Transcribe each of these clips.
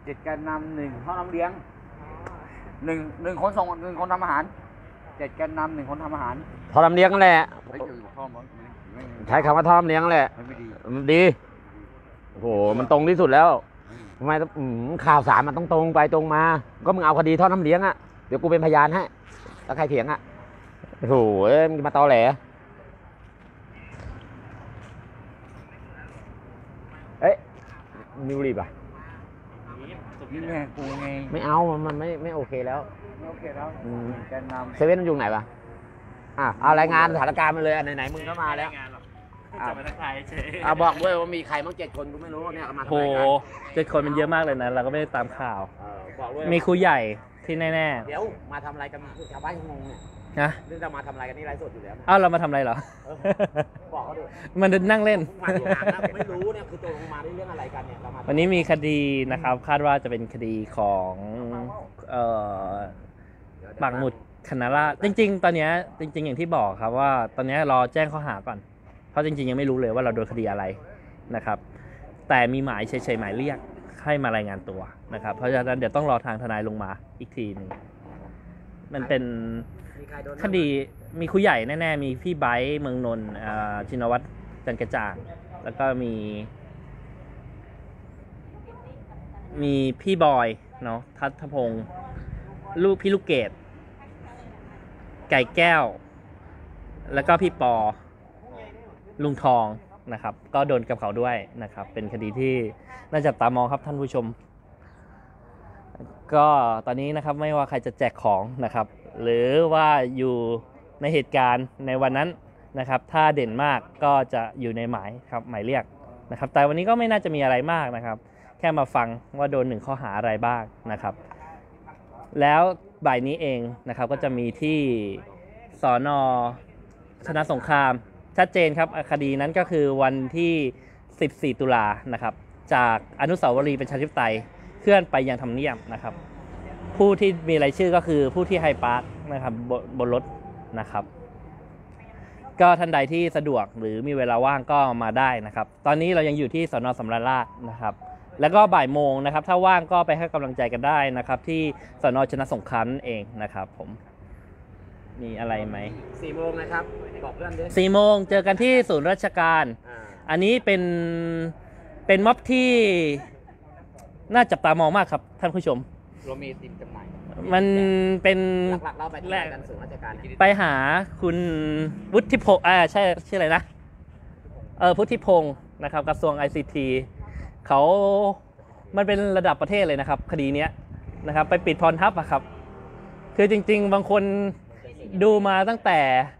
7 แกนนำ1ท่อน้ำเลี้ยง1คนส่ง1คนทำอาหาร7 แกนนำ1คนทำอาหารท่อน้ำเลี้ยงแหละท่อใช้คำว่าท่อน้ำเลี้ยงแหละดีโอ้โหมันตรงที่สุดแล้วทำไมข่าวสารมันต้องตรงไปตรงมาก็มึงเอาคดีท่อน้ำเลี้ยงอะเดี๋ยวกูเป็นพยานให้แล้วใครเถียงอะโอ้โหมึงมาตอแหลเอ๊ะนิวรีบอ่ะนี่ไงกูไงไม่เอามันไม่โอเคแล้วไม่โอเคแล้วแกนนำเซเว่นมันอยู่ไหนปะเอารายงานสถานการณ์มาเลยไหนมึงก็มาแล้วจะมาทักทายเฉยบอกด้วยว่ามีใครบ้าง7 คนกูไม่รู้เนี่ยมาโห7 คนมันเยอะมากเลยนะเราก็ไม่ได้ตามข่าวมีครูใหญ่ที่แน่ๆเดี๋ยวมาทำอะไรกันชาวบ้านงงเนี่ยนะนี่จะมาทำอะไรกันนี่ไลฟ์สดอยู่แล้วเรามาทำอะไรเหรอบอกเขาดูมันนั่งเล่นมาดูหนังนะไม่รู้เนี่ยคือตัวลงมาเรื่องอะไรกันเนี่ยวันนี้มีคดีนะครับคาดว่าจะเป็นคดีของปักหมุดคณะราษฎรจริงๆตอนนี้จริงๆอย่างที่บอกครับว่าตอนนี้รอแจ้งข้อหาก่อนเพราะจริงๆยังไม่รู้เลยว่าเราโดนคดีอะไรนะครับแต่มีหมายเฉยๆหมายเรียกให้มารายงานตัวนะครับเพราะฉะนั้นเดี๋ยวต้องรอทางทนายลงมาอีกทีนึงมันเป็นคดีมีครูใหญ่แน่ๆมีพี่ไบร์ทเมืองนนท์ชินวัตรจันกระจ่างแล้วก็มีพี่บอยเนาะทัศพงศ์พี่ลูกเกดไก่แก้วแล้วก็พี่ปอลุงทองนะครับก็โดนกับเขาด้วยนะครับเป็นคดีที่น่าจับตามองครับท่านผู้ชมก็ตอนนี้นะครับไม่ว่าใครจะแจกของนะครับหรือว่าอยู่ในเหตุการณ์ในวันนั้นนะครับถ้าเด่นมากก็จะอยู่ในหมายครับหมายเรียกนะครับแต่วันนี้ก็ไม่น่าจะมีอะไรมากนะครับแค่มาฟังว่าโดน1 ข้อหาอะไรบ้างนะครับแล้วบ่ายนี้เองนะครับก็จะมีที่สน.ชนะสงครามชัดเจนครับคดีนั้นก็คือวันที่14 ตุลานะครับจากอนุสาวรีย์ประชาธิปไตยเคลื่อนไปยังทำเนียบนะครับผู้ที่มีรายชื่อก็คือผู้ที่ไฮพาร์คนะครับบนรถนะครับก็ท่านใดที่สะดวกหรือมีเวลาว่างก็มาได้นะครับตอนนี้เรายังอยู่ที่สน.สำราญราษฎร์นะครับแล้วก็บ่ายโมงนะครับถ้าว่างก็ไปให้กำลังใจกันได้นะครับที่สน.ชนะสงครามนั่นเองนะครับผมมีอะไรไหม 4 โมงนะครับบอกเพื่อนด้วย 4 โมงเจอกันที่ศูนย์ราชการอันนี้เป็นม็อบที่น่าจับตามองมากครับท่านผู้ชมเรามีทีมจำหน่ายมันเป็นหลักๆเราไปแรกกันศูนย์ราชการไปหาคุณวุฒิพงศ์ใช่ชื่ออะไรนะพุทธิพงศ์นะครับกระทรวง ICT มันเป็นระดับประเทศเลยนะครับคดีนี้นะครับไปปิดพรทับอะครับคือจริงๆบางคนดูมาตั้งแต่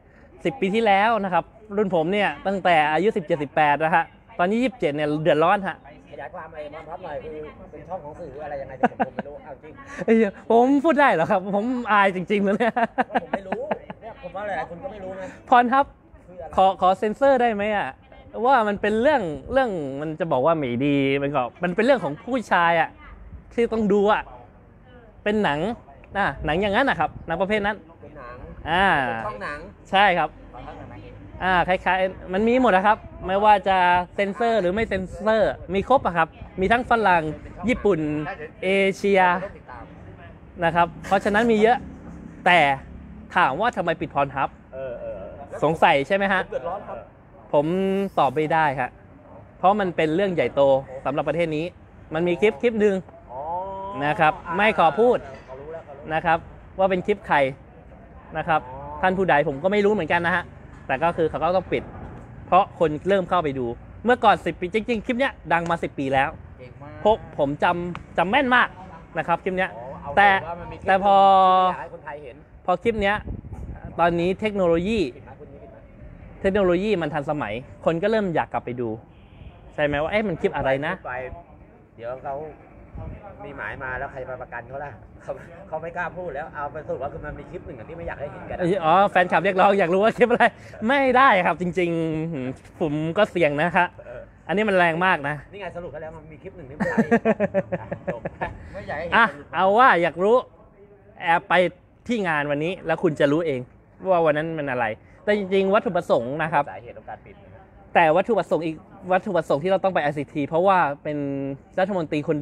10 ปีที่แล้วนะครับรุ่นผมเนี่ยตั้งแต่อายุ17-18นะฮะตอนนี้27เนี่ยเดือดร้อนฮะขยายความอะไรพรทับหน่อยคือเป็นช่องของสื่ออะไรยังไงผมไม่รู้เอาจริงผมพูดได้เหรอครับผมอายจริงๆเลยเนี่ยผมไม่รู้เนี่ยผมว่าหลายคนก็ไม่รู้นะพรทับขอเซ็นเซอร์ได้ไหมอ่ะว่ามันเป็นเรื่องมันจะบอกว่าไม่ดีมันเป็นเรื่องของผู้ชายอ่ะที่ต้องดูอ่ะเป็นหนังอย่างนั้นนะครับหนังประเภทนั้นเป็นหนังช่องหนังใช่ครับคล้ายๆมันมีหมดนะครับไม่ว่าจะเซ็นเซอร์หรือไม่เซ็นเซอร์มีครบอะครับมีทั้งฝรั่งญี่ปุ่นเอเชียนะครับเพราะฉะนั้นมีเยอะแต่ถามว่าทำไมปิดพรทับสงสัยใช่ไหมฮะผมตอบไม่ได้ครับเพราะมันเป็นเรื่องใหญ่โตสำหรับประเทศนี้มันมีคลิปหนึ่งนะครับไม่ขอพูดนะครับว่าเป็นคลิปใครนะครับท่านผู้ใดผมก็ไม่รู้เหมือนกันนะฮะแต่ก็คือเขาก็ต้องปิดเพราะคนเริ่มเข้าไปดูเมื่อก่อน10 ปีจริงๆคลิปนี้ดังมา10 ปีแล้วผมจำแม่นมากนะครับคลิปนี้แต่พอคลิปนี้ตอนนี้เทคโนโลยีมันทันสมัยคนก็เริ่มอยากกลับไปดูใช่ไหมว่ามันคลิปอะไรนะเดี๋ยวเขามีหมายมาแล้วใครมาประกันเขาล่ะเขาไม่กล้าพูดแล้วเอาไปสรุปว่าคือมันมีคลิปหนึ่งที่ไม่อยากให้เห็นกันแฟนคลับเรียกร้องอยากรู้ว่าคลิปอะไรไม่ได้ครับจริงๆผมก็เสี่ยงนะครับอันนี้มันแรงมากนะนี่ไงสรุปแล้วมันมีคลิปหนึ่งที่ไม่อยากให้จบไม่อยากให้เห็นเอาว่าอยากรู้แอบไปที่งานวันนี้แล้วคุณจะรู้เองว่าวันนั้นมันอะไรแต่จริงๆวัตถุประสงค์นะครับสาเหตุของการปิดแต่วัตถุประสงค์ที่เราต้องไป ICT เพราะว่าเป็นรัฐมนตรีคนเดียว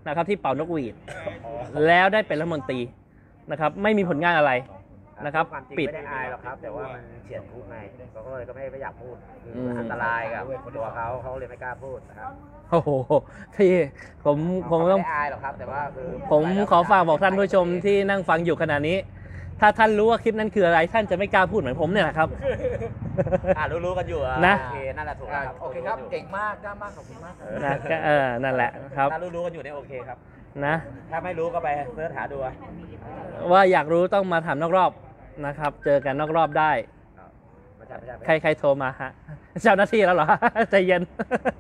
นะครับที่เป่านกหวีดแล้วได้เป็นรัฐมนตรีนะครับไม่มีผลงานอะไรนะครับความจริงปิดไม่ได้อายหรอกครับ แต่ว่ามันเฉียดคุกไงเขาก็เลยก็ไม่อยากพูดคืออันตรายกับตัวเขาเลยไม่กล้าพูดนะครับโอ้โหพี่ผมต้องไม่ได้อายหรอกครับ แต่ว่าคือผมขอฝากบอกท่านผู้ชมที่นั่งฟังอยู่ขณะนี้ ถ้าท่านรู้ว่าคลิปนั้นคืออะไรท่านจะไม่กล้าพูดเหมือนผมเนี่ยนะครับรู้กันอยู่อนะโอเคนั่นแหละถูกแล้วครับโอเคครับ เก่งมากกล้ามากขอบคุณมากครับนะก็นั่นแหละครับถ้ารู้กันอยู่เนี่ยโอเคครับนะถ้าไม่รู้ก็ไปเสิร์ชหาดูเอาว่าอยากรู้ต้องมาถามนอกรอบนะครับ เจอกันนอกรอบได้ไม่ใช่ใครโทรมาฮะเจ้าหน้าที่แล้วเหรอ ใจเย็น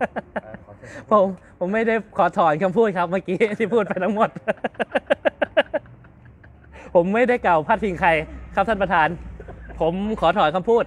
ผมไม่ได้ขอถอนคำพูดครับเมื่อกี้ที่พูดไปทั้งหมด ผมไม่ได้กล่าวพาดพิงใครครับท่านประธาน ผมขอถอนคำพูด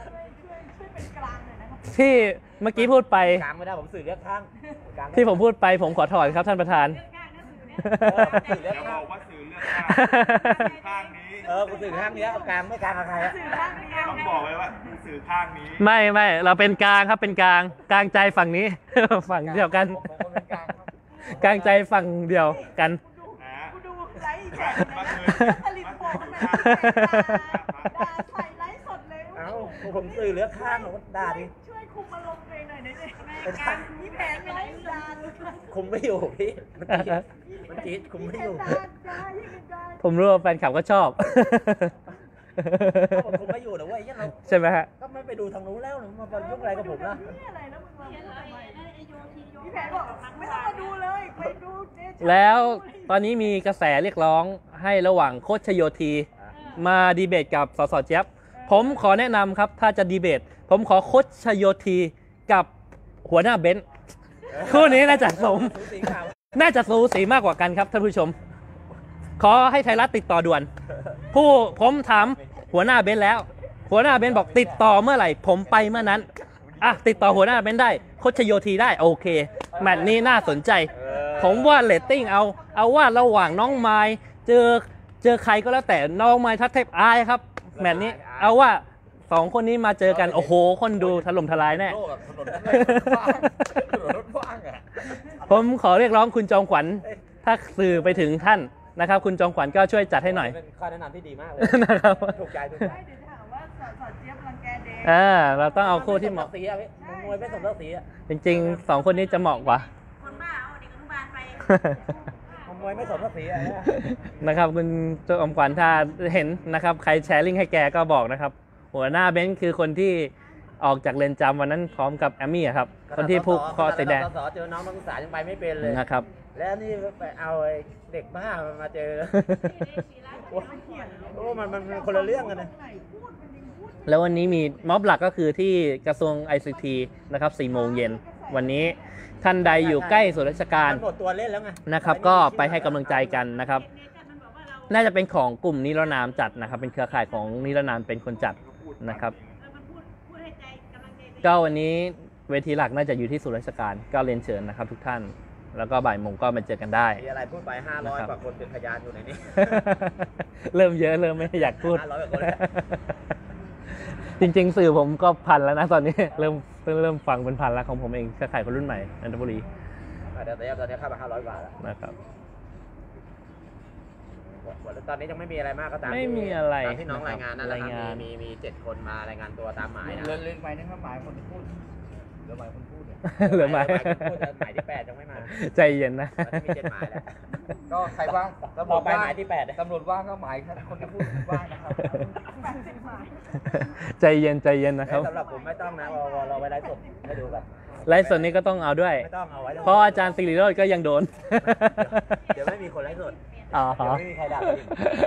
ที่เมื่อกี้พูดไปกลางไม่ได้ผมสื่อเลือกข้างกลางที่ผมพูดไปผมขอถอนครับท่านประธานสื่อเลือกจะบข้าอง กว่าสื่อเลือกข้างนี้กูสื่อข้างนี้เอากลางไม่กลางกับใครอะต้องบอกเลยว่าสื่อข้างนี้ไม่เราเป็นกลางครับเป็นกลางใจฝั่งนี้ ฝั่งเดียวกันผมเป็นกลางครับกลางใจฝั่งเดียวกันนะกูดูไลฟ์แฉนะสลิดโผล่ขึ้นมาด่าใส่ไลฟ์สดเลยเอ้าผมสื่อเลือกข้างผมด่าดิช่วยคุมอารมณ์ตัวเองหน่อยได้ไหมการมีแผนน้อยด่าคุมไม่อยู่พี่มันจี๊ดคุมไม่อยู่ด่ายังไงด่าผมรู้ว่าแฟนคลับก็ชอบผมคุมไม่อยู่นะเว้ยเราใช่ไหมฮะก็ไม่ไปดูทางนู้นแล้วมายุ่งอะไรกับผมล่ะนี่อะไรแล้วมึงมาทำไมมีแผนบอกไม่ต้องมาดูเลยไปดูเจ๊แล้วตอนนี้มีกระแสเรียกร้องให้ระหว่างโคชชโยธีมาดีเบตกับสสเจี๊ยบผมขอแนะนำครับถ้าจะดีเบต ผมขอโคชชโยธีกับหัวหน้าเบนซ์คู่นี้น่าจะน่าจะสูสีมากกว่ากันครับท่านผู้ชม ขอให้ไทยรัฐติดต่อด่วน ผมถามหัวหน้าเบนซ์แล้ว หัวหน้าเบนซ์บอกติดต่อเมื่อไหร่ผมไปเมื่อนั้นอ่ะติดต่อหัวหน้าเบนซ์ได้โคชชโยธีได้โอเคแมตช์นี้น่าสนใจ ผมว่าเรตติ้งเอาว่าระหว่างน้องไม้เจอใครก็แล้วแต่น้องไม้ทัดเทพอายครับแมตช์นี้เอาว่าสองคนนี้มาเจอกันโอ้โหคนดูถล่มทลายแน่โลกกับถนนรถกว้างอ่ะผมขอเรียกร้องคุณจอมขวัญถ้าสื่อไปถึงท่านนะครับ คุณจอมขวัญก็ช่วยจัดให้หน่อยเป็นข้อแนะนำที่ดีมากเลยนะครับถูกใจไม่เดี๋ยวจะหาว่าสอดเจี๊ยบรังแกเด็กเราต้องเอาคู่ที่เหมาะสีอะพี่มวยไม่สมศักดิ์ศรีอะจริงๆสองคนนี้จะเหมาะกว่าคนบ้าเอาเด็กอนุบาลไปมวยไม่สมศักดิ์ศรีอะนะครับคุณจอมขวัญถ้าเห็นนะครับใครแชร์ลิงก์ให้แกก็บอกนะครับ หัวหน้าเบนซ์คือคนที่ออกจากเรือนจำวันนั้นพร้อมกับแอมมี่อะครับคนที่ผูกคอสีแดงสเจอน้องนักศึกษายังไปไม่เป็นเลยนะครับแล้วนี่ไปเอาไอ้เด็กบ้ามาเจอโอ้มันคนละเรื่องกันนะแล้ววันนี้มีม็อบหลักก็คือที่กระทรวง ICT นะครับ4 โมงเย็นวันนี้ท่านใดอยู่ใกล้ส่วนราชการมันหมดตัวเล่นแล้วไงนะครับก็ไปให้กำลังใจกันนะครับ น่าจะเป็นของกลุ่มนิรนามจัดนะครับ เป็นเครือข่ายของนิรนามเป็นคนจัดนะครับ ก็วันนี้เวทีหลักน่าจะอยู่ที่ส่วนราชการก็เรียนเชิญนะครับทุกท่าน แล้วก็บ่ายโมงก็มาเจอกันได้มีอะไรพูดไป500กว่าคนเป็นพยานอยู่ในนี้เริ่มเยอะเริ่มไม่อยากพูด 500กว่าคนแล้วจริงๆ สื่อผมก็พันแล้วนะตอนนี้ เริ่มฟังเป็นพันแล้วของผมเองเครือข่ายคนรุ่นใหม่นนทบุรีเดี๋ยวตอนนี้เข้ามา500กว่าแล้วนะครับตอนนี้ยังไม่มีอะไรมากก็ตามไม่มีอะไรตามที่น้องรายงานนั่นแหละครายรังานบมี7 คนมารายงานตัวตามหมายนะเลื่อนไปนะครับหมายคนพูดเหลือหมายคนพูดเนี่ยเหลือไหมพูดแต่หมายที่8ยังไม่มาใจเย็นนะตอนนี้มี7หมายแล้วก็ใครว่างตำรต่วอจไปว่างหมายที่8 ตำรวจว่างก็หมายคนที่พูดว่างนะครับใจเย็นใจเย็นนะครับสำหรับผมไม่ต้องนะเราไว้ไลฟ์สดให้ดูกันไลฟ์สดนี้ก็ต้องเอาด้วยไม่ต้องเอาไว้เพราะอาจารย์สิริโรจน์ก็ยังโดนเดี๋ยวไม่มีคนไลฟ์สดอ๋อเดี๋ยวไม่มีใครด่ากันอีก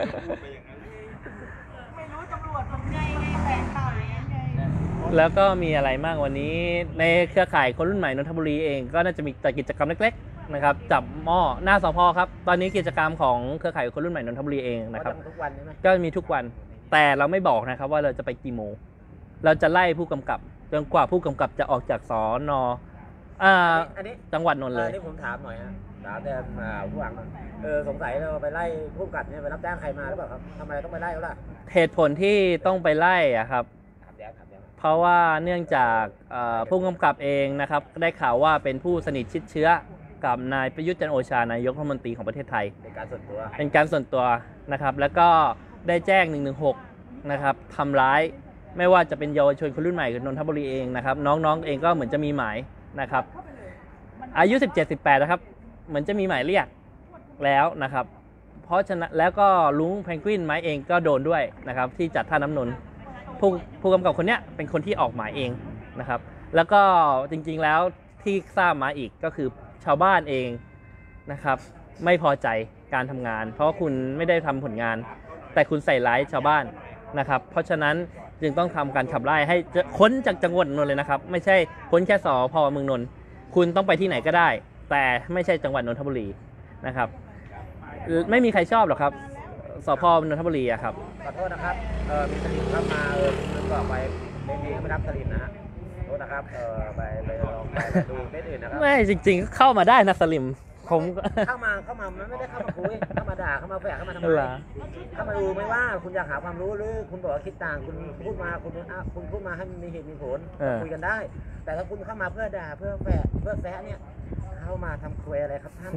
ไม่รู้ตำรวจมันไงแตกต่างไงแล้วก็มีอะไรบ้างวันนี้ในเครือข่ายคนรุ่นใหม่นนทบุรีเองก็น่าจะมีจัดกิจกรรมเล็กๆนะครับจับหม้อหน้าสพครับตอนนี้กิจกรรมของเครือข่ายคนรุ่นใหม่นนทบุรีเองนะครับทุกวันใช่ไหมก็มีทุกวันแต่เราไม่บอกนะครับว่าเราจะไปกี่โมงเราจะไล่ผู้กำกับจนกว่าผู้กำกับจะออกจากสนอันนี้จังหวัดนนท์เลยนี่ผมถามหน่อยฮะถามแต่ผู้หวังสงสัยเราไปไล่ผู้กำกับเนี่ยไปรับจ้างใครมาหรือเปล่าครับทำไมต้องไปไล่เขาล่ะเหตุผลที่ต้องไปไล่อะครับถามเดี๋ยวเพราะว่าเนื่องจากผู้กำกับเองนะครับได้ข่าวว่าเป็นผู้สนิทชิดเชื้อกับนายประยุทธ์จันทร์โอชานายกรัฐมนตรีของประเทศไทยเป็นการส่วนตัวเป็นการส่วนตัวนะครับแล้วก็ได้แจ้ง116นะครับทำร้ายไม่ว่าจะเป็นเยาวชนคนรุ่นใหม่กับนนทบุรีเองนะครับน้องๆเองก็เหมือนจะมีหมายนะครับอายุ 17-18 นะครับเหมือนจะมีหมายเรียกแล้วนะครับเพราะฉะนั้นแล้วก็ลุงเพนกวินไม้เองก็โดนด้วยนะครับที่จัดท่าน้ำนนท์ผู้กำกับคนเนี้ยเป็นคนที่ออกหมายเองนะครับแล้วก็จริงๆแล้วที่ทราบมาอีกก็คือชาวบ้านเองนะครับไม่พอใจการทำงานเพราะคุณไม่ได้ทำผลงานแต่คุณใส่ร้ายชาวบ้านนะครับเพราะฉะนั้นจึงต้องทำการขับไล่ให้ค้นจากจังหวัดนนท์เลยนะครับไม่ใช่ค้นแค่สพเมืองนนท์คุณต้องไปที่ไหนก็ได้แต่ไม่ใช่จังหวัดนนทบุรีนะครับไม่มีใครชอบหรอกครับสพนนทบุรีอะครับขอโทษนะครับมีสลิมเข้ามามันก็ไปเองไม่รับสลิมนะฮะโทษนะครับไปลองไปดูเม็ดอื่นนะครับไม่จริงๆเข้ามาได้นะสลิมผมเข้ามามันไม่ได้เข้ามาคุยเข้ามาด่าเข้ามาแฝงเข้ามาทำไมเหรอเข้ามาดูไม่ว่าคุณอยากหาความรู้หรือคุณบอกว่าคิดต่างคุณพูดมาคุณพูดมาให้มันมีเหตุมีผลคุยกันได้ แต่ถ้าคุณเข้ามาเพื่อด่าเพื่อแฝงเพื่อแซะเนี่ยเข้ามาทำคุยอะไรครับท่าน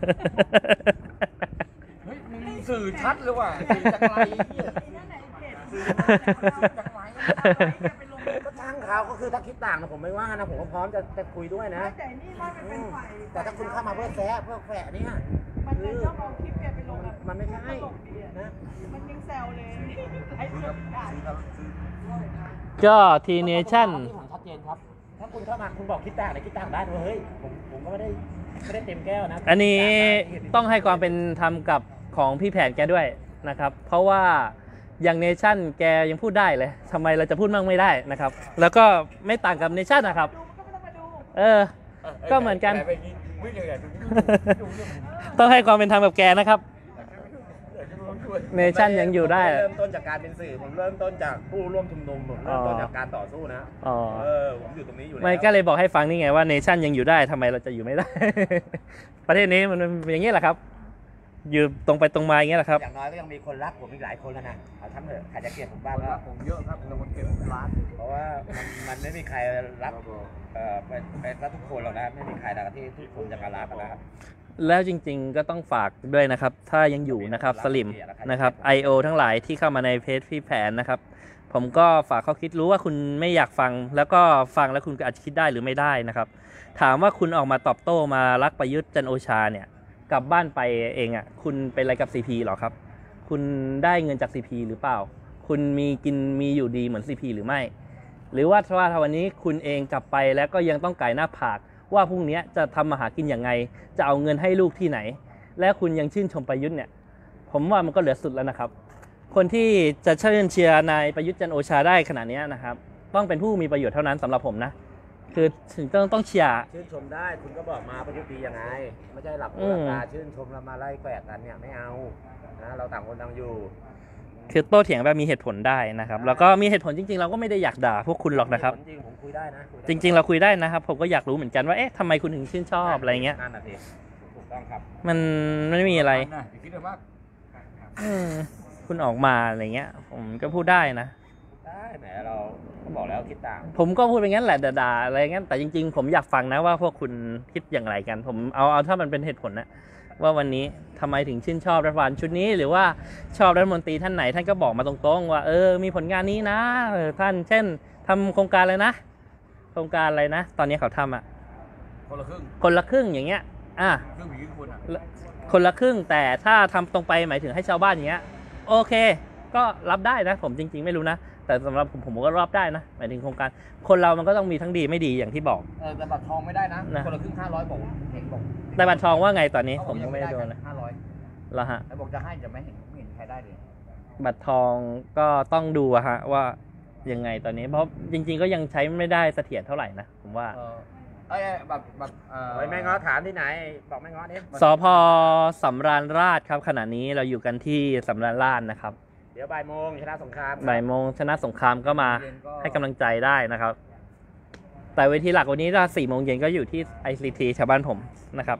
เฮ้ยมึงสื่อชัดเลยว่ะสื่อจังไรเหี้ยสื่อจังไรก็ช่างเขาก็คือถ้าคิดต่างนะผมไม่ว่านะผมก็พร้อมจะคุยด้วยนะแต่นี่ว่ามันเป็นฝ่ายแต่ถ้าคุณเข้ามาเพื่อแซะเพื่อแฝงเนี่ยมันเป็นเจ้าของคลิปแกไปลงอะมันไม่ใช่นะมันยังแซวเลยไอ้เรื่องด่าก็ทีเนชั่นที่ผมชัดเจนครับ ถ้าคุณเข้ามาคุณบอกคิดต่างไหนคิดต่างได้ด้วยเฮ้ยผมก็ไม่ได้เต็มแก้วนะอันนี้ต้องให้ความเป็นธรรมกับของพี่แผนแกด้วยนะครับเพราะว่าอย่างเนชั่นแกยังพูดได้เลยทำไมเราจะพูดมั่งไม่ได้นะครับแล้วก็ไม่ต่างกับเนชั่นนะครับดูมันก็ไม่ต้องมาดูก็เหมือนกันไม่เลยต้องให้ความเป็นธรรมกับแกนะครับเนชั่นยังอยู่ได้เริ่มต้นจากการเป็นสื่อผมเริ่มต้นจากผู้ร่วมชุมนุมผมเริ่มต้นจากการต่อสู้นะอ๋อผมอยู่ตรงนี้อยู่แล้วไม่ก็เลยบอกให้ฟังนี่ไงว่าเนชั่นยังอยู่ได้ทำไมเราจะอยู่ไม่ได้ ประเทศนี้มันเป็นอย่างนี้แหละครับ อยู่ตรงไปตรงมาอย่างนี้แหละครับอย่างน้อยก็ยังมีคนรักผมอีกหลายคนแล้วนะเอาทำเถอะใครจะเกลียดผมบ้างว่าก็ผมเยอะครับเราคนเก็บร้านเพราะว่ามันไม่มีใครรักเป็นรักทุกคนหรอกนะไม่มีใครนะที่ทุกคนจะมารักกันนะครับแล้วจริงๆก็ต้องฝากด้วยนะครับถ้ายังอยู่นะครับสลิมนะครับ IO ทั้งหลายที่เข้ามาในเพจพี่แผนนะครับผมก็ฝากเขาคิดรู้ว่าคุณไม่อยากฟังแล้วก็ฟังแล้วคุณก็อาจจะคิดได้หรือไม่ได้นะครับถามว่าคุณออกมาตอบโต้มารักประยุทธ์จันทร์โอชาเนี่ยกลับบ้านไปเองอ่ะคุณเป็นอะไรกับ CP หรอครับคุณได้เงินจาก CP หรือเปล่าคุณมีกินมีอยู่ดีเหมือน CP หรือไม่หรือว่าถ้าวันนี้คุณเองกลับไปแล้วก็ยังต้องไก่หน้าผากว่าพรุ่งนี้จะทำมาหากินอย่างไงจะเอาเงินให้ลูกที่ไหนและคุณยังชื่นชมประยุทธ์เนี่ยผมว่ามันก็เหลือสุดแล้วนะครับคนที่จะเชิญเชียร์นายประยุทธ์จันทร์โอชาได้ขนาดนี้นะครับต้องเป็นผู้มีประโยชน์เท่านั้นสำหรับผมนะคือถึงต้องเชียร์ชื่นชมได้คุณก็บอกมาประยุทธ์ดียังไงไม่ใช่หลับหูหลับตาชื่นชมแล้วมาไล่แขวะกันเนี่ยไม่เอานะเราต่างคนต่างอยู่คือโต้เถียงแบบมีเหตุผลได้นะครับแล้วก็มีเหตุผลจริงๆเราก็ไม่ได้อยากด่าพวกคุณหรอกนะครับจริงผมคุยได้นะจริงๆเราคุยได้นะครับผมก็อยากรู้เหมือนกันว่าเอ๊ะทำไมคุณถึงชื่นชอบอะไรเงี้ยนั่นน่ะสิถูกต้องครับมันไม่มีอะไรนะอย่าคิดเลยว่าคุณออกมาอะไรเงี้ยผมก็พูดได้นะได้แหมเราก็บอกแล้วคิดต่างผมก็พูดไปงั้นแหละด่าๆอะไรงั้นแต่จริงๆผมอยากฟังนะว่าพวกคุณคิดอย่างไรกันผมเอาถ้ามันเป็นเหตุผลนะว่าวันนี้ทำไมถึงชื่นชอบรัฐบาลชุดนี้หรือว่าชอบรัฐมนตรีท่านไหนท่านก็บอกมาตรงๆว่ามีผลงานนี้นะท่านเช่นทำโครงการอะไรนะโครงการอะไรนะตอนนี้เขาทำอ่ะคนละครึ่งคนละครึ่งอย่างเงี้ยครึ่งผีครึ่งคนอ่ะคนละครึ่งแต่ถ้าทำตรงไปหมายถึงให้ชาวบ้านอย่างเงี้ยโอเคก็รับได้นะผมจริงๆไม่รู้นะแต่สำหรับผมก็รับได้นะหมายถึงโครงการคนเรามันก็ต้องมีทั้งดีไม่ดีอย่างที่บอกแต่บัตรทองไม่ได้นะคนละครึ่ง500บอกเห็นบอกแต่บัตรทองว่าไงตอนนี้ผมก็ไม่ได้โดนนะ 500 แล้วฮะแล้วบอกจะให้จะไม่เห็นใครได้เลยบัตรทองก็ต้องดูอะฮะว่ายังไงตอนนี้เพราะจริงๆก็ยังใช้ไม่ได้เสถียรเท่าไหร่นะผมว่าแบบไว้แม่ง้อถามที่ไหนบอกแม่ง้อดิสพสำราญราชครับขณะนี้เราอยู่กันที่สำราญราชนะครับเดี๋ยวบ่ายโมงชนะสงครามบ่ายโมงชนะสงครามก็มาให้กำลังใจได้นะครับแต่เวทีหลักวันนี้ถ้า4 โมงเย็นก็อยู่ที่ ICT ชาวบ้านผมนะครับ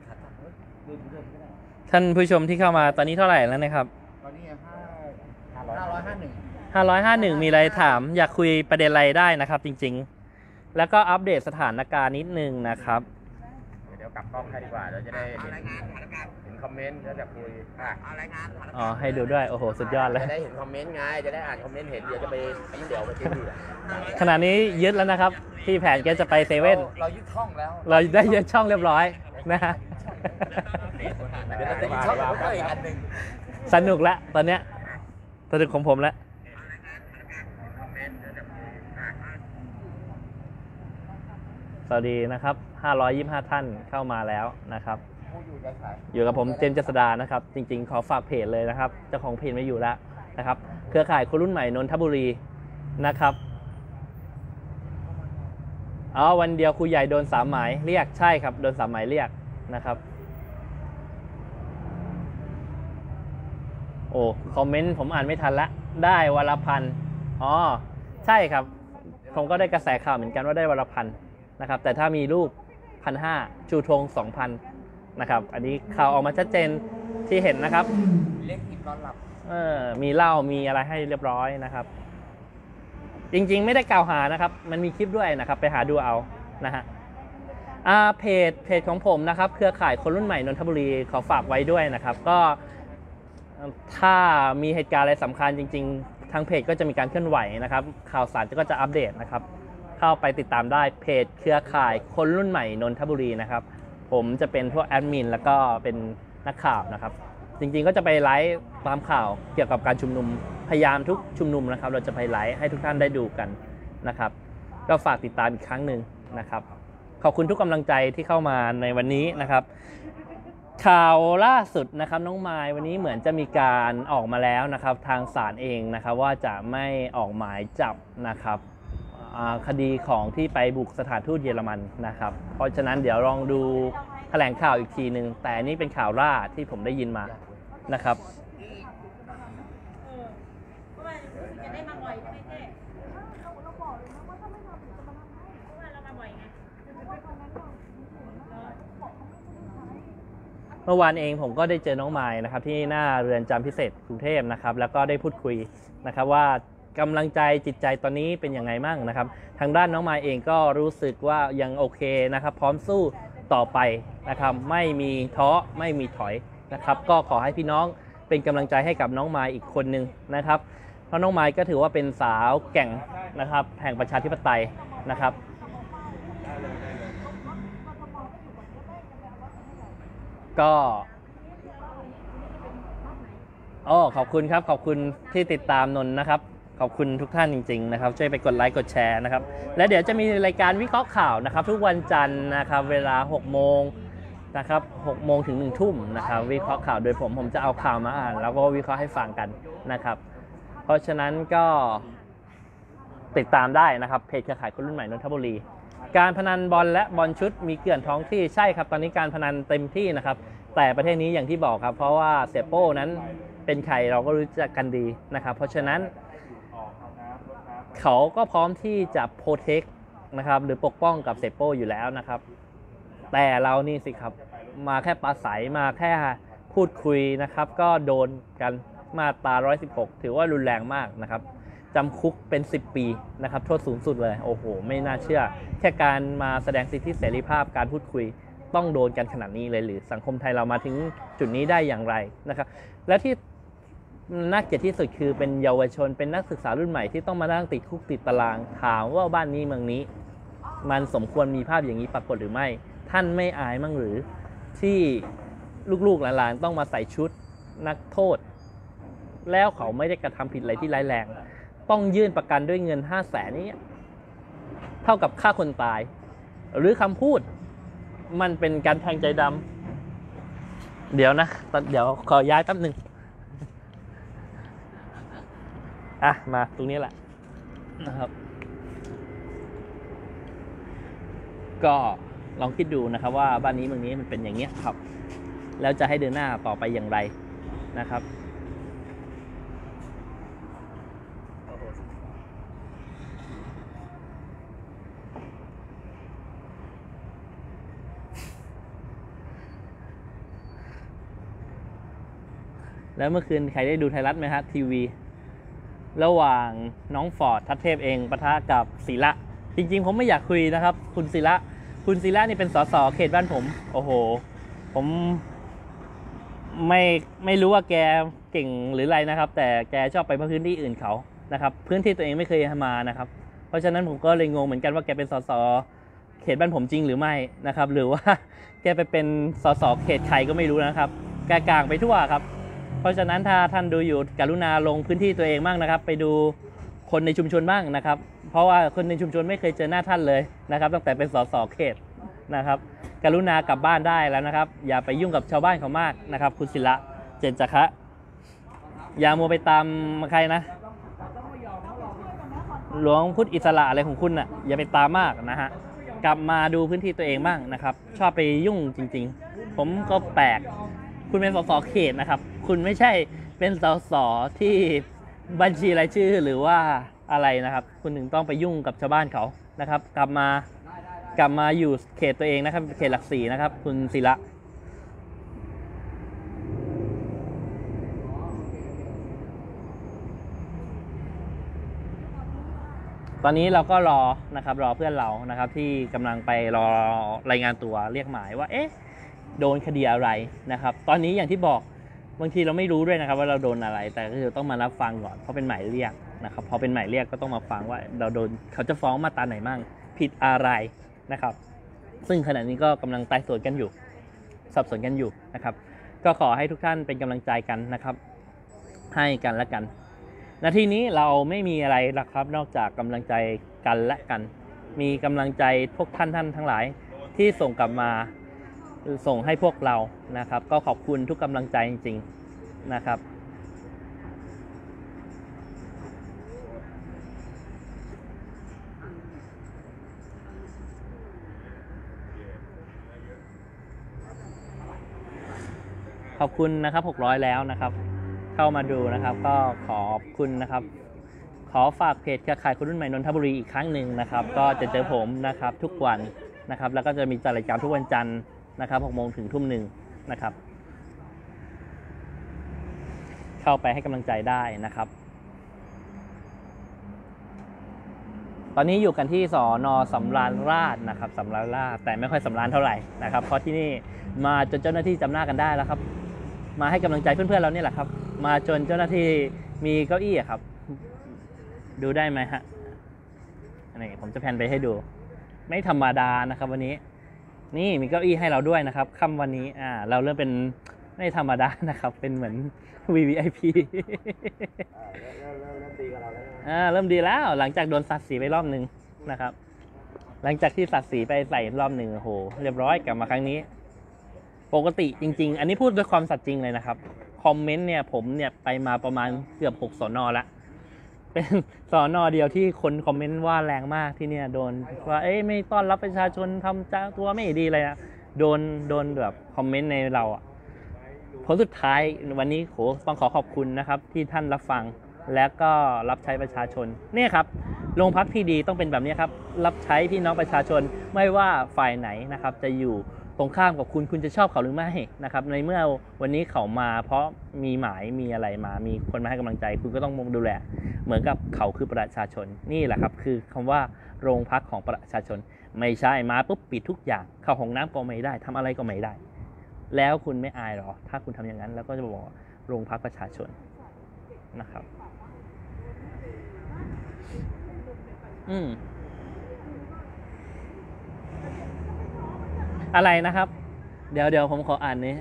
ท่านผู้ชมที่เข้ามาตอนนี้เท่าไหร่แล้วนะครับตอนนี้500 5551 มีอะไรถามอยากคุยประเด็นอะไรได้นะครับจริงๆ แล้วก็อัปเดตสถานการณ์นิดนึงนะครับเดี๋ยวกลับกล้องให้ดีกว่าเดี๋ยวจะได้เห็นคอมเมนต์แล้วจะคุยอ๋อให้ดูด้วยโอ้โหสุดยอดเลยจะได้เห็นคอมเมนต์ไงจะได้อ่านคอมเมนต์เห็นเดี๋ยวจะไปเดี๋ยวไปที่นี่ขณะนี้ยึดแล้วนะครับพี่แผนแกจะไปเซเว่นเรายึดช่องแล้วเราได้ยึดช่องเรียบร้อยนะฮะเดี๋ยวเราจะยึดช่องแล้วก็อีกอันหนึ่งสนุกละตอนเนี้ยสนุกของผมแล้วสวัสดีนะครับ525 ท่านเข้ามาแล้วนะครับ อยู่กับผมเจมส์เจษดานะครับ จริงๆขอฝากเพจเลยนะครับเจ้าของเพจไม่อยู่แล้วนะครับ เครือข่ายคนรุ่นใหม่นนทบุรีนะครับอ๋อวันเดียวครูใหญ่โดน3 หมายเรียกใช่ครับโดน3 หมายเรียกนะครับโอ้คอมเมนต์ผมอ่านไม่ทันละได้วันละพันอ๋อใช่ครับผมก็ได้กระแสข่าวเหมือนกันว่าได้วันละพันนะครับแต่ถ้ามีลูก1,500ชูธง 2,000นะครับอันนี้ข่าวออกมาชัดเจนที่เห็นนะครับเล็กอิ่มนอนหลับมีเหล้ามีอะไรให้เรียบร้อยนะครับจริงๆไม่ได้กล่าวหานะครับมันมีคลิปด้วยนะครับไปหาดูเอานะฮะเพจของผมนะครับเครือข่ายคนรุ่นใหม่นนทบุรีขอฝากไว้ด้วยนะครับก็ถ้ามีเหตุการณ์อะไรสำคัญจริงๆทางเพจก็จะมีการเคลื่อนไหวนะครับข่าวสารก็จะอัปเดตนะครับเข้าไปติดตามได้เพจเครือข่ายคนรุ่นใหม่นนทบุรีนะครับผมจะเป็นพวกแอดมินแล้วก็เป็นนักข่าวนะครับจริงๆก็จะไปไลฟ์ตามข่าวเกี่ยวกับการชุมนุมพยายามทุกชุมนุมนะครับเราจะไปไลฟ์ให้ทุกท่านได้ดูกันนะครับก็ฝากติดตามอีกครั้งหนึ่งนะครับขอบคุณทุกกำลังใจที่เข้ามาในวันนี้นะครับข่าวล่าสุดนะครับน้องมายวันนี้เหมือนจะมีการออกมาแล้วนะครับทางศาลเองนะครับว่าจะไม่ออกหมายจับนะครับคดีของที่ไปบุกสถานทูตเยอรมันนะครับเพราะฉะนั้นเดี๋ยวลองดูแถลงข่าวอีกทีหนึ่งแต่นี่เป็นข่าวล่าที่ผมได้ยินมานะครับเพราะว่ารู้สึกจะได้มาบ่อยใช่ไหมเจ๊เราบอกเลยนะว่าถ้าไม่มาถึงจะมาทำไมเพราะว่าเรามาบ่อยไงเมื่อวานเองผมก็ได้เจอน้องมายนะครับที่หน้าเรือนจำพิเศษกรุงเทพนะครับแล้วก็ได้พูดคุยนะครับว่ากำลังใจจิตใจตอนนี้เป็นยังไงมั่งนะครับทางด้านน้องมายเองก็รู้สึกว่ายังโอเคนะครับพร้อมสู้ต่อไปนะครับไม่มีท้อไม่มีถอยนะครับก็ขอให้พี่น้องเป็นกำลังใจให้กับน้องมายอีกคนนึงนะครับเพราะน้องมายก็ถือว่าเป็นสาวแก่งนะครับแห่งประชาธิปไตยนะครับก็ขอบคุณครับขอบคุณที่ติดตามนนนะครับขอบคุณทุกท่านจริงๆนะครับช่วยไปกดไลค์กดแชร์นะครับและเดี๋ยวจะมีรายการวิเคราะห์ข่าวนะครับทุกวันจันทร์นะครับเวลา6 โมงนะครับ6 โมงถึง1 ทุ่มนะครับวิเคราะห์ข่าวโดยผมจะเอาข่าวมาอ่านแล้วก็วิเคราะห์ให้ฟังกันนะครับเพราะฉะนั้นก็ติดตามได้นะครับเพจเครือข่ายคนรุ่นใหม่นนทบุรีการพนันบอลและบอลชุดมีเกลื่อนท้องที่ใช่ครับตอนนี้การพนันเต็มที่นะครับแต่ประเทศนี้อย่างที่บอกครับเพราะว่าเสียโป้นั้นเป็นใครเราก็รู้จักกันดีนะครับเพราะฉะนั้นเขาก็พร้อมที่จะโปรเทคนะครับหรือปกป้องกับเสียโป้อยู่แล้วนะครับแต่เรานี่สิครับมาแค่ปราศัยมาแค่พูดคุยนะครับก็โดนกันมาตรา116ถือว่ารุนแรงมากนะครับจำคุกเป็น10 ปีนะครับโทษสูงสุดเลยโอ้โหไม่น่าเชื่อแค่การมาแสดงสิทธิเสรีภาพการพูดคุยต้องโดนกันขนาดนี้เลยหรือสังคมไทยเรามาถึงจุดนี้ได้อย่างไรนะครับและที่น่าเกลียดที่สุดคือเป็นเยาวชนเป็นนักศึกษารุ่นใหม่ที่ต้องมานั่งติดคุกติดตารางถามว่าบ้านนี้เมืองนี้มันสมควรมีภาพอย่างนี้ปรากฏหรือไม่ท่านไม่อายมั่งหรือที่ลูกๆหลานๆต้องมาใส่ชุดนักโทษแล้วเขาไม่ได้กระทำผิดอะไรที่ร้ายแรงต้องยื่นประกันด้วยเงิน500,000นี้เท่ากับฆ่าคนตายหรือคำพูดมันเป็นการแทงใจดำเดี๋ยวนะเดี๋ยวขอย้ายแป๊บนึงมาตรงนี้แหละนะครับก็ลองคิดดูนะครับว่าบ้านนี้เมืองนี้มันเป็นอย่างเงี้ยครับแล้วจะให้เดินหน้าต่อไปอย่างไรนะครับแล้วเมื่อคืนใครได้ดูไทยรัฐไหมฮะทีวีระหว่างน้องฟอร์ดทัศเทพเองปะทะกับศิระจริงๆผมไม่อยากคุยนะครับคุณศิระนี่เป็นสสเขตบ้านผมโอ้โหผมไม่รู้ว่าแกเก่งหรืออะไรนะครับแต่แกชอบไปพื้นที่อื่นเขานะครับพื้นที่ตัวเองไม่เคยมานะครับเพราะฉะนั้นผมก็เลยงงเหมือนกันว่าแกเป็นสสเขตบ้านผมจริงหรือไม่นะครับหรือว่าแกไปเป็นสสเขตใครก็ไม่รู้นะครับแกกลางไปทั่วครับเพราะฉะนั้นถ้าท่านดูอยู่กรุณาลงพื้นที่ตัวเองบ้างนะครับไปดูคนในชุมชนบ้างนะครับเพราะว่าคนในชุมชนไม่เคยเจอหน้าท่านเลยนะครับตั้งแต่เป็นสสเขตนะครับกรุณากลับบ้านได้แล้วนะครับอย่าไปยุ่งกับชาวบ้านเขามากนะครับคุณศิระเจนจักระอย่ามัวไปตามใครนะหลวงพุทธอิสระอะไรของคุณน่ะอย่าไปตามมากนะฮะกลับมาดูพื้นที่ตัวเองบ้างนะครับชอบไปยุ่งจริงๆผมก็แปลกคุณเป็นสสเขตนะครับคุณไม่ใช่เป็นสสที่บัญชีรายชื่อหรือว่าอะไรนะครับคุณถึงต้องไปยุ่งกับชาวบ้านเขานะครับกลับมาอยู่เขตตัวเองนะครับเขตหลักสี่นะครับคุณศิระตอนนี้เราก็รอนะครับรอเพื่อนเรานะครับที่กำลังไปรอรายงานตัวเรียกหมายว่าเอ๊ะโดนคดีอะไรนะครับตอนนี้อย่างที่บอกบางทีเราไม่รู้ด้วยนะครับว่าเราโดนอะไรแต่ก็คือต้องมารับฟังก่อนเพราะเป็นหมายเรียกนะครับพอเป็นหมายเรียกก็ต้องมาฟังว่าเราโดนเขาจะฟ้องมาตราไหนมั่งผิดอะไรนะครับซึ่งขณะนี้ก็กำลังไต่สวนกันอยู่สอบสวนกันอยู่นะครับก็ขอให้ทุกท่านเป็นกำลังใจกันนะครับให้กันและกันนาทีนี้เราไม่มีอะไรหรอกครับนอกจากกำลังใจกันและกันมีกำลังใจพวกท่านทั้งหลายที่ส่งกลับมาส่งให้พวกเรานะครับก็ขอบคุณทุกกำลังใจจริงๆนะครับขอบคุณนะครับ600แล้วนะครับเข้ามาดูนะครับก็ขอบคุณนะครับขอฝากเพจเครือข่ายคนรุ่นใหม่นนทบุรีอีกครั้งหนึ่งนะครับก็จะเจอผมนะครับทุกวันนะครับแล้วก็จะมีจัดรายการทุกวันจันทร์นะครับ6 โมงถึง 19:00 นนะครับเข้าไปให้กำลังใจได้นะครับตอนนี้อยู่กันที่สน.สำราญราษฎร์นะครับสำราญราษฎร์แต่ไม่ค่อยสำราญเท่าไหร่นะครับเพราะที่นี่มาจนเจ้าหน้าที่จำหน้ากันได้แล้วครับมาให้กำลังใจเพื่อนๆเรานี่แหละครับมาจนเจ้าหน้าที่มีเก้าอี้ครับดูได้ไหมฮะนี่ผมจะแพนไปให้ดูไม่ธรรมดานะครับวันนี้นี่มีเก้าอี้ให้เราด้วยนะครับค่ำวันนี้เราเริ่มเป็นไม่ธรรมดานะครับเป็นเหมือน VVIP เริ่มดีกับเราแล้วเริ่มดีแล้วหลังจากโดนสัตว์สีไปรอบหนึ่งนะครับหลังจากที่สัตว์สีไปใส่รอบหนึ่งโอ้โหเรียบร้อยกลับมาครั้งนี้ปกติจริงๆอันนี้พูดด้วยความสัตย์จริงเลยนะครับคอมเมนต์เนี่ยผมเนี่ยไปมาประมาณเกือบ6 สน.ละเป็นสน.เดียวที่คนคอมเมนต์ว่าแรงมากที่เนี่ยโดนว่าไม่ต้อนรับประชาชนทำตัวไม่ดีเลยนะโดนแบบคอมเมนต์ในเราผลสุดท้ายวันนี้ต้องขอขอบคุณนะครับที่ท่านรับฟังและก็รับใช้ประชาชนเนี่ยครับโรงพักที่ดีต้องเป็นแบบนี้ครับรับใช้พี่น้องประชาชนไม่ว่าฝ่ายไหนนะครับจะอยู่ตรงข้ามกับคุณจะชอบเขาหรือไม่นะครับในเมื่อวันนี้เขามาเพราะมีหมายมีอะไรมามีคนมาให้กำลังใจคุณก็ต้องดูแลเหมือนกับเขาคือประชาชนนี่แหละครับคือคำว่าโรงพักของประชาชนไม่ใช่มาปุ๊บปิดทุกอย่างเข้าห้องน้ำก็ไม่ได้ทำอะไรก็ไม่ได้แล้วคุณไม่อายหรอถ้าคุณทำอย่างนั้นแล้วก็จะบอกโรงพักประชาชนนะครับอะไรนะครับเดี๋ยวผมขออ่านนี้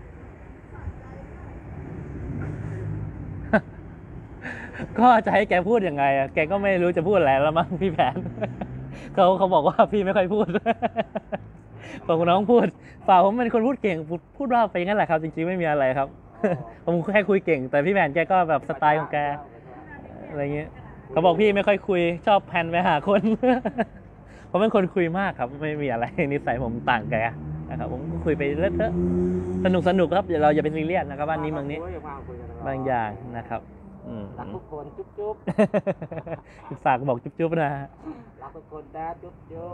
ก็จะให้แกพูดยังไงแกก็ไม่รู้จะพูดอะไรแล้วมั้งพี่แผน เขาบอกว่าพี่ไม่ค่อยพูด บอกน้องพูดฝ่าผมเป็นคนพูดเก่งพูดว่าไปงั้นแหละครับจริงๆไม่มีอะไรครับ ผมแค่คุยเก่งแต่พี่แผนแกก็แบบสไตล์ของแกอะไรเงี้ยเขาบอกพี่ไม่ค่อยคุยชอบแพนไปหาคน ผมเป็นคนคุยมากครับไม่มีอะไรนิสัยผมต่างแกนะครับผมก็คุยไปเรื่อยๆสนุกครับเราอย่าเป็นซีเรียสนะครับบ้านนี้เมืองนี้บางอย่างนะครับรักทุกคนจุ๊บฝากบอกจุ๊บนะรักทุกคนนะจุ๊บ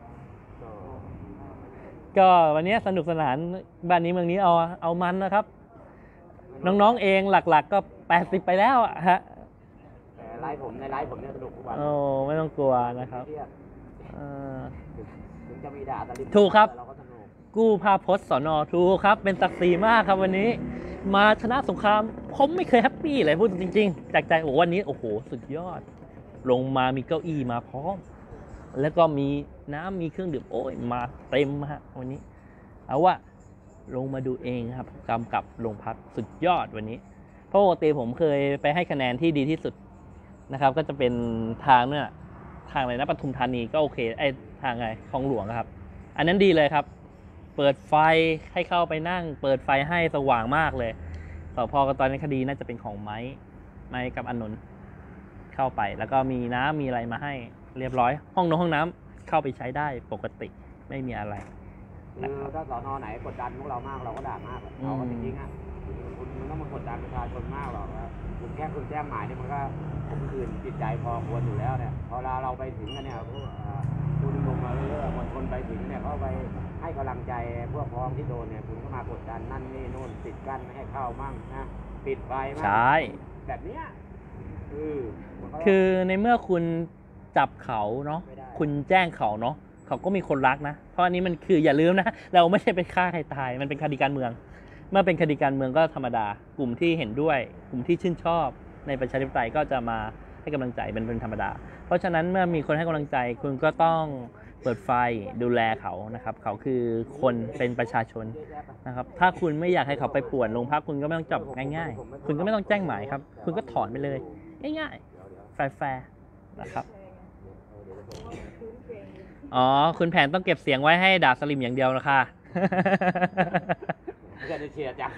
ก็วันนี้สนุกสนานบ้านนี้เมืองนี้เอามันนะครับน้องๆเองหลักๆก็80ไปแล้วฮะไลฟ์ผมเนี่ยสนุกทุกวันโอ้ไม่ต้องกลัวนะครับเครียดเออถึงจะมีด่าตะลิมถูกครับเราก็สนุกกู้ภาพพจน์สนถูกครับ เป็นศักดิ์ศรีมากครับวันนี้ มาชนะสงครามผมไม่เคยแฮปปี้เลยพูดจริงๆจากใจโอ้วันนี้โอ้โหสุดยอด ลงมามีเก้าอี้มาพร้อม แล้วก็มีน้ำมีเครื่องดื่มโอ้ยมาเต็มฮะวันนี้เอาว่าลงมาดูเองครับกำกับโรงพักสุดยอดวันนี้เพราะปกติผมเคยไปให้คะแนนที่ดีที่สุดนะครับ ก็จะเป็นทางเนี่ยทางอะไรนะปทุมธานีก็โอเคไอ้ทางไงคลองหลวงครับ อันนั้นดีเลยครับ เปิดไฟให้เข้าไปนั่ง เปิดไฟให้สว่างมากเลยสพก็ตอนนี้คดีน่าจะเป็นของไม้กับอนนท์เข้าไป แล้วก็มีน้ำมีอะไรมาให้เรียบร้อย ห้องน้ำเข้าไปใช้ได้ปกติไม่มีอะไรคือถ้าสนไหนกดดันพวกเรามากเราก็ด่ามากเราก็จริงๆอ่ะคุณมันต้องมากดดันประชาชนมากหรอกครับคุณแจ้งหมายเนี่ยมันก็ผมคืนจิตใจพอควรอยู่แล้วเนี่ยพอเราไปถึงกันเนี่ยผู้ชุมนุมมาเรื่อยๆมวลชนไปถึงเนี่ยเขาไปให้กำลังใจพวกพ้องที่โดนเนี่ยคุณก็มากดดันนั่นนี่นู่นปิดกั้นไม่ให้เข้ามั่งนะปิดไฟมั่งใช่แบบเนี้ยมันก็คือในเมื่อคุณจับเขาเนาะคุณแจ้งเขาเนาะเขาก็มีคนรักนะเพราะอันนี้มันคืออย่าลืมนะเราไม่ได้ไปฆ่าใครตายมันเป็นคดีการเมือง เมื่อเป็นคดีการเมืองก็ธรรมดากลุ่มที่เห็นด้วย กลุ่มที่ชื่นชอบในประชาธิปไตยก็จะมาให้กำลังใจเป็นธรรมดา เพราะฉะนั้นเมื่อมีคนให้กำลังใจคุณก็ต้องเปิดไฟดูแลเขานะครับเขาคือคนเป็นประชาชนนะครับถ้าคุณไม่อยากให้เขาไปป่วนโรงพักคุณก็ไม่ต้องจับง่ายๆคุณก็ไม่ต้องแจ้งหมายครับคุณก็ถอนไปเลยง่ายๆแฟร์ๆนะครับอ๋อคุณแผนต้องเก็บเสียงไว้ให้ด่าสลิมอย่างเดียวนะคะไม่ใช่เชียร์จ้ะ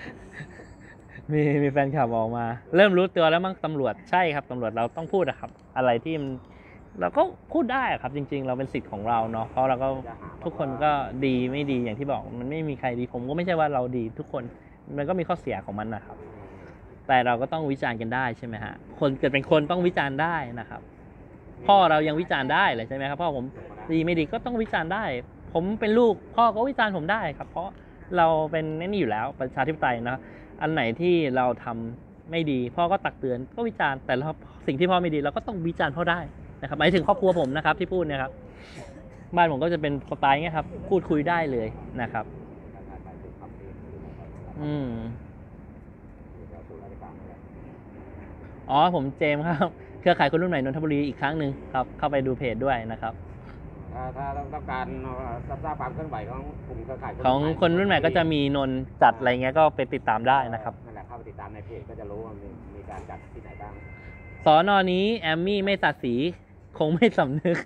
มีแฟนคลับออกมา เริ่มรู้ตัวแล้วมั้งตำรวจใช่ครับตำรวจเราต้องพูดนะครับ อะไรที่มันเราก็พูดได้ครับจริงๆ เราเป็นสิทธิ์ของเราเนาะเพราะเราก็ทุกคนก็ดีไม่ดีอย่างที่บอกมันไม่มีใครดีผมก็ไม่ใช่ว่าเราดีทุกคนมันก็มีข้อเสียของมันนะครับ แต่เราก็ต้องวิจารณ์กันได้ใช่ไหมฮะคนเกิดเป็นคนต้องวิจารณ์ได้นะครับ พ่อเรายังวิจารณ์ได้เลยใช่ไหมครับพ่อผมดีไม่ดีก็ต้องวิจารณ์ได้ ผมเป็นลูกพ่อก็วิจารณ์ผมได้ครับ เพราะเราเป็นนี่อยู่แล้วประชาธิปไตยนะอันไหนที่เราทำไม่ดีพ่อก็ตักเตือนก็วิจารณ์แต่สิ่งที่พ่อไม่ดีเราก็ต้องวิจารณ์พ่อได้นะครับหมายถึงครอบครัวผมนะครับที่พูดนะครับบ้านผมก็จะเป็นสไตล์เงี้ยครับพูดคุยได้เลยนะครับอ๋อผมเจมส์ครับเครือข่ายคนรุ่นใหม่นนทบุรีอีกครั้งหนึ่งครับเข้าไปดูเพจด้วยนะครับถ้าต้องการทราบความเคลื่อนไหวของกลุ่มเครือข่ายของคนรุ่นใหม่ก็จะมีนนจัดอะไรเงี้ยก็ไปติดตามได้นะครับนั่นแหละเข้าไปติดตามในเพจก็จะรู้ว่ามีการจัดที่ไหนบ้างสน.นี้แอมมี่ไม่ตัดสีคงไม่สำนึก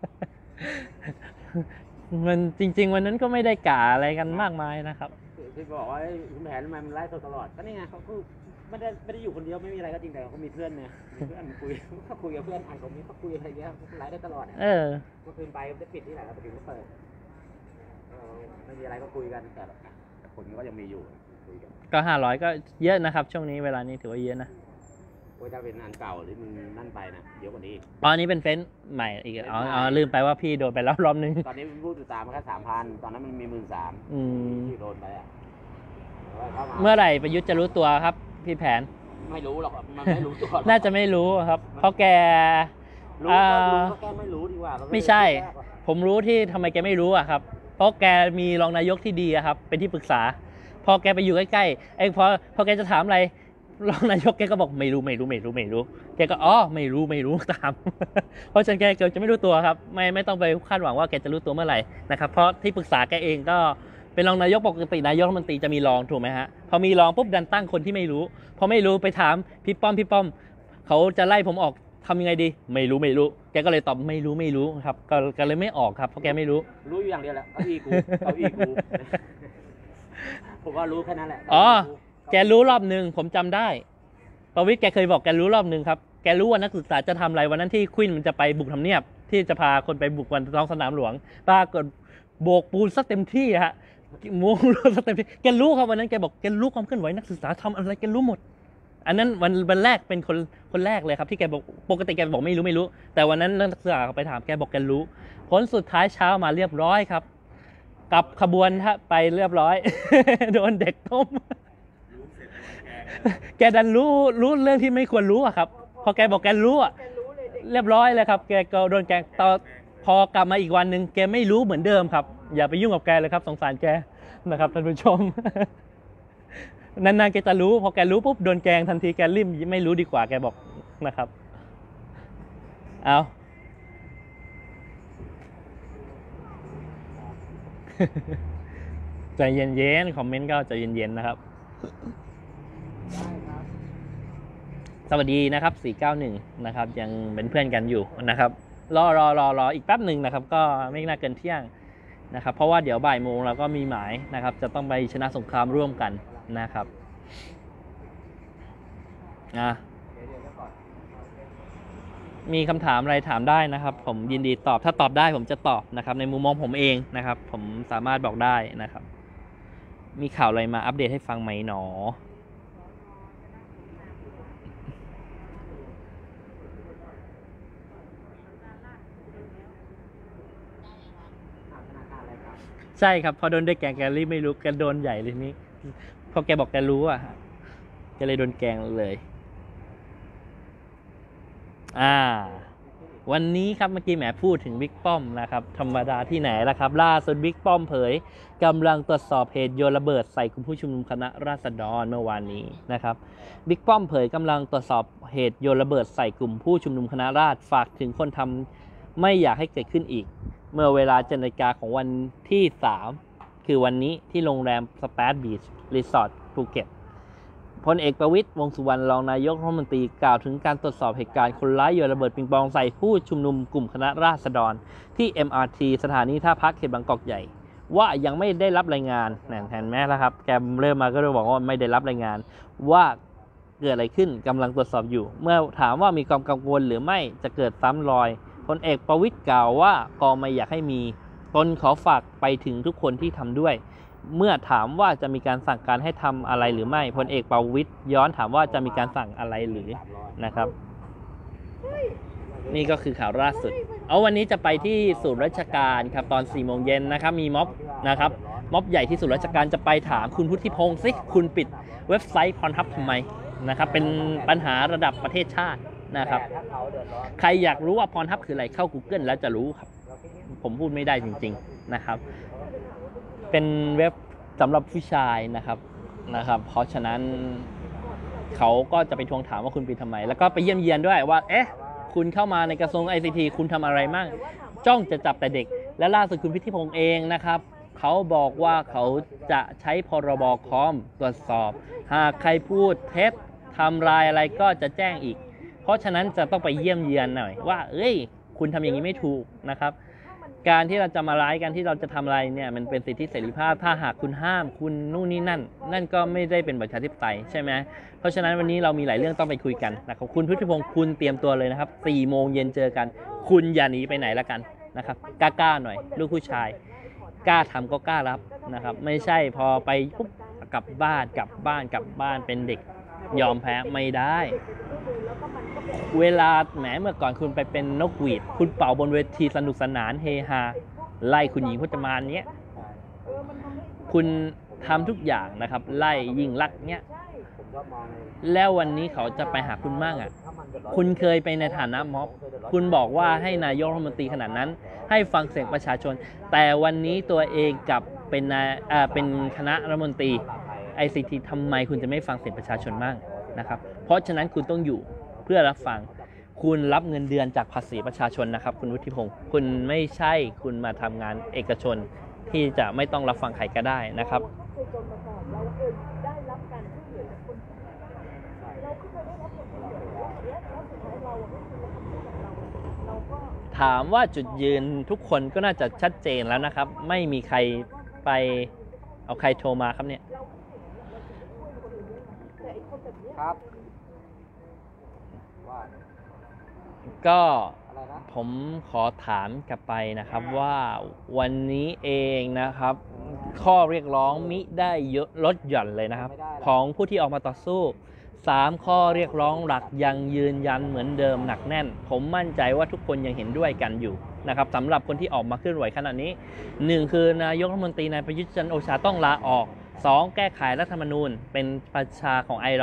มันจริงๆวันนั้นก็ไม่ได้ก่าอะไรกันมากมายนะครับที่บอกว่าคุณแผนทำไมมันไลฟ์สดตลอดก็นี่ไงเขาคือไม่ได้อยู่คนเดียวไม่มีอะไรก็จริงแต่เขามีเพื่อนเนี่ยมีเพื่อนคุยเขาคุยกับเพื่อนทางตรงนี้เขาคุยอะไรเงี้ยไลฟ์ได้ตลอดเมื่อคืนไปจะปิดที่ไหนแล้วไปถึงก็เปิดไม่มีอะไรก็คุยกันแต่คนก็ยังมีอยู่คุยกันก็500ก็เยอะนะครับช่วงนี้เวลานี้ถือว่าเยอะนะว่าจะเป็นอันเก่าหรือมันนั่นไปนะเยอะกว่านี้อ๋อนี้เป็นเฟ้นใหม่อีกอ๋อลืมไปว่าพี่โดนไปแล้วรอบนึงตอนนี้พูดติดตามมาแค่3,000ตอนนั้นมันมี13,000ที่โดนไปอ่ะเมื่อไหร่ประยุทธ์จะรู้ตัวครับพี่แผนไม่รู้หรอกมันไม่รู้ตัวน่าจะไม่รู้ครับเพราะแกรู้ก็แกไม่รู้ดีกว่าไม่ใช่ผมรู้ที่ทำไมแกไม่รู้อะครับเพราะแกมีรองนายกที่ดีอะครับเป็นที่ปรึกษาพอแกไปอยู่ใกล้ๆพอแกจะถามอะไรรองนายกแกก็บอกไม่รู้แกก็ไม่รู้ตามเพราะฉะนั้นแกจะไม่รู้ตัวครับไม่ต้องไปคาดหวังว่าแกจะรู้ตัวเมื่อไหร่นะครับเพราะที่ปรึกษาแกเองก็เป็นรองนายกปกตินายกรัฐมนตรีจะมีรองถูกไหมฮะพอมีรองปุ๊บดันตั้งคนที่ไม่รู้พอไม่รู้ไปถามพี่ป้อมเขาจะไล่ผมออกทำยังไงดีไม่รู้แกก็เลยตอบไม่รู้ครับก็เลยไม่ออกครับเพราะแกไม่รู้อยู่อย่างเดียวแหละเก้าอี้กูผมว่ารู้แค่นั้นแหละแกรู้รอบนึงผมจำได้ประวิตรแกเคยบอกแกรู้รอบนึงครับแกรู้ว่านักศึกษาจะทำอะไรวันนั้นที่ควินมันจะไปบุกทำเนียบที่จะพาคนไปบุกวันท้องสนามหลวงปรากฏโบกปูนซะเต็มที่ฮะม้วนซะเต็มที่แกรู้ครับวันนั้นแกบอกแกรู้ความเคลื่อนไหวนักศึกษาทำอะไรแกรู้หมดอันนั้นวันแรกเป็นคนแรกเลยครับที่แกบอกปกติแกบอกไม่รู้แต่วันนั้นนักศึกษาไปถามแกบอกแกรู้ผลสุดท้ายเช้ามาเรียบร้อยครับกลับขบวนไปเรียบร้อย โดนเด็กต้มแกดันรู้เรื่องที่ไม่ควรรู้อะครับพอแกบอกแกรู้อะเรียบร้อยเลยครับแกก็โดนแกพอกลับมาอีกวันหนึ่งแกไม่รู้เหมือนเดิมครับอย่าไปยุ่งกับแกเลยครับสงสารแกนะครับท่านผู้ชม นานๆแกจะรู้พอแกรู้ปุ๊บโดนแกงทันทีแกริมไม่รู้ดีกว่าแกบอกนะครับเอาใจเย็นๆคอมเมนต์ก็ใจเย็นๆนะครับสวัสดีนะครับ491นะครับยังเป็นเพื่อนกันอยู่นะครับรออีกแป๊บหนึ่งนะครับก็ไม่น่าเกินเที่ยงนะครับเพราะว่าเดี๋ยวบ่ายโมงเราก็มีหมายนะครับจะต้องไปชนะสงครามร่วมกันนะครับมีคำถามอะไรถามได้นะครับผมยินดีตอบถ้าตอบได้ผมจะตอบนะครับในมุมมองผมเองนะครับผมสามารถบอกได้นะครับมีข่าวอะไรมาอัปเดตให้ฟังไหมหนอใช่ครับพอโดนได้แกงรีบไม่รู้แกโดนใหญ่เลยนี้พอแกบอกแกรู้อ่ะแกเลยโดนแกงเลยวันนี้ครับเมื่อกี้แหมพูดถึงบิ๊กป้อมนะครับธรรมดาที่ไหนล่ะครับล่าสุดบิ๊กป้อมเผยกำลังตรวจสอบเหตุโยนระเบิดใส่กลุ่มผู้ชุมนุมคณะราษฎรเมื่อวานนี้นะครับบิ๊กป้อมเผยกำลังตรวจสอบเหตุโยนระเบิดใส่กลุ่มผู้ชุมนุมคณะราษฎรฝากถึงคนทำไม่อยากให้เกิดขึ้นอีกเมื่อเวลา7 นาฬิกาของวันที่3คือวันนี้ที่โรงแรมสเปซบีชรีสอร์ทภูเก็ตพลเอกประวิตรวงษ์สุวรรณรองนายกรัฐมนตรีกล่าวถึงการตรวจสอบเหตุการณ์คนร้ายโยนระเบิดปิงปองใส่ผู้ชุมนุมกลุ่มคณะราษฎรที่ MRT สถานีท่าพักเขตบางกอกใหญ่ว่ายังไม่ได้รับรายงานเห็นไหมล่ะครับแกเริ่มมาก็เลยบอกว่าไม่ได้รับรายงานว่าเกิดอะไรขึ้นกำลังตรวจสอบอยู่เมื่อถามว่ามีความกังวลหรือไม่จะเกิดซ้ำรอยพลเอกประวิตรกล่าวว่าก็ไม่อยากให้มีตนขอฝากไปถึงทุกคนที่ทำด้วยเมื่อถามว่าจะมีการสั่งการให้ทำอะไรหรือไม่พลเอกประวิตรย้อนถามว่าจะมีการสั่งอะไรหรือนะครับนี่ก็คือข่าวล่าสุดวันนี้จะไปที่ศูนย์ราชการครับตอน 4 โมงเย็นนะครับมีม็อบนะครับม็อบใหญ่ที่ศูนย์ราชการจะไปถามคุณพุทธิพงศ์สิคุณปิดเว็บไซต์พรทับทำไมนะครับเป็นปัญหาระดับประเทศชาตินะครับใครอยากรู้ว่าพรทับคืออะไรเข้า Google แล้วจะรู้ครับผมพูดไม่ได้จริงๆนะครับเป็นเว็บสำหรับผู้ชายนะครับเพราะฉะนั้นเขาก็จะไปทวงถามว่าคุณปิดทำไมแล้วก็ไปเยี่ยมเยียนด้วยว่าคุณเข้ามาในกระทรวง ICT คุณทำอะไรมั่งจ้องจะจับแต่เด็กและล่าสุดคุณพิธิพงษ์เองนะครับเขาบอกว่าเขาจะใช้พรบคอมตรวจสอบหากใครพูดเท็จทำลายอะไรก็จะแจ้งอีกเพราะฉะนั้นจะต้องไปเยี่ยมเยียนหน่อยว่าคุณทำอย่างนี้ไม่ถูกนะครับการที่เราจะมาร้ายกันที่เราจะทำอะไรเนี่ยมันเป็นสิทธิเสรีภาพถ้าหากคุณห้ามคุณนู่นนี่นั่นก็ไม่ได้เป็นประชาธิปไตยใช่ไหมเพราะฉะนั้นวันนี้เรามีหลายเรื่องต้องไปคุยกันนะครับคุณพุทธิพงศ์คุณเตรียมตัวเลยนะครับ4 โมงเย็นเจอกันคุณอย่าหนีไปไหนละกันนะครับกล้าหน่อยลูกผู้ชายกล้าทำก็กล้ารับนะครับไม่ใช่พอไปปุ๊บกลับบ้านเป็นเด็กยอมแพ้ไม่ได้เวลาแหมเมื่อก่อนคุณไปเป็นนกหวีดคุณเป่าบนเวทีสนุกสนานเฮฮาไล่คุณหญิงพจมานเนี้ยคุณทำทุกอย่างนะครับไล่ยิ่งลักษณ์เนี้ยแล้ววันนี้เขาจะไปหาคุณมั่งคุณเคยไปในฐานะม็อบคุณบอกว่าให้นายกรัฐมนตรีขนาดนั้นให้ฟังเสียงประชาชนแต่วันนี้ตัวเองกลับเป็นคณะรัฐมนตรี ICT ทำไมคุณจะไม่ฟังเสียงประชาชนบ้างนะครับเพราะฉะนั้นคุณต้องอยู่เพื่อรับฟังคุณรับเงินเดือนจากภาษีประชาชนนะครับคุณวุฒิพงศ์คุณไม่ใช่คุณมาทำงานเอกชนที่จะไม่ต้องรับฟังใครก็ได้นะครับถามว่าจุดยืนทุกคนก็น่าจะชัดเจนแล้วนะครับไม่มีใครไปเอาใครโทรมาครับเนี่ยครับก็ผมขอถามกลับไปนะครับว่าวันนี้เองนะครับข้อเรียกร้องมิได้ลดหย่อนเลยนะครับของผู้ที่ออกมาต่อสู้3 ข้อเรียกร้องหลักยังยืนยันเหมือนเดิมหนักแน่นผมมั่นใจว่าทุกคนยังเห็นด้วยกันอยู่นะครับสำหรับคนที่ออกมาเคลื่อนไหวขณะนี้1คือนายกรัฐมนตรีนายประยุทธ์จันทร์โอชาต้องลาออก2แก้ไขรัฐธรรมนูญเป็นประชาของไอรอ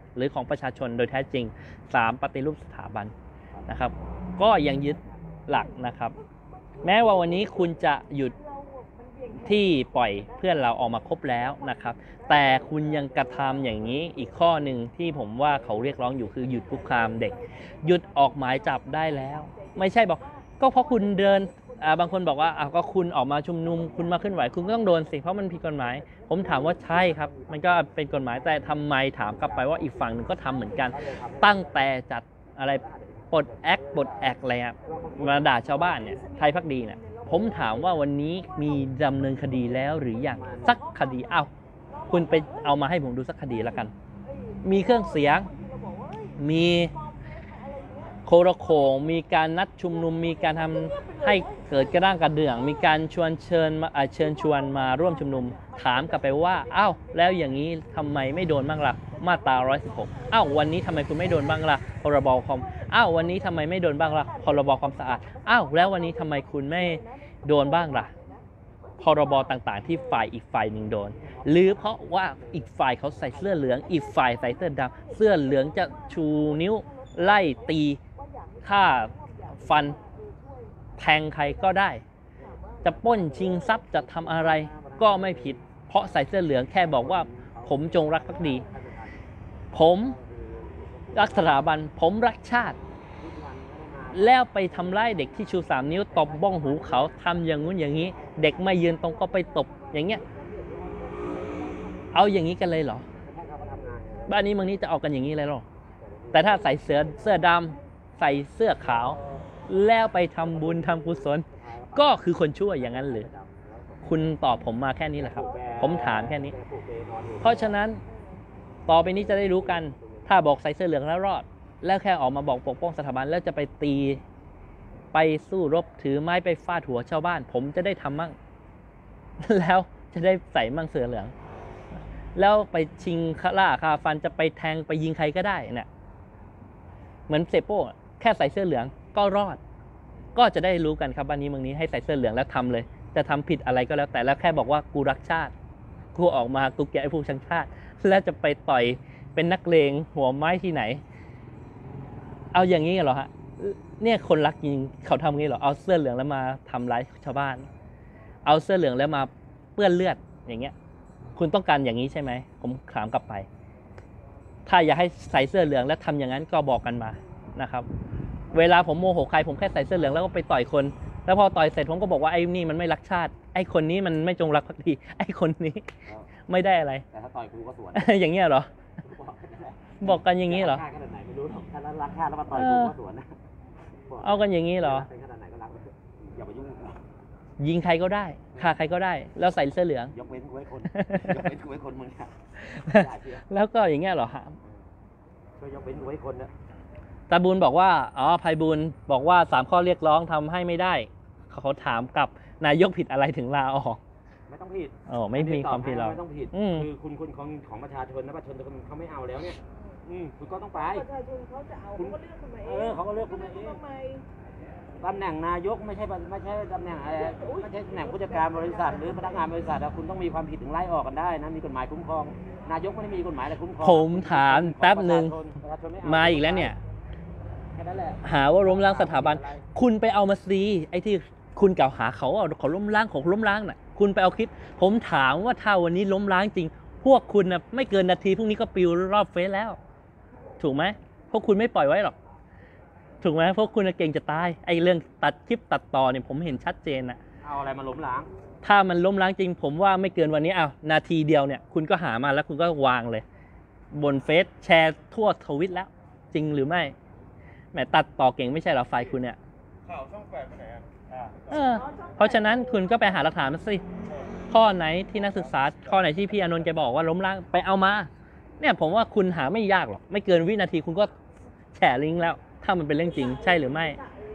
หรือของประชาชนโดยแท้จริง 3 ปฏิรูปสถาบันนะครับ ก็ยังยึดหลักนะครับ แม้ว่าวันนี้คุณจะหยุดที่ปล่อยเพื่อนเราออกมาครบแล้วนะครับ แต่คุณยังกระทำอย่างนี้อีกข้อหนึ่งที่ผมว่าเขาเรียกร้องอยู่คือหยุดคุกคามเด็ก หยุดออกหมายจับได้แล้ว ไม่ใช่บอกก็เพราะคุณเดินบางคนบอกว่าก็คุณออกมาชุมนุมคุณมาเคลื่อนไหวคุณก็ต้องโดนสิเพราะมันผิดกฎหมาย ผมถามว่าใช่ครับ มันก็เป็นกฎหมายแต่ทำไมถามกลับไปว่าอีกฝั่งหนึ่งก็ทำเหมือนกัน ตั้งแต่จัดอะไรปลดแอกอะไรอะมาด่าชาวบ้านเนี่ยไทยพักดีเนี่ยผมถามว่าวันนี้มีดำเนินคดีแล้วหรือยังสักคดีคุณไปเอามาให้ผมดูสักคดีแล้วกัน มีเครื่องเสียงมีโคโรโขงมีการนัดชุมนุมมีการทำให้เกิดกระด้างกระเดื่องมีการเชิญชวนมาร่วมชุมนุมถามกลับไปว่าแล้วอย่างนี้ทำไมไม่โดนบ้างล่ะมาตรา116วันนี้ทำไมคุณไม่โดนบ้างล่ะพรบคอมวันนี้ทำไมไม่โดนบ้างล่ะพรบความสะอาดแล้ววันนี้ทำไมคุณไม่โดนบ้างล่ะพรบต่างๆที่ฝ่ายอีกฝ่ายหนึ่งโดนหรือเพราะว่าอีกฝ่ายเขาใส่เสื้อเหลืองอีกฝ่ายใส่เสื้อดำเสื้อเหลืองจะชูนิ้วไล่ตีฆ่าฟันแทงใครก็ได้จะปล้นชิงทรัพย์จะทำอะไรก็ไม่ผิดเพราะใส่เสื้อเหลืองแค่บอกว่าผมจงรักภักดีผมรักสถาบันผมรักชาติแล้วไปทำร้ายเด็กที่ชู3 นิ้วตบบ้องหูเขาทำอย่างงู้นอย่างนี้เด็กไม่ยืนตรงก็ไปตบอย่างเงี้ยเอาอย่างนี้กันเลยเหรอบ้านนี้เมืองนี้จะเอากันอย่างนี้เลยหรอแต่ถ้าใส่เสื้อดำใส่เสื้อขาวแล้วไปทำบุญทำกุศลก็คือคนชั่วอย่างนั้นหรือคุณตอบผมมาแค่นี้แหละครับผมถามแค่นี้เพราะฉะนั้นต่อไปนี้จะได้รู้กันถ้าบอกใส่เสื้อเหลืองแล้วรอดแล้วแค่ออกมาบอกปกป้องสถาบันแล้วจะไปตีไปสู้รบถือไม้ไปฟาดหัวชาวบ้านผมจะได้ทำมั่งแล้วจะได้ใส่มั่งเสื้อเหลืองแล้วไปชิงฆ่าฟันจะไปแทงไปยิงใครก็ได้เนี่ยเหมือนเซโป้แค่ใส่เสื้อเหลืองก็รอดก็จะได้รู้กันครับบ้านนี้เมืองนี้ให้ใส่เสื้อเหลืองแล้วทำเลยจะทำผิดอะไรก็แล้วแต่แล้วแค่บอกว่ากูรักชาติกูออกมากูแกะไอ้พวกชังชาติแล้วจะไปต่อยเป็นนักเลงหัวไม้ที่ไหนเอาอย่างนี้เหรอฮะเนี่ยคนรักจริงเขาทำงี้เหรอเอาเสื้อเหลืองแล้วมาทำร้ายชาวบ้านเอาเสื้อเหลืองแล้วมาเปื้อนเลือดอย่างเงี้ยคุณต้องการอย่างนี้ใช่ไหมผมถามกลับไปถ้าอยากให้ใส่เสื้อเหลืองแล้วทำอย่างนั้นก็บอกกันมานะครับเวลาผมโมโหใครผมแค่ใส่เสื้อเหลืองแล้วก็ไปต่อยคนแล้วพอต่อยเสร็จผมก็บอกว่าไอ้นี่มันไม่รักชาติไอ้คนนี้มันไม่จงรักภักดีไอ้คนนี้ไม่ได้อะไรแต่ถ้าต่อยกูก็สวนอย่างเงี้ยเหรอบอกกันอย่างนี้เหรอขนาดไหนไม่รู้หรอกถ้ารักชาติแล้วมาต่อยกูก็สวนนะเอากันอย่างนี้เหรอเป็นขนาดไหนก็รักอย่าไปยุ่งยิงใครก็ได้ฆ่าใครก็ได้แล้วใส่เสื้อเหลืองยกเว้นกูไว้คนยกเว้นกูไว้คนมึงแล้วก็อย่างเงี้ยเหรอฮะก็ยกเว้นกูไว้คนนะตาบุญบอกว่าไพบูลย์บอกว่า3 ข้อเรียกร้องทำให้ไม่ได้เขาถามกับนายกผิดอะไรถึงลาออกไม่ต้องผิดไม่มีความผิดหรอกไม่ต้องผิดคือคุณของประชาชนนะประชาชนเขาไม่เอาแล้วเนี่ยคุณก็ต้องไปประชาชนเขาจะเอาเขาก็เลือกคุณมาเองเขาก็เลือกคุณมาเองตำแหน่งนายกไม่ใช่ตำแหน่งอะไรไม่ใช่ตำแหน่งผู้จัดการบริษัทหรือพนักงานบริษัทคุณต้องมีความผิดถึงไล่ออกกันได้นะมีกฎหมายคุ้มครองนายกไม่ได้มีกฎหมายอะไรคุ้มครองผมถามแป๊บนึงมาอีกแล้วเนี่ยหาว่าล้มล้างสถาบันคุณไปเอามาซีไอ้ที่คุณกล่าวหาเขาล้มล้างของล้มล้างน่ะคุณไปเอาคลิปผมถามว่าถ้าวันนี้ล้มล้างจริงพวกคุณน่ะไม่เกินนาทีพรุ่งนี้ก็ปิวรอบเฟซแล้วถูกไหมพวกคุณไม่ปล่อยไว้หรอกถูกไหมพวกคุณเก่งจะตายไอ้เรื่องตัดคลิปตัดต่อเนี่ยผมเห็นชัดเจนน่ะเอาอะไรมาล้มล้างถ้ามันล้มล้างจริงผมว่าไม่เกินวันนี้นาทีเดียวเนี่ยคุณก็หามาแล้วคุณก็วางเลยบนเฟซแชร์ทั่วทวิตแล้วจริงหรือไม่แหมตัดต่อเก่งไม่ใช่เหรอไฟคุณเนี่ยข่าวช่อง 8ไปไหนเพราะฉะนั้นคุณก็ไปหาหลักฐานมาสิข้อไหนที่นักศึกษาข้อไหนที่พี่อานนท์แกบอกว่าล้มล้างไปเอามาเนี่ยผมว่าคุณหาไม่ยากหรอกไม่เกินวินาทีคุณก็แชร์ลิงก์แล้วถ้ามันเป็นเรื่องจริงใช่หรือไม่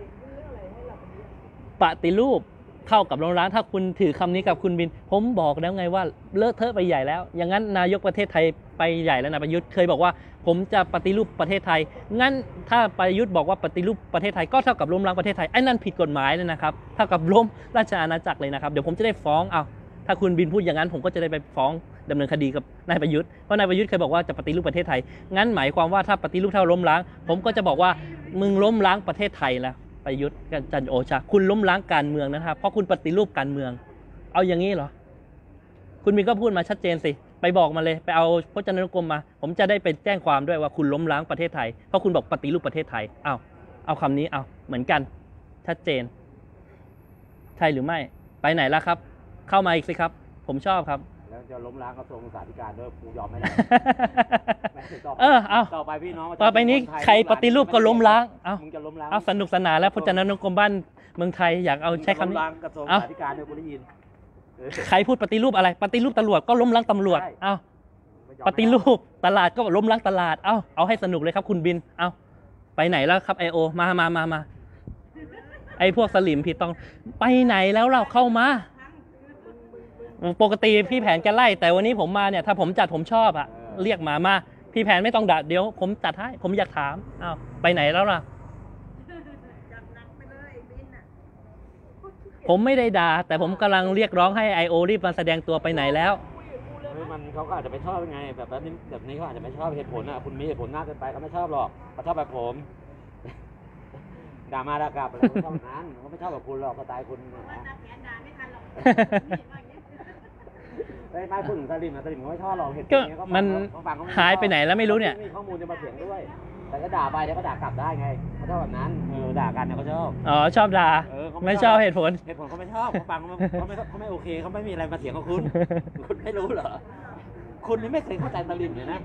ปฏิรูปเท่ากับล้มล้างถ้าคุณถือคำนี้กับคุณบินผมบอกแล้วไงว่าเลอะเทอะไปใหญ่แล้วอย่างนั้นนายกประเทศไทยไปใหญ่แล้วนะประยุทธ์เคยบอกว่าผมจะปฏิรูปประเทศไทยงั้นถ้าประยุทธ์บอกว่าปฏิรูปประเทศไทยก็เท่ากับล้มล้างประเทศไทยไอ้นั่นผิดกฎหมายเลยนะครับเท่ากับล้มราชอาณาจักรเลยนะครับเดี๋ยวผมจะได้ฟ้องถ้าคุณบินพูดอย่างนั้นผมก็จะได้ไปฟ้องดำเนินคดีกับนายประยุทธ์เพราะนายประยุทธ์เคยบอกว่าจะปฏิรูปประเทศไทยงั้นหมายความว่าถ้าปฏิรูปเท่าล้มล้างผมก็จะบอกว่ามึงล้มล้างประเทศไทยแล้วประยุทธ์จันทร์โอชาคุณล้มล้างการเมืองนะครับเพราะคุณปฏิรูปการเมืองเอาอย่างนี้เหรอคุณบินก็พูดมาชัดเจนสิไปบอกมาเลยไปเอาพจนานุกรมมาผมจะได้ไปแจ้งความด้วยว่าคุณล้มล้างประเทศไทยเพราะคุณบอกปฏิรูปประเทศไทยเอาคำนี้เอาเหมือนกันชัดเจนใช่หรือไม่ไปไหนแล้วครับเข้ามาอีกสิครับผมชอบครับแล้วจะล้มล้างกระทรวงศึกษาธิการด้วยกูยอมไม่ได้เอาต่อไปพี่น้องต่อไปนี้ใครปฏิรูปก็ล้มล้างมึงจะล้มล้างเอาสนุกสนานแล้วพจนานุกรมบ้านเมืองไทยอยากเอาใช้คำนี้ล้มล้างกระทรวงศึกษาธิการเนี่ยกูได้ยินใครพูดปฏิรูปอะไรปฏิรูปตำรวจก็ล้มล้างตำรวจเอาปฏิรูปตลาดก็ล้มล้างตลาดเอาให้สนุกเลยครับคุณบินเอาไปไหนแล้วครับIOมาไอพวกสลิมพี่ต้องไปไหนแล้วเราเข้ามาปกติพี่แผนแกไล่แต่วันนี้ผมมาเนี่ยถ้าผมจัดผมชอบเรียกมาพี่แผนไม่ต้องด่าเดี๋ยวผมจัดให้ผมอยากถามไปไหนแล้วล่ะผมไม่ได้ด่าแต่ผมกำลังเรียกร้องให้ IO รีบมาแสดงตัวไปไหนแล้วมันเขาก็อาจจะไม่ชอบไงแบบนี้เขาอาจจะไม่ชอบเหตุผลคุณมีเหตุผลมากเกินไปเขาไม่ชอบหรอกเขาชอบแบบผมด่ามาด่ากลับอะไรเขาชอบนั้นเขาไม่ชอบแบบคุณหรอกสไตล์คุณไม่พูดถึงสลิมนะสลิมเขาไม่ชอบหรอกเหตุผลนี้ก็มันหายไปไหนแล้วไม่รู้เนี่ยมีข้อมูลจะมาเถียงด้วยแต่ก็ด่าไปเดี๋ยวก็ด่ากลับได้ไงเขาชอบแบบนั้นด่ากันเนี่ยเขาชอบชอบด่าไม่ชอบเหตุผลเขาไม่ชอบเขาฟังเขาไม่โอเคเขาไม่มีอะไรมาเถียงกับคุณไม่รู้เหรอคุณนี่ไม่เคยเข้าใจสลิมเลยนะ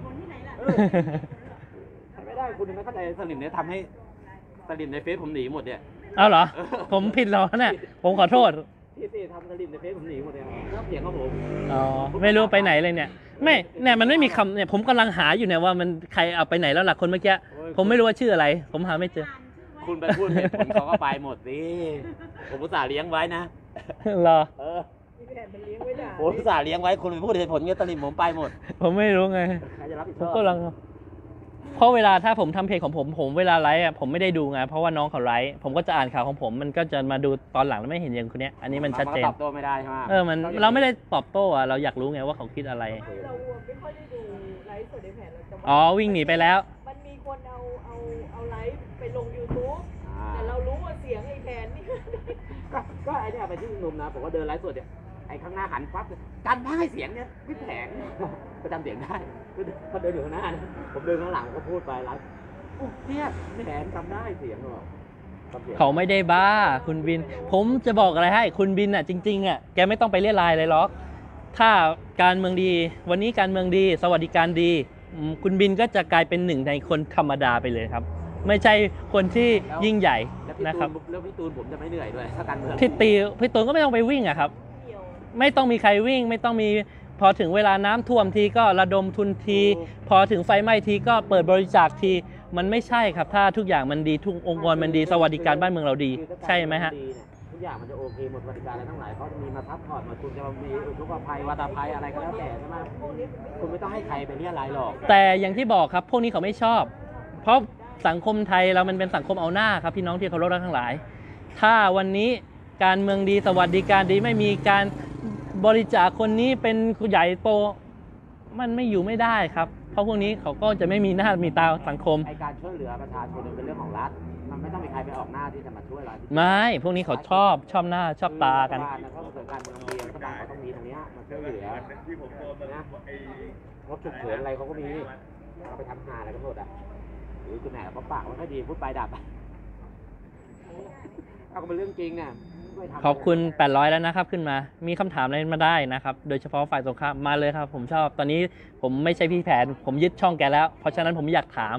ไม่ได้คุณไม่เข้าใจสลิมเนี่ยทำให้สลิมในเฟซผมหนีหมดเนี่ยเอาเหรอผมผิดแล้วเนี่ยผมขอโทษที่ทำสลิมในเฟซผมหนีหมดเลยแล้วเถียงกับผมไม่รู้ไปไหนเลยเนี่ยเนี่ยมันไม่มีคำเนี่ยผมกำลังหาอยู่เนี่ยว่ามันใครเอาไปไหนแล้วล่ะคนเมื่อกี้ผมไม่รู้ว่าชื่ออะไรผมหาไม่เจอคุณไปพูดเหตุผลเขาก็ไปหมดสิผมอุตส่าห์เลี้ยงไว้นะเหรอผมอุตส่าห์เลี้ยงไว้คุณไปพูดเหตุผลเงี้ยสลิมผมไปหมดผมไม่รู้ไงผมก็ลังเพราะเวลาถ้าผมทำเพจของผมเวลาไลฟ์ผมไม่ได้ดูไงเพราะว่าน้องเขาไลฟ์ผมก็จะอ่านข่าวของผมมันก็จะมาดูตอนหลังแล้วไม่เห็นอย่างคนนี้อันนี้มันชัดเจนตอบโต้ไม่ได้ใช่ไหมมันเราไม่ได้ตอบโต้เราอยากรู้ไงว่าเขาคิดอะไรเราไม่ค่อยได้ดูไลฟ์สดในแผนเราวิ่งหนีไปแล้วมันมีคนเอาไลฟ์ไปลง YouTube แต่เรารู้ว่าเสียงไอ้แผนนี่ก็ไอ้เนี่ยไปที่หนุ่มนะผมก็เดินไลฟ์สดเนี่ยไอ้ข้างหน้าหันปั๊บกันบ้าให้เสียงเนี่ยพี่แผงก็จำเสียงได้เขาเดินอยู่ข้างหน้าผมเดินข้างหลังก็พูดไปไลฟ์เนี่ยพี่แผงจำได้เสียงหรอเขาไม่ได้บ้าคุณบินผมจะบอกอะไรให้คุณบินจริงๆแกไม่ต้องไปเรียรายเลยหรอกถ้าการเมืองดีวันนี้การเมืองดีสวัสดิการดีคุณบินก็จะกลายเป็นหนึ่งในคนธรรมดาไปเลยครับไม่ใช่คนที่ยิ่งใหญ่นะครับแล้วพี่ตูนผมจะไม่เหนื่อยด้วยถ้าการเมืองพี่ตูนก็ไม่ต้องไปวิ่งครับไม่ต้องมีใครวิ่งไม่ต้องมีพอถึงเวลาน้ำท่วมทีก็ระดมทุนทีพอถึงไฟไหม้ทีก็เปิดบริจาคทีมันไม่ใช่ครับถ้าทุกอย่างมันดีทุกองค์กรมันดีสวัสดิการบ้านเมืองเราดีใช่ไหมฮะทุกอย่างมันจะโอเคหมดสวัสดิการอะไรทั้งหลายเขาจะมีมาซัพพอร์ตมาคุณจะมีอุทกภัยวาตภัยอะไรก็แล้วแต่ใช่ไหมคุณไม่ต้องให้ใครไปเรียรายหรอกแต่อย่างที่บอกครับพวกนี้เขาไม่ชอบเพราะสังคมไทยเรามันเป็นสังคมเอาหน้าครับพี่น้องที่เคารพรักทั้งหลายถ้าวันนี้การเมืองดีสวัสดิการดีไม่มีการบริจาคคนนี้เป็นใหญ่โตมันไม่อยู่ไม่ได้ครับเพราะพวกนี้เขาก็จะไม่มีหน้ามีตาสังคมการช่วยเหลือประชาชนเป็นเรื่องของรัฐมันไม่ต้องมีใครไปออกหน้าที่จะมาช่วยเราไม่พวกนี้เขาชอบหน้าชอบตากันเขาเกิดการเมืองดีรัฐบาลเขาต้องมีตรงนี้มาช่วยเหลือนะรถฉุกเฉินอะไรเขาก็มีเราไปทำงานอะไรก็หมดหรือคุณแม่เขาปากไม่ค่อยดีพูดไปดับเอาก็เป็นเรื่องจริงเนี่ยขอบคุณ800แล้วนะครับขึ้นมามีคำถามอะไรมาได้นะครับโดยเฉพาะฝ่ายตรงข้ามมาเลยครับผมชอบตอนนี้ผมไม่ใช่พี่แผนผมยึดช่องแกแล้วเพราะฉะนั้นผมอยากถาม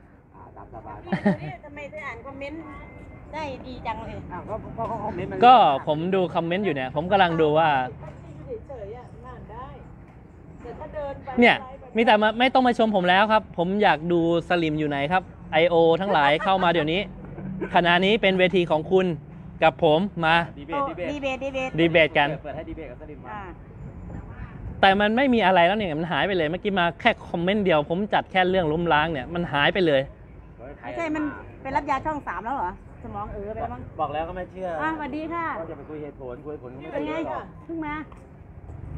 ทำไมได้อ่านคอมเมนต์ได้ดีจังเลยก็ผมดูคอมเมนต์อยู่เนี่ยผมกำลังดูว่าเนี่ยมีแต่ไม่ต้องมาชมผมแล้วครับผมอยากดูสลิมอยู่ไหนครับ IO ทั้งหลายเข้ามาเดี๋ยวนี้ขณะนี้เป็นเวทีของคุณกับผมมาดีเบตกันเปิดให้ดีเบตกับสลิมมาแต่มันไม่มีอะไรแล้วเนี่ยมันหายไปเลยเมื่อกี้มาแค่คอมเมนต์เดียวผมจัดแค่เรื่องล้มล้างเนี่ยมันหายไปเลยไม่ใช่มันเป็นรับยาช่อง3แล้วเหรอสมองไปแล้วมั้งบอกแล้วก็ไม่เชื่อสวัสดีค่ะก็จะไปคุยเหตุผลเป็นไงเพิ่งมา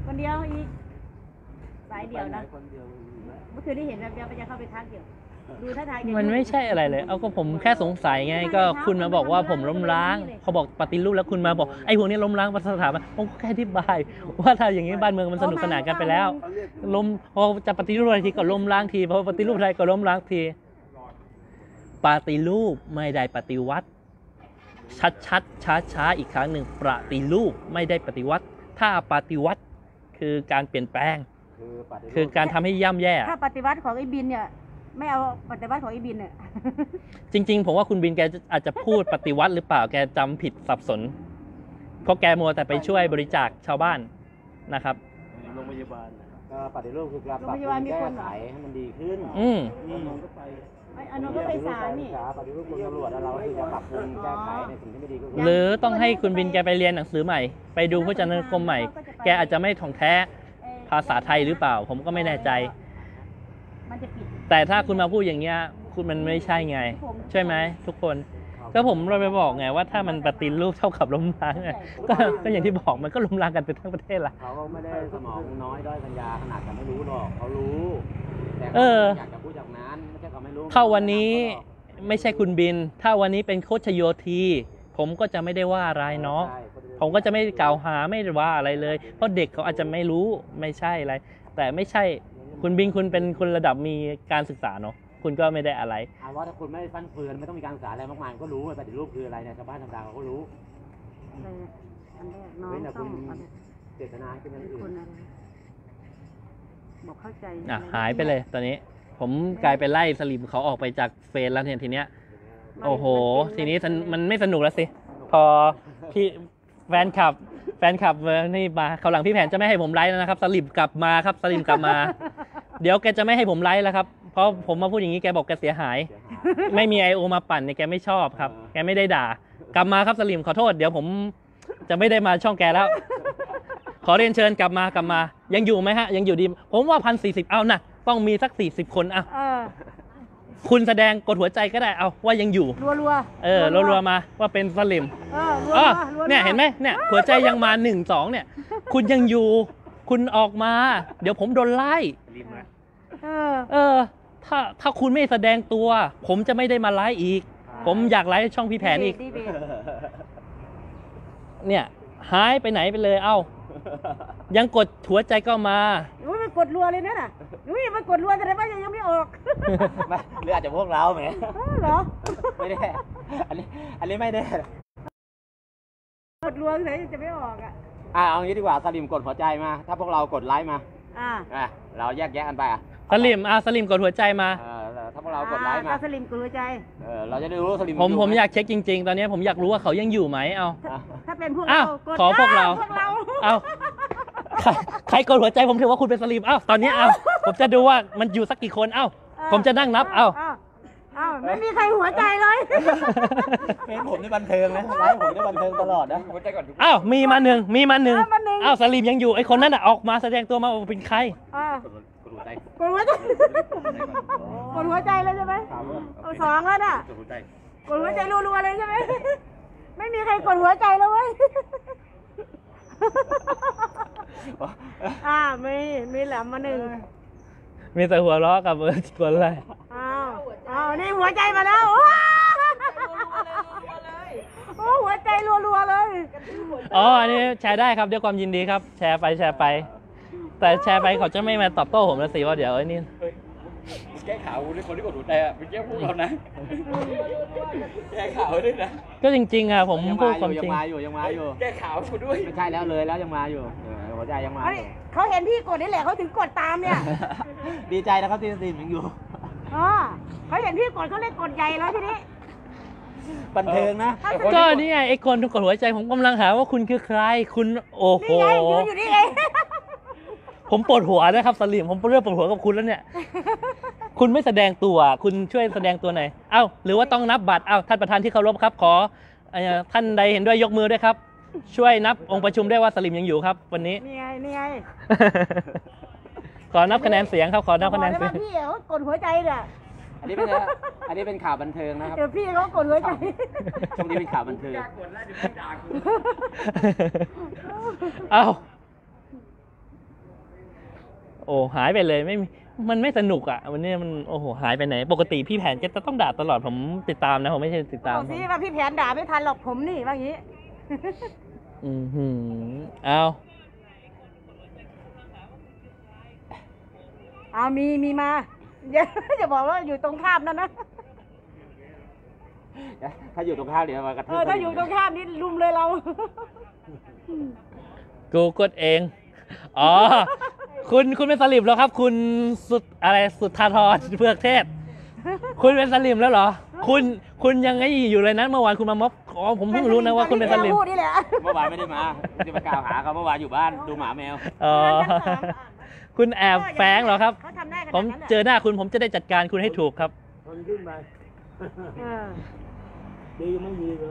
คนเดียวอีกสายเดียวนะเมื่อคืนที่เห็นแบบเดียวไปจะเข้าไปทักอยู่ดูท่าทางมันไม่ใช่อะไรเลย เอาก็ผมแค่สงสัยไง ก็คุณมาบอกว่าผมล้มล้างเขาบอกปฏิรูปแล้วคุณมาบอกไอ้พวกนี้ล้มล้างสถาบันผมก็แค่อธิบายว่าถ้าอย่างนี้บ้านเมืองมันสนุกสนานกันไปแล้วล้มพอจะปฏิรูปอะไรทีก็ล้มล้างทีพอปฏิรูปอะไรก็ล้มล้างทีปฏิรูปไม่ได้ปฏิวัติชัดช้าอีกครั้งหนึ่งปฏิรูปไม่ได้ปฏิวัติถ้าปฏิวัติคือการเปลี่ยนแปลงคือการทำให้ย่ำแย่ถ้าปฏิวัติของไอ้บินเนี่ยไม่เอาปฏิวัติของไอ้บินเนี่ยจริงๆผมว่าคุณบินแกอาจจะพูดปฏิวัติหรือเปล่าแกจำผิดสับสนเพราะแกมัวแต่ไปช่วยบริจาคชาวบ้านนะครับโรงพยาบาลก็ปฏิรูปคือการปรับปรุงแก้ไขให้มันดีขึ้นไอ้อนุก็ไปศาลนี่ปฏิรูปกรมตำรวจแล้วเราคือจะปรับปรุงแก้ไขในสิ่งที่ไม่ดีก็คือหรือต้องให้คุณบินแกไปเรียนหนังสือใหม่ ไปดูพจนานุกรมใหม่ แกอาจจะไม่ถ่องแท้ภาษาไทยหรือเปล่า ผมก็ไม่แน่ใจมันจะปิดแต่ถ้าคุณมาพูดอย่างเงี้ยคุณมันไม่ใช่ไง ใช่ไหมทุกคน ก็ผมเราไปบอกไงว่าถ้ามันปฏิรูปเท่ากับล้มล้างไงก็อย่างที่บอกมันก็ล้มล้างกันไปทั้งประเทศละเขาไม่ได้สมองน้อยด้อยปัญญาขนาดจะไม่รู้หรอกเขารู้แต่อยากจะพูดจากนั้นไม่ใช่เขาไม่รู้ถ้าวันนี้ไม่ใช่คุณบิน ถ้าวันนี้เป็นโคชโยธีผมก็จะไม่ได้ว่าอะไรเนาะผมก็จะไม่กล่าวหาไม่ว่าอะไรเลยเพราะเด็กเขาอาจจะไม่รู้ไม่ใช่อะไรแต่ไม่ใช่คุณบินคุณเป็นคนระดับมีการศึกษาเนาะคุณก็ไม่ได้อะไรว่าถ้าคุณไม่ฟันเฟือนไม่ต้องมีการศึกษาอะไรมากมายก็รู้ว่าปฏิรูปคืออะไรเนี่ยชาวบ้านธรรมดาเขาก็รู้อันแรกน้องเว้นแต่ต้คุองณเจตนาเป็นอย่างอื่คนนอะไรบอกเข้าใจหายไปเลยตอนนี้ผมกลายไปไล่สลิมเขาออกไปจากเฟซแล้วเนี่ยทีเนี้ยโอ้โหทีนี้มันไม่สนุกแล้วสิพอพี่แฟนคลับนี่มาเขาวหลังพี่แผนจะไม่ให้ผมไลฟ์แล้วนะครับสลิมกลับมาครับสลิมกลับมา เดี๋ยวแกจะไม่ให้ผมไลฟ์แล้วครับเพราะผมมาพูดอย่างนี้แกบอกแกเสียหาย ไม่มี IO มาปั่นเนี่ยแกไม่ชอบครับแกไม่ได้ด่ากลับมาครับสลิมขอโทษเดี๋ยวผมจะไม่ได้มาช่องแกแล้ว ขอเรียนเชิญกลับมายังอยู่ไหมฮะยังอยู่ดีผมว่า1,040เอานะต้องมีสัก40คนอ่ะคุณแสดงกดหัวใจก็ได้เอาว่ายังอยู่รัวรัวมาว่าเป็นสลิมรัวเนี่ยเห็นไหมเนี่ยหัวใจยังมา1 2เนี่ยคุณยังอยู่คุณออกมาเดี๋ยวผมโดนไล่ถ้าคุณไม่แสดงตัวผมจะไม่ได้มาไลฟ์อีกผมอยากไลฟ์ช่องพี่แผนอีกเนี่ยหายไปไหนไปเลยเอ้ายังกดหัวใจก็มามันกดรัวเลยเนี่ยน่ะมันกดรัวแต่ว่ายังไม่ออกหรืออาจจะพวกเราไหมเหรอไม่ได้อันนี้ไม่ได้กดรัวเลยจะไม่ออกเอางี้ดีกว่าสลิมกดหัวใจมาถ้าพวกเรากดไลค์มาเราแยกแยะกันไปสลิมกดหัวใจมาถ้าพวกเรากดไลค์มาสลิมกดหัวใจเราจะได้รู้สลิมผมอยากเช็คจริงๆตอนนี้ผมอยากรู้ว่าเขายังอยู่ไหมเอาถ้าเป็นพวกเราขอพวกเราเอาใครกดหัวใจผมถือว่าคุณเป็นสลิมตอนนี้ผมจะดูว่ามันอยู่สักกี่คนผมจะนั่งนับไม่มีใครหัวใจเลยเป็นผมได้บันเทิงนะไลฟ์ผมได้บันเทิงตลอดนะหัวใจก่อนมีมาหนึ่งสลิมยังอยู่ไอ้คนนั้นออกมาแสดงตัวมาเป็นใครกดหัวใจเลยใช่ไหม2แล้วน่ะกดหัวใจรัวๆเลยใช่ไหมไม่มีใครกดหัวใจเลยเว้ยมีแหลมมา1 มีแต่หัวเราะกับคนอะไรนี่หัวใจมาแล้วหัวใจรัวๆเลยอันนี้แชร์ได้ครับด้วยความยินดีครับแชร์ไปแต่แชร์ไปเขาจะไม่มาตอบโต้ผมแล้วสิว่าเดี๋ยวไอ้นี่แก้ข่าวด้วยคนที่กดหัวใจไปแก้พวกเรานะแก้ข่าวด้วยนะก็จริงๆผมพูดความจริงยังมาอยู่แก้ข่าวคุณด้วยไม่ใช่แล้วเลยแล้วยังมาอยู่หัวใจยังมาเขาเห็นพี่กดนี่แหละเขาถึงกดตามเนี่ยดีใจนะครับที่สลิมยังอยู่เขาเห็นพี่กดเขาเลยกดใหญ่แล้วทีนี้บันเทิงนะก็นี่ไงไอ้คนกดหัวใจผมกำลังหาว่าคุณคือใครคุณโอ้โหอยู่นี่ไงผมปวดหัวนะครับสลิมผมเริ่มปวดหัวกับคุณแล้วเนี่ยคุณไม่แสดงตัวคุณช่วยแสดงตัวหน่อยหรือว่าต้องนับบัตรท่านประธานที่เคารพครับขอท่านใดเห็นด้วยยกมือด้วยครับช่วยนับองค์ประชุมด้วยว่าสลิมยังอยู่ครับวันนี้นี่ไงขอนับคะแนนเสียงครับขอนับคะแนนเสียงพี่เขากดหัวใจเนี่ยอันนี้เป็นข่าวบันเทิงนะครับพี่เขากดหัวใจช่วงนี้เป็นข่าวบันเทิงโอ้หายไปเลยไม่มีมันไม่สนุกอ่ะวันนี้มันโอ้โหหายไปไหน ปกติพี่แผนก็จะต้องด่าตลอดผมติดตามนะผมไม่ใช่ติดตามบอกสิว่าพี่แผนด่าไม่ทันหรอกผมนี่ว่าอย่างนี้ เอามีมา อย่าบอกว่าอยู่ตรงข้ามนั่นนะถ้าอยู่ตรงข้ามเดี๋ยวมากระทืบถ้าอยู่ตรงข้ามนี่ลุมเลยเรากูกดเองอ๋อคุณเป็นสลิมแล้วครับ คุณสุดอะไรสุดทาทรเพือกเทศ คุณเป็นสลิมแล้วเหรอ คุณยังไงอยู่เลยนะเมื่อวานคุณมาม็อบอ๋อผมเพิ่งรู้นะว่าคุณเป็นสลิมพูดนี่แหละเมื่อวานไม่ได้มาจะมากล่าวหาเขาเมื่อวานอยู่บ้านดูหมาแมวอ๋อคุณแอบแฝงเหรอครับเขาทำได้ขนาดผมนั้นเจอหน้าคุณผมจะได้จัดการคุณให้ถูกครับคนขึ้นไปเออดีไม่ดีเลย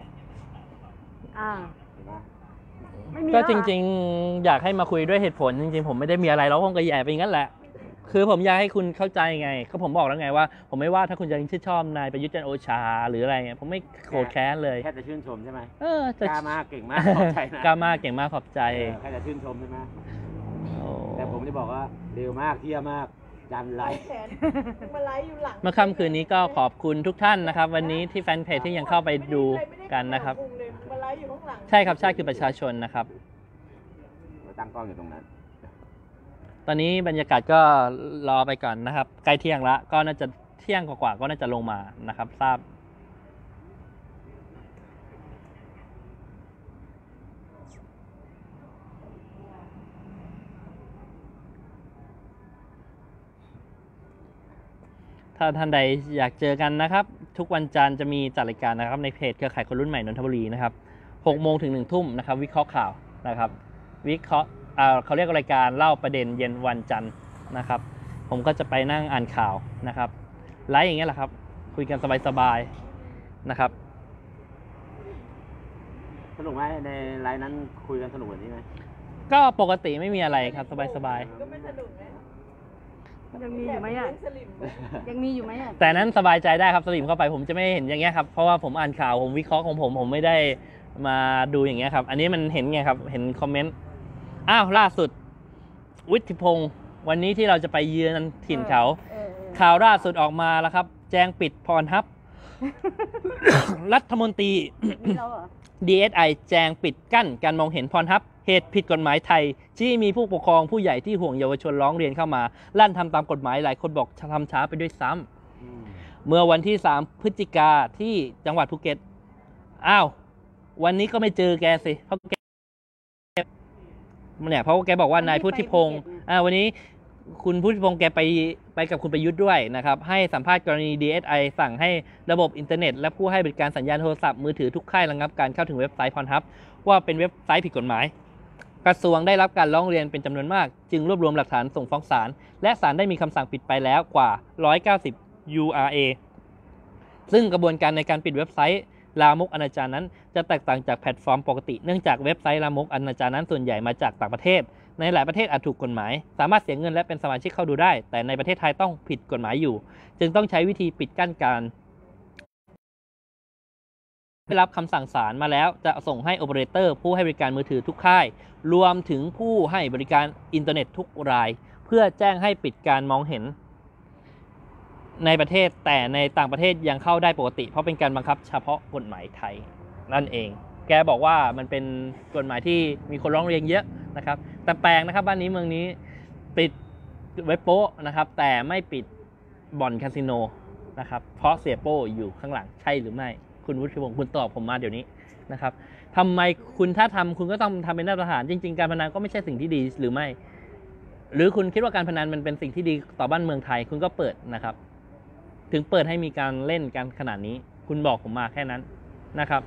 ไม่มีก็แล้วจเหอริงๆ อยากให้มาคุยด้วยเหตุผลจริงๆ ผมไม่ได้มีอะไรแล้วผมก็แย่ไปงั้นแหละ คือผมอยากให้คุณเข้าใจไงก็ผมบอกแล้วไงว่า ผมไม่ว่าถ้าคุณยังชื่นชอบนายประยุทธ์จันทร์โอชาหรืออะไรเงี้ยผมไม่โกรธแค้นเลยแค่จะชื่นชมใช่ไหมจะกล้ามากเก่งมากขอบใจนะกล้ามากเก่งมากขอบใจแค่จะชื่นชมใช่ไหมโอ้แต่ผมจะบอกว่าเร็วมากเที่ยมากจันไรมาไลฟ์อยู่หลังเมื่อค่ำคืนนี้ก็ขอบคุณทุกท่านนะครับ วันนี้ที่แฟนเพจที่ยังเข้าไปดูกันนะครับมาไลฟ์อยู่ข้างหลังใช่ครับใช่คือประชาชนนะครับตั้งกล้องอยู่ตรงนั้นตอนนี้บรรยากาศก็รอไปก่อนนะครับใกล้เที่ยงละก็น่าจะเที่ยงกว่าๆก็น่าจะลงมานะครับทราบถ้าท่านใดอยากเจอกันนะครับ ทุกวันจันทร์จะมีจัดรายการนะครับในเพจเครือข่ายคนรุ่นใหม่นนทบุรีนะครับ6 โมงถึง 1 ทุ่มนะครับวิเคราะห์ข่าวนะครับวิเคราะห์เขาเรียกรายการเล่าประเด็นเย็นวันจันทร์นะครับผมก็จะไปนั่งอ่านข่าวนะครับไลฟ์อย่างเงี้ยแหละครับคุยกันสบายๆนะครับสนุกไหมในไลน์นั้นคุยกันสนุกแบบนี้ไหมก็ปกติไม่มีอะไรครับสบายยังมีอยู่ไหมอ่ะยังมีอยู่ไหมอ่ะๆแต่นั้นสบายใจได้ครับสลิมเข้าไปผมจะไม่เห็นอย่างเงี้ยครับเพราะว่าผมอ่านข่าวผมวิเคราะห์ของผมไม่ได้มาดูอย่างเงี้ยครับอันนี้มันเห็นไงครับเห็นคอมเมนต์อ้าวล่าสุดวุฒิพงศ์วันนี้ที่เราจะไปเยือนถิ่นเขาข่าวล่าสุดออกมาแล้วครับแจ้งปิดพรฮับ รัฐมนตรีมีเราเหรอ DSI แจงปิดกั้นการมองเห็นพรฮับเหตุผิดกฎหมายไทยที่มีผู้ปกครองผู้ใหญ่ที่ห่วงเยาวชนร้องเรียนเข้ามาลั่นทำตามกฎหมายหลายคนบอกทำช้าไปด้วยซ้ำเมื่อวันที่3 พฤศจิกาที่จังหวัดภูเก็ตอ้าววันนี้ก็ไม่เจอแกสิเพราะแกบอกว่านายพุทธิพงศ์วันนี้คุณพุทธิพงศ์แกไปกับคุณประยุทธ์ด้วยนะครับให้สัมภาษณ์กรณี DSI สั่งให้ระบบอินเทอร์เน็ตและผู้ให้บริการสัญญาณโทรศัพท์มือถือทุกค่ายระงับการเข้าถึงเว็บไซต์พรฮับว่าเป็นเว็บไซต์ผิดกฎหมายกระทรวงได้รับการร้องเรียนเป็นจำนวนมากจึงรวบรวมหลักฐานส่งฟ้องศาลและศาลได้มีคำสั่งปิดไปแล้วกว่า190 URA ซึ่งกระบวนการในการปิดเว็บไซต์ลามกอนาจารนั้นจะแตกต่างจากแพลตฟอร์มปกติเนื่องจากเว็บไซต์ลามกอนาจารนั้นส่วนใหญ่มาจากต่างประเทศในหลายประเทศอาจถูกกฎหมายสามารถเสียเงินและเป็นสมาชิกเข้าดูได้แต่ในประเทศไทยต้องผิดกฎหมายอยู่จึงต้องใช้วิธีปิดกั้นการได้รับคำสั่งศาลมาแล้วจะส่งให้โอเปอเรเตอร์ผู้ให้บริการมือถือทุกค่ายรวมถึงผู้ให้บริการอินเทอร์เน็ตทุกรายเพื่อแจ้งให้ปิดการมองเห็นในประเทศแต่ในต่างประเทศยังเข้าได้ปกติเพราะเป็นการบังคับเฉพาะกฎหมายไทยนั่นเองแกบอกว่ามันเป็นกฎหมายที่มีคนร้องเรียนเยอะนะครับแต่แปลงนะครับบ้านนี้เมืองนี้ปิดเว็บโป้นะครับแต่ไม่ปิดบ่อนคาสิโนนะครับเพราะเสียโป้อยู่ข้างหลังใช่หรือไม่คุณวุฒิพงศ์คุณตอบผมมาเดี๋ยวนี้นะครับทำไมคุณถ้าทำคุณก็ต้องทำเป็นมาตรฐานจริงๆการพนันก็ไม่ใช่สิ่งที่ดีหรือไม่หรือคุณคิดว่าการพนันมันเป็นสิ่งที่ดีต่อบ้านเมืองไทยคุณก็เปิดนะครับถึงเปิดให้มีการเล่นกันขนาดนี้คุณบอกผมมาแค่นั้นนะครับ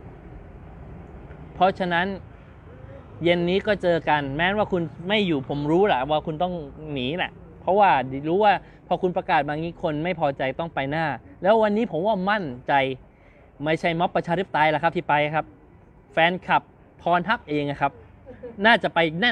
เพราะฉะนั้นเย็นนี้ก็เจอกันแม้ว่าคุณไม่อยู่ผมรู้แหละว่าคุณต้องหนีแหละเพราะว่ารู้ว่าพอคุณประกาศบางนี้คนไม่พอใจต้องไปหน้าแล้ววันนี้ผมว่ามั่นใจไม่ใช่ม็อบประชาธิปไตยแล้วครับที่ไปครับแฟนคลับพรฮับเองครับน่าจะไปแน่น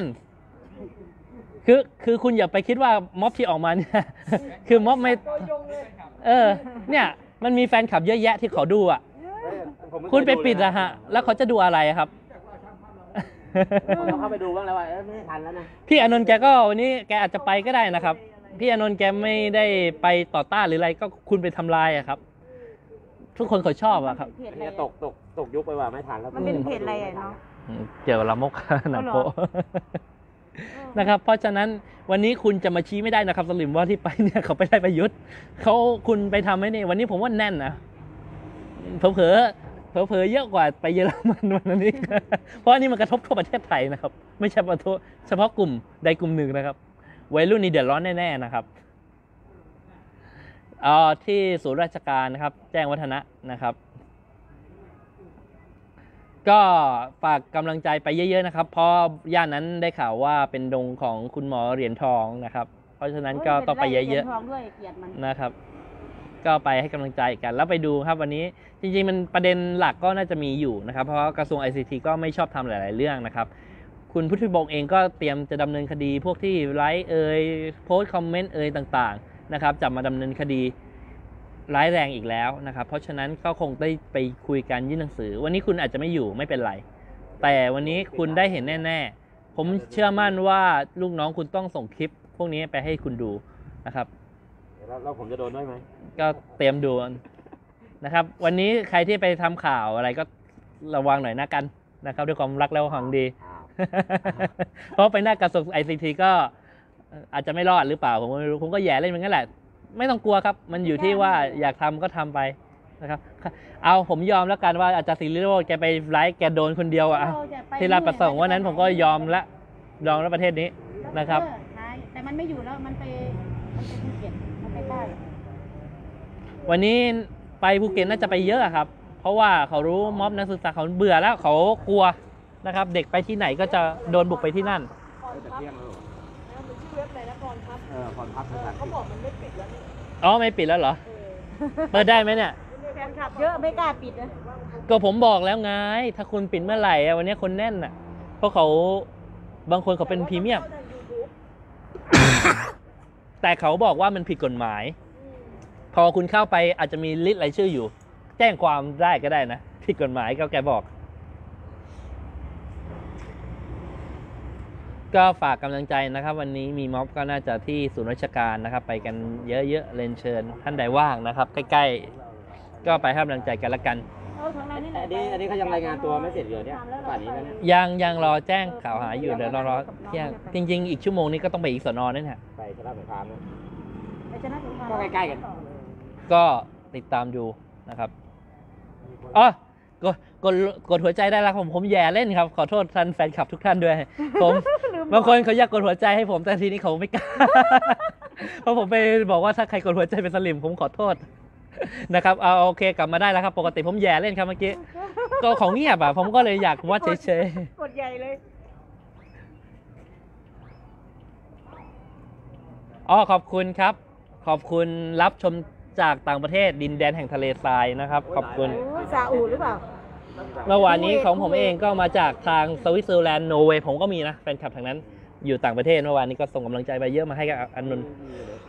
คือคุณอย่าไปคิดว่าม็อบที่ออกมาเนี่ยคือม็อบไม่เนี่ยมันมีแฟนคลับเยอะแยะที่เขาดูอ่ะคุณไปปิดอะฮะแล้วเขาจะดูอะไรครับเราเข้าไปดูบ้างแล้วว่าไม่ทันแล้วนะพี่อานนท์แกก็วันนี้แกอาจจะไปก็ได้นะครับ พี่อานนท์แกไม่ได้ไปต่อต้านหรืออะไรก็คุณไปทำลายอะครับ ทุกคนเขาชอบอะครับเพจอะไรเนี่ยตกยุคไปว่าไม่ทันแล้วมันเป็นเพจอะไรอะเนาะเกี่ยวกับละมก หนังโปะเอาเหรอนะครับ เพราะฉะนั้นวันนี้คุณจะมาชี้ไม่ได้นะครับสลิมว่าที่ไปเนี่ยเขาไปได้ประยุทธ์เขาคุณไปทำให้นี่วันนี้ผมว่าแน่นนะเผลอเยอะกว่าไปเยอรมันวันนี้ เพราะอันนี้มันกระทบทั่วประเทศไทยนะครับ ไม่ใช่เฉพาะกลุ่มใดกลุ่มหนึ่งนะครับวัยรุ่นนี่เดือดร้อนแน่ๆนะครับที่ศูนย์ราชการนะครับ แจ้งวัฒนะนะครับ ก็ฝากกำลังใจไปเยอะๆนะครับ เพราะย่านนั้นได้ข่าวว่าเป็นดงของคุณหมอเหรียญทองนะครับ เพราะฉะนั้นก็ต้องไปเยอะทองด้วยเกลียดมันๆนะครับ ก็ไปให้กำลังใจกันแล้วไปดูครับวันนี้จริงๆมันประเด็นหลักก็น่าจะมีอยู่นะครับ เพราะกระทรวง ICT ก็ไม่ชอบทำหลายๆเรื่องนะครับ คุณพุทธิบงศ์เองก็เตรียมจะดำเนินคดีพวกที่ไลค์โพสต์คอมเมนต์ต่างๆนะครับจับมาดำเนินคดีร้ายแรงอีกแล้วนะครับ เพราะฉะนั้นก็คงได้ไปคุยกันยื่นหนังสือ วันนี้คุณอาจจะไม่อยู่ไม่เป็นไร แต่วันนี้คุณได้เห็นแน่ๆผมเชื่อมั่นว่าลูกน้องคุณต้องส่งคลิปพวกนี้ไปให้คุณดูนะครับแล้วผมจะโดนด้วยไหมก็เตรียมดูนะครับ วันนี้ใครที่ไปทำข่าวอะไรก็ระวังหน่อยนะกันนะครับ ด้วยความรักและหวังดี เพราะไปหน้ากระทรวง ICT ก็อาจจะไม่รอดหรือเปล่าผมก็ไม่รู้ผมก็แย่เล่นเหมือนกันแหละไม่ต้องกลัวครับ มันอยู่ที่ว่าอยากทำก็ทำไปนะครับ เอาผมยอมแล้วกันว่าอาจารย์ศิริโรจน์แกไปไลฟ์แกโดนคนเดียวอะที่ราชประสงค์วันนั้นผมก็ยอมแล้วประเทศนี้นะครับแต่มันไม่อยู่แล้วมันไปภูเก็ตมันไปใต้วันนี้ไปภูเก็ตน่าจะไปเยอะครับ เพราะว่าเขารู้ม็อบนักศึกษาเขาเบื่อแล้วเขากลัวนะครับ เด็กไปที่ไหนก็จะโดนบุกไปที่นั่นผ่อนพับเขาบอกมันไม่ปิดแล้วอ๋อไม่ปิดแล้วเหรอ เปิดได้ไหมเนี่ยแฟนคลับเยอะไม่กล้าปิดนะก็ผมบอกแล้วไง ถ้าคุณปิดเมื่อไหร่อะวันนี้คนแน่นอ่ะ เพราะเขาบางคนเขาเป็นพรีเมียม แต่เขาบอกว่ามันผิดกฎหมาย พอคุณเข้าไปอาจจะมีลิสต์รายชื่ออยู่ แจ้งความได้ก็ได้นะผิดกฎหมายก็แกบอก ก็ฝากกำลังใจนะครับ วันนี้มีม็อบก็น่าจะที่ศูนย์ราชการนะครับ ไปกันเยอะๆเรียนเชิญท่านใดว่างนะครับ ใกล้ๆก็ไปให้กำลังใจกันละกันอันนี้เขายังรายงานตัวไม่เสร็จเลยเนี่ยป่านนี้แล้วเนี่ยยังรอแจ้งข่าวหาอยู่เดี๋ยวรอเที่ยงจริงๆอีกชั่วโมงนี้ก็ต้องไปอีกสนนั่นแหละไปชนะสงครามนะไปชนะสงครามก็ใกล้ๆกันก็ติดตามดูนะครับอ๋อกดหัวใจได้แล้วผมแย่เล่นครับ ขอโทษท่านแฟนคลับทุกท่านด้วยผมบางคนเขาอยากกดหัวใจให้ผมแต่ทีนี้เขาไม่กล้า เพราะผมไปบอกว่าถ้าใครกดหัวใจเป็นสลิมผมขอโทษนะครับเอาโอเคกลับมาได้แล้วครับปกติผมแย่เล่นครับเมื่อกี้ก็ของเงียบอ่ะผมก็เลยอยากวัดเฉยๆกดใหญ่เลยขอบคุณครับ ขอบคุณรับชมจากต่างประเทศดินแดนแห่งทะเลทรายนะครับ ขอบคุณซาอุหรือเปล่าเมื่อวานนี้ของผมเองก็มาจากทางสวิตเซอร์แลนด์โนเวย์ผมก็มีนะแฟนคลับทางนั้นอยู่ต่างประเทศเมื่อวานนี้ก็ส่งกำลังใจไปเยอะมาให้กับอานนท์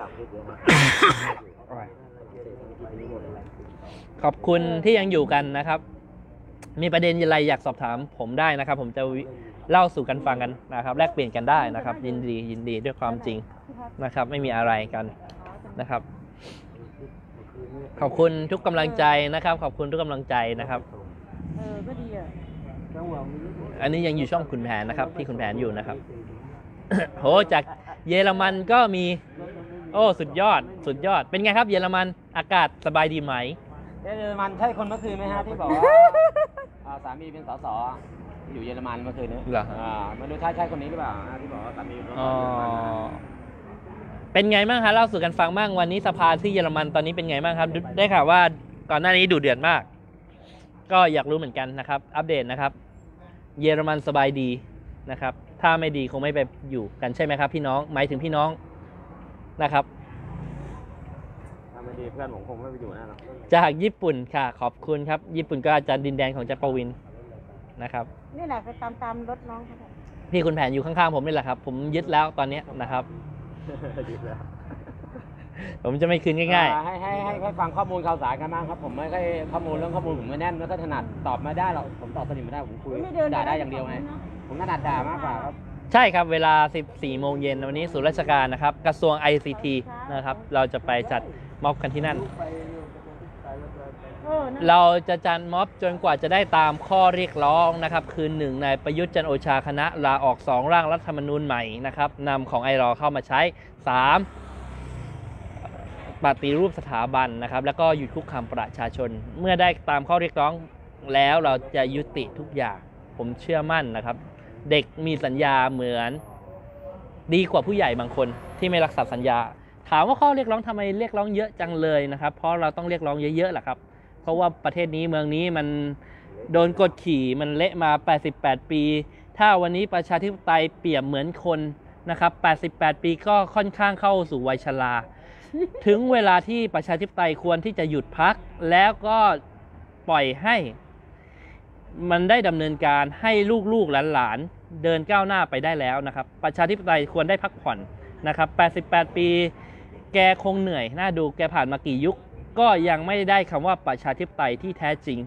ขอบคุณที่ยังอยู่กันนะครับ มีประเด็นอะไรอยากสอบถามผมได้นะครับ ผมจะเล่าสู่กันฟังกันนะครับ แลกเปลี่ยนกันได้นะครับ ยินดีด้วยความจริงนะครับ ไม่มีอะไรกันนะครับ ขอบคุณทุกกำลังใจนะครับ ขอบคุณทุกกำลังใจนะครับก็ดีอ่ะอันนี้ยังอยู่ช่องคุณแผนนะครับ ที่คุณแผนอยู่นะครับ โหจากเยอรมันก็มี โอ้สุดยอดเป็นไงครับเยอรมันอากาศสบายดีไหมเยอรมันใช่คนเมื่อคืนไหมฮะที่บอกว่าสามีเป็นสสอยู่เยอรมันเมื่อคืนนี้เหรอไม่รู้ใช่คนนี้หรือเปล่าที่บอกว่าสามีเป็นสสอ๋อเยอรมันนะเป็นไงบ้างคะเล่าสู่กันฟังบ้างวันนี้สภาที่เยอรมันตอนนี้เป็นไงบ้างครับได้ข่าวว่าก่อนหน้านี้ดุเดือดมาก ก็อยากรู้เหมือนกันนะครับ อัปเดตนะครับ เยอรมันสบายดีนะครับ ถ้าไม่ดีคงไม่ไปอยู่กันใช่ไหมครับ พี่น้องหมายถึงพี่น้องนะครับถ้าไม่ดีเพื่อนผมคงไม่ไปอยู่แน่หรอกจากญี่ปุ่นค่ะขอบคุณครับ ญี่ปุ่นก็อาจารย์ดินแดนของจักรปวินนะครับนี่แหละไปตามรถน้องเขาพี่คุณแผนอยู่ข้างๆผมนี่แหละครับ ผมยึดแล้วตอนนี้นะครับยึดแล้วผมจะไม่คืนง่ายให้ฟังข้อมูลข่าวสารกันบ้างครับ ผมไม่ค่อยข้อมูลเรื่องข้อมูลผมไม่แน่นไม่ค่อยถนัดตอบไม่ได้หรอกผมตอบสนิทไม่ได้ผมคุยด่าได้อย่างเดียวไงเผมถนัดด่ามากกว่าครับใช่ครับเวลา 14 โมงเย็นวันนี้ศูนย์ราชการนะครับกระทรวง ICT นะครับเราจะไปจัดม็อบกันที่นั่น เราจะจัดม็อบจนกว่าจะได้ตามข้อเรียกร้องนะครับคือ 1. นายประยุทธ์จันทร์โอชาคณะลาออก 2. ร่างรัฐธรรมนูญใหม่นะครับนำของไอรอเข้ามาใช้ 3. ปฏิรูปสถาบันนะครับแล้วก็หยุดคุกคามประชาชน เมื่อได้ตามข้อเรียกร้องแล้วเราจะยุติทุกอย่างผมเชื่อมั่นนะครับเด็กมีสัญญาเหมือนดีกว่าผู้ใหญ่บางคนที่ไม่รักษาสัญญาถามว่าข้อเรียกร้องทำไมเรียกร้องเยอะจังเลยนะครับเพราะเราต้องเรียกร้องเยอะๆแหละครับเพราะว่าประเทศนี้เมืองนี้มันโดนกดขี่มันเละมา88 ปีถ้าวันนี้ประชาธิปไตยเปรียบเหมือนคนนะครับ88 ปีก็ค่อนข้างเข้าสู่วัยชราถึงเวลาที่ประชาธิปไตยควรที่จะหยุดพักแล้วก็ปล่อยให้มันได้ดำเนินการให้ลูกๆหลานๆเดินก้าวหน้าไปได้แล้วนะครับประชาธิปไตยควรได้พักผ่อนนะครับ88 ปีแกคงเหนื่อยน่าดูแกผ่านมากี่ยุคก็ยังไม่ได้คำว่าประชาธิปไตยที่แท้จริง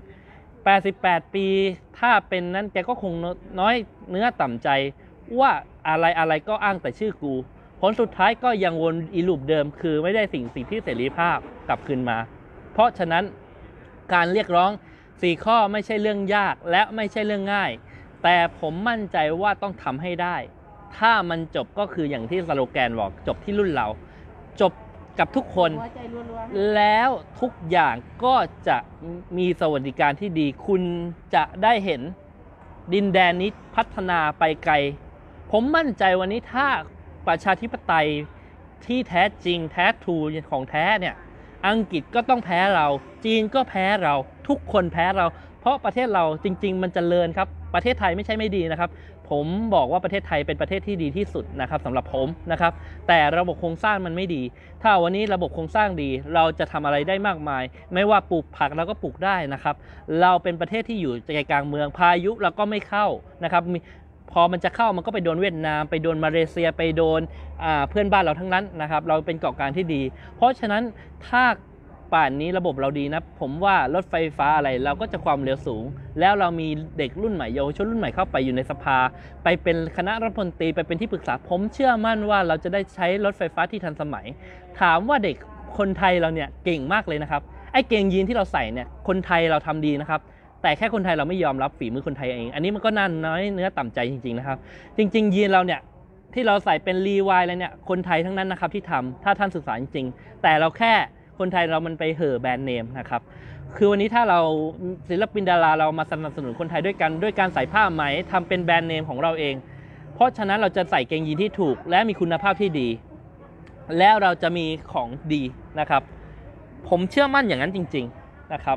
88 ปีถ้าเป็นนั้นแกก็คงน้อยเนื้อต่ำใจว่าอะไรก็อ้างแต่ชื่อกูผลสุดท้ายก็ยังวนอีลูปเดิมคือไม่ได้สิ่งที่เสรีภาพกลับคืนมาเพราะฉะนั้นการเรียกร้อง4 ข้อไม่ใช่เรื่องยากและไม่ใช่เรื่องง่ายแต่ผมมั่นใจว่าต้องทำให้ได้ถ้ามันจบก็คืออย่างที่สโลแกนบอกจบที่รุ่นเราจบกับทุกคนแล้วทุกอย่างก็จะมีสวัสดิการที่ดีคุณจะได้เห็นดินแดนนี้พัฒนาไปไกลผมมั่นใจวันนี้ถ้าประชาธิปไตยที่แท้จริงแท้ทรูของแท้เนี่ยอังกฤษก็ต้องแพ้เราจีนก็แพ้เราทุกคนแพ้เราเพราะประเทศเราจริงๆมันเจริญครับประเทศไทยไม่ใช่ไม่ดีนะครับผมบอกว่าประเทศไทยเป็นประเทศที่ดีที่สุดนะครับสำหรับผมนะครับแต่ระบบโครงสร้างมันไม่ดีถ้าวันนี้ระบบโครงสร้างดีเราจะทำอะไรได้มากมายไม่ว่าปลูกผักเราก็ปลูกได้นะครับเราเป็นประเทศที่อยู่ใจกลางเมืองพายุเราก็ไม่เข้านะครับพอมันจะเข้ามันก็ไปโดนเวียดนามไปโดนมาเลเซียไปโดนเพื่อนบ้านเราทั้งนั้นนะครับเราเป็นเกาะกลางที่ดีเพราะฉะนั้นถ้าป่านนี้ระบบเราดีนะผมว่ารถไฟฟ้าอะไรเราก็จะความเร็วสูงแล้วเรามีเด็กรุ่นใหม่เยาวชนรุ่นใหม่เข้าไปอยู่ในสภาไปเป็นคณะรัฐมนตรีไปเป็นที่ปรึกษาผมเชื่อมั่นว่าเราจะได้ใช้รถไฟฟ้าที่ทันสมัยถามว่าเด็กคนไทยเราเนี่ยเก่งมากเลยนะครับไอ้เกงยีนที่เราใส่เนี่ยคนไทยเราทำดีนะครับแต่แค่คนไทยเราไม่ยอมรับฝีมือคนไทยเองอันนี้มันก็น่าน้อยเนื้อต่ำใจจริงๆนะครับจริงๆยีนเราเนี่ยที่เราใส่เป็นรีวายอะไรเนี่ยคนไทยทั้งนั้นนะครับที่ทำถ้าท่านศึกษาจริงๆแต่เราแค่คนไทยเรามันไปเห่อแบรนด์เนมนะครับคือวันนี้ถ้าเราศิลปินดาราเรามาสนับสนุนคนไทยด้วยกันด้วยการใส่ผ้าไหมทำเป็นแบรนด์เนมของเราเองเพราะฉะนั้นเราจะใส่เกงยีนที่ถูกและมีคุณภาพที่ดีแล้วเราจะมีของดีนะครับผมเชื่อมั่นอย่างนั้นจริงๆนะครับ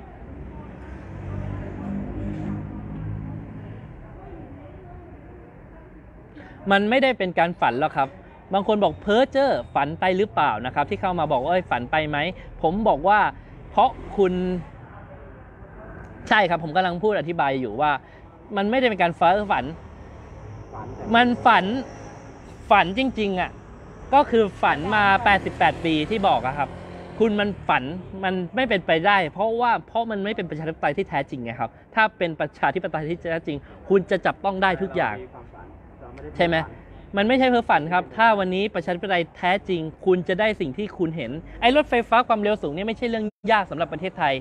มันไม่ได้เป็นการฝันหรอกครับบางคนบอกเพ้อเจ้อฝันไปหรือเปล่านะครับที่เข้ามาบอกว่าฝันไปไหมผมบอกว่าเพราะคุณใช่ครับผมกำลังพูดอธิบายอยู่ว่ามันไม่ได้เป็นการเฟ้อฝันมันฝันจริงๆอ่ะก็คือฝันมา88 ปีที่บอกอะครับคุณมันฝันมันไม่เป็นไปได้เพราะมันไม่เป็นประชาธิปไตยที่แท้จริงไงครับถ้าเป็นประชาธิปไตยที่แท้จริงคุณจะจับต้องได้ทุกอย่างใช่ไหมมันไม่ใช่เพ้อฝันครับถ้าวันนี้ประชาธิปไตยแท้จริงคุณจะได้สิ่งที่คุณเห็นไอ้รถไฟฟ้าความเร็วสูงนี่ไม่ใช่เรื่องยากสำหรับประเทศไทย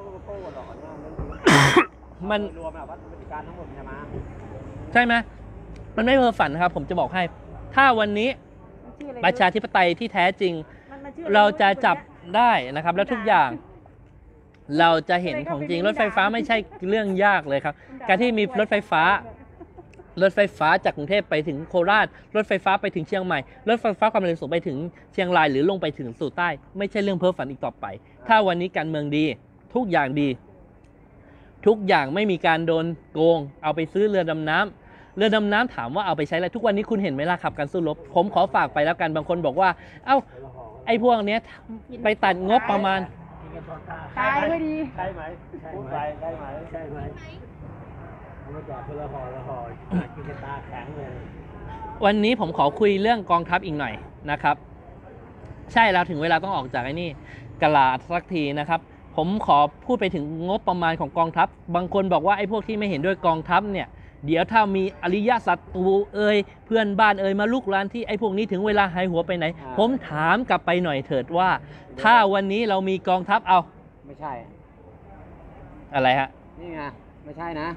มันรวมแบบวัตถุการทั้งหมดจะมาใช่ไหมมันไม่เพ้อฝันครับผมจะบอกให้ถ้าวันนี้ประชาธิปไตยที่แท้จริงเราจะจับได้นะครับแล้วทุกอย่างเราจะเห็นของจริงรถไฟฟ้าไม่ใช่เรื่องยากเลยครับการที่มีรถไฟฟ้าจากกรุงเทพไปถึงโคราชรถไฟฟ้าไปถึงเชียงใหม่รถไฟฟ้าความเร็วสูงไปถึงเชียงรายหรือลงไปถึงสู่ใต้ไม่ใช่เรื่องเพ้อฝันอีกต่อไปถ้าวันนี้การเมืองดีทุกอย่างดีทุกอย่างไม่มีการโดนโกงเอาไปซื้อเรือดำน้ำถามว่าเอาไปใช้อะไรทุกวันนี้คุณเห็นไหมล่ะครับการสู้รบผมขอฝากไปแล้วกันบางคนบอกว่าเอ้าไอ้พวกเนี้ยไปตัดงบประมาณตายไม่ดีใช่ไหมพูดไปได้ไหมใช่ไหมมาจอดละห่อกินตาแข็งเลยวันนี้ผมขอคุยเรื่องกองทัพอีกหน่อยนะครับใช่แล้วถึงเวลาต้องออกจากไอ้นี่กลาดสักทีนะครับผมขอพูดไปถึงงบประมาณของกองทัพบางคนบอกว่าไอ้พวกที่ไม่เห็นด้วยกองทัพเนี่ยเดี๋ยวถ้ามีอริยศัตรูเพื่อนบ้านมาลุกรานที่ไอ้พวกนี้ถึงเวลาหายหัวไปไหน ผมถามกลับไปหน่อยเถิดว่า ถ้าวันนี้เรามีกองทัพเอาไม่ใช่อะไรฮะนี่ไงไม่ใช่นะ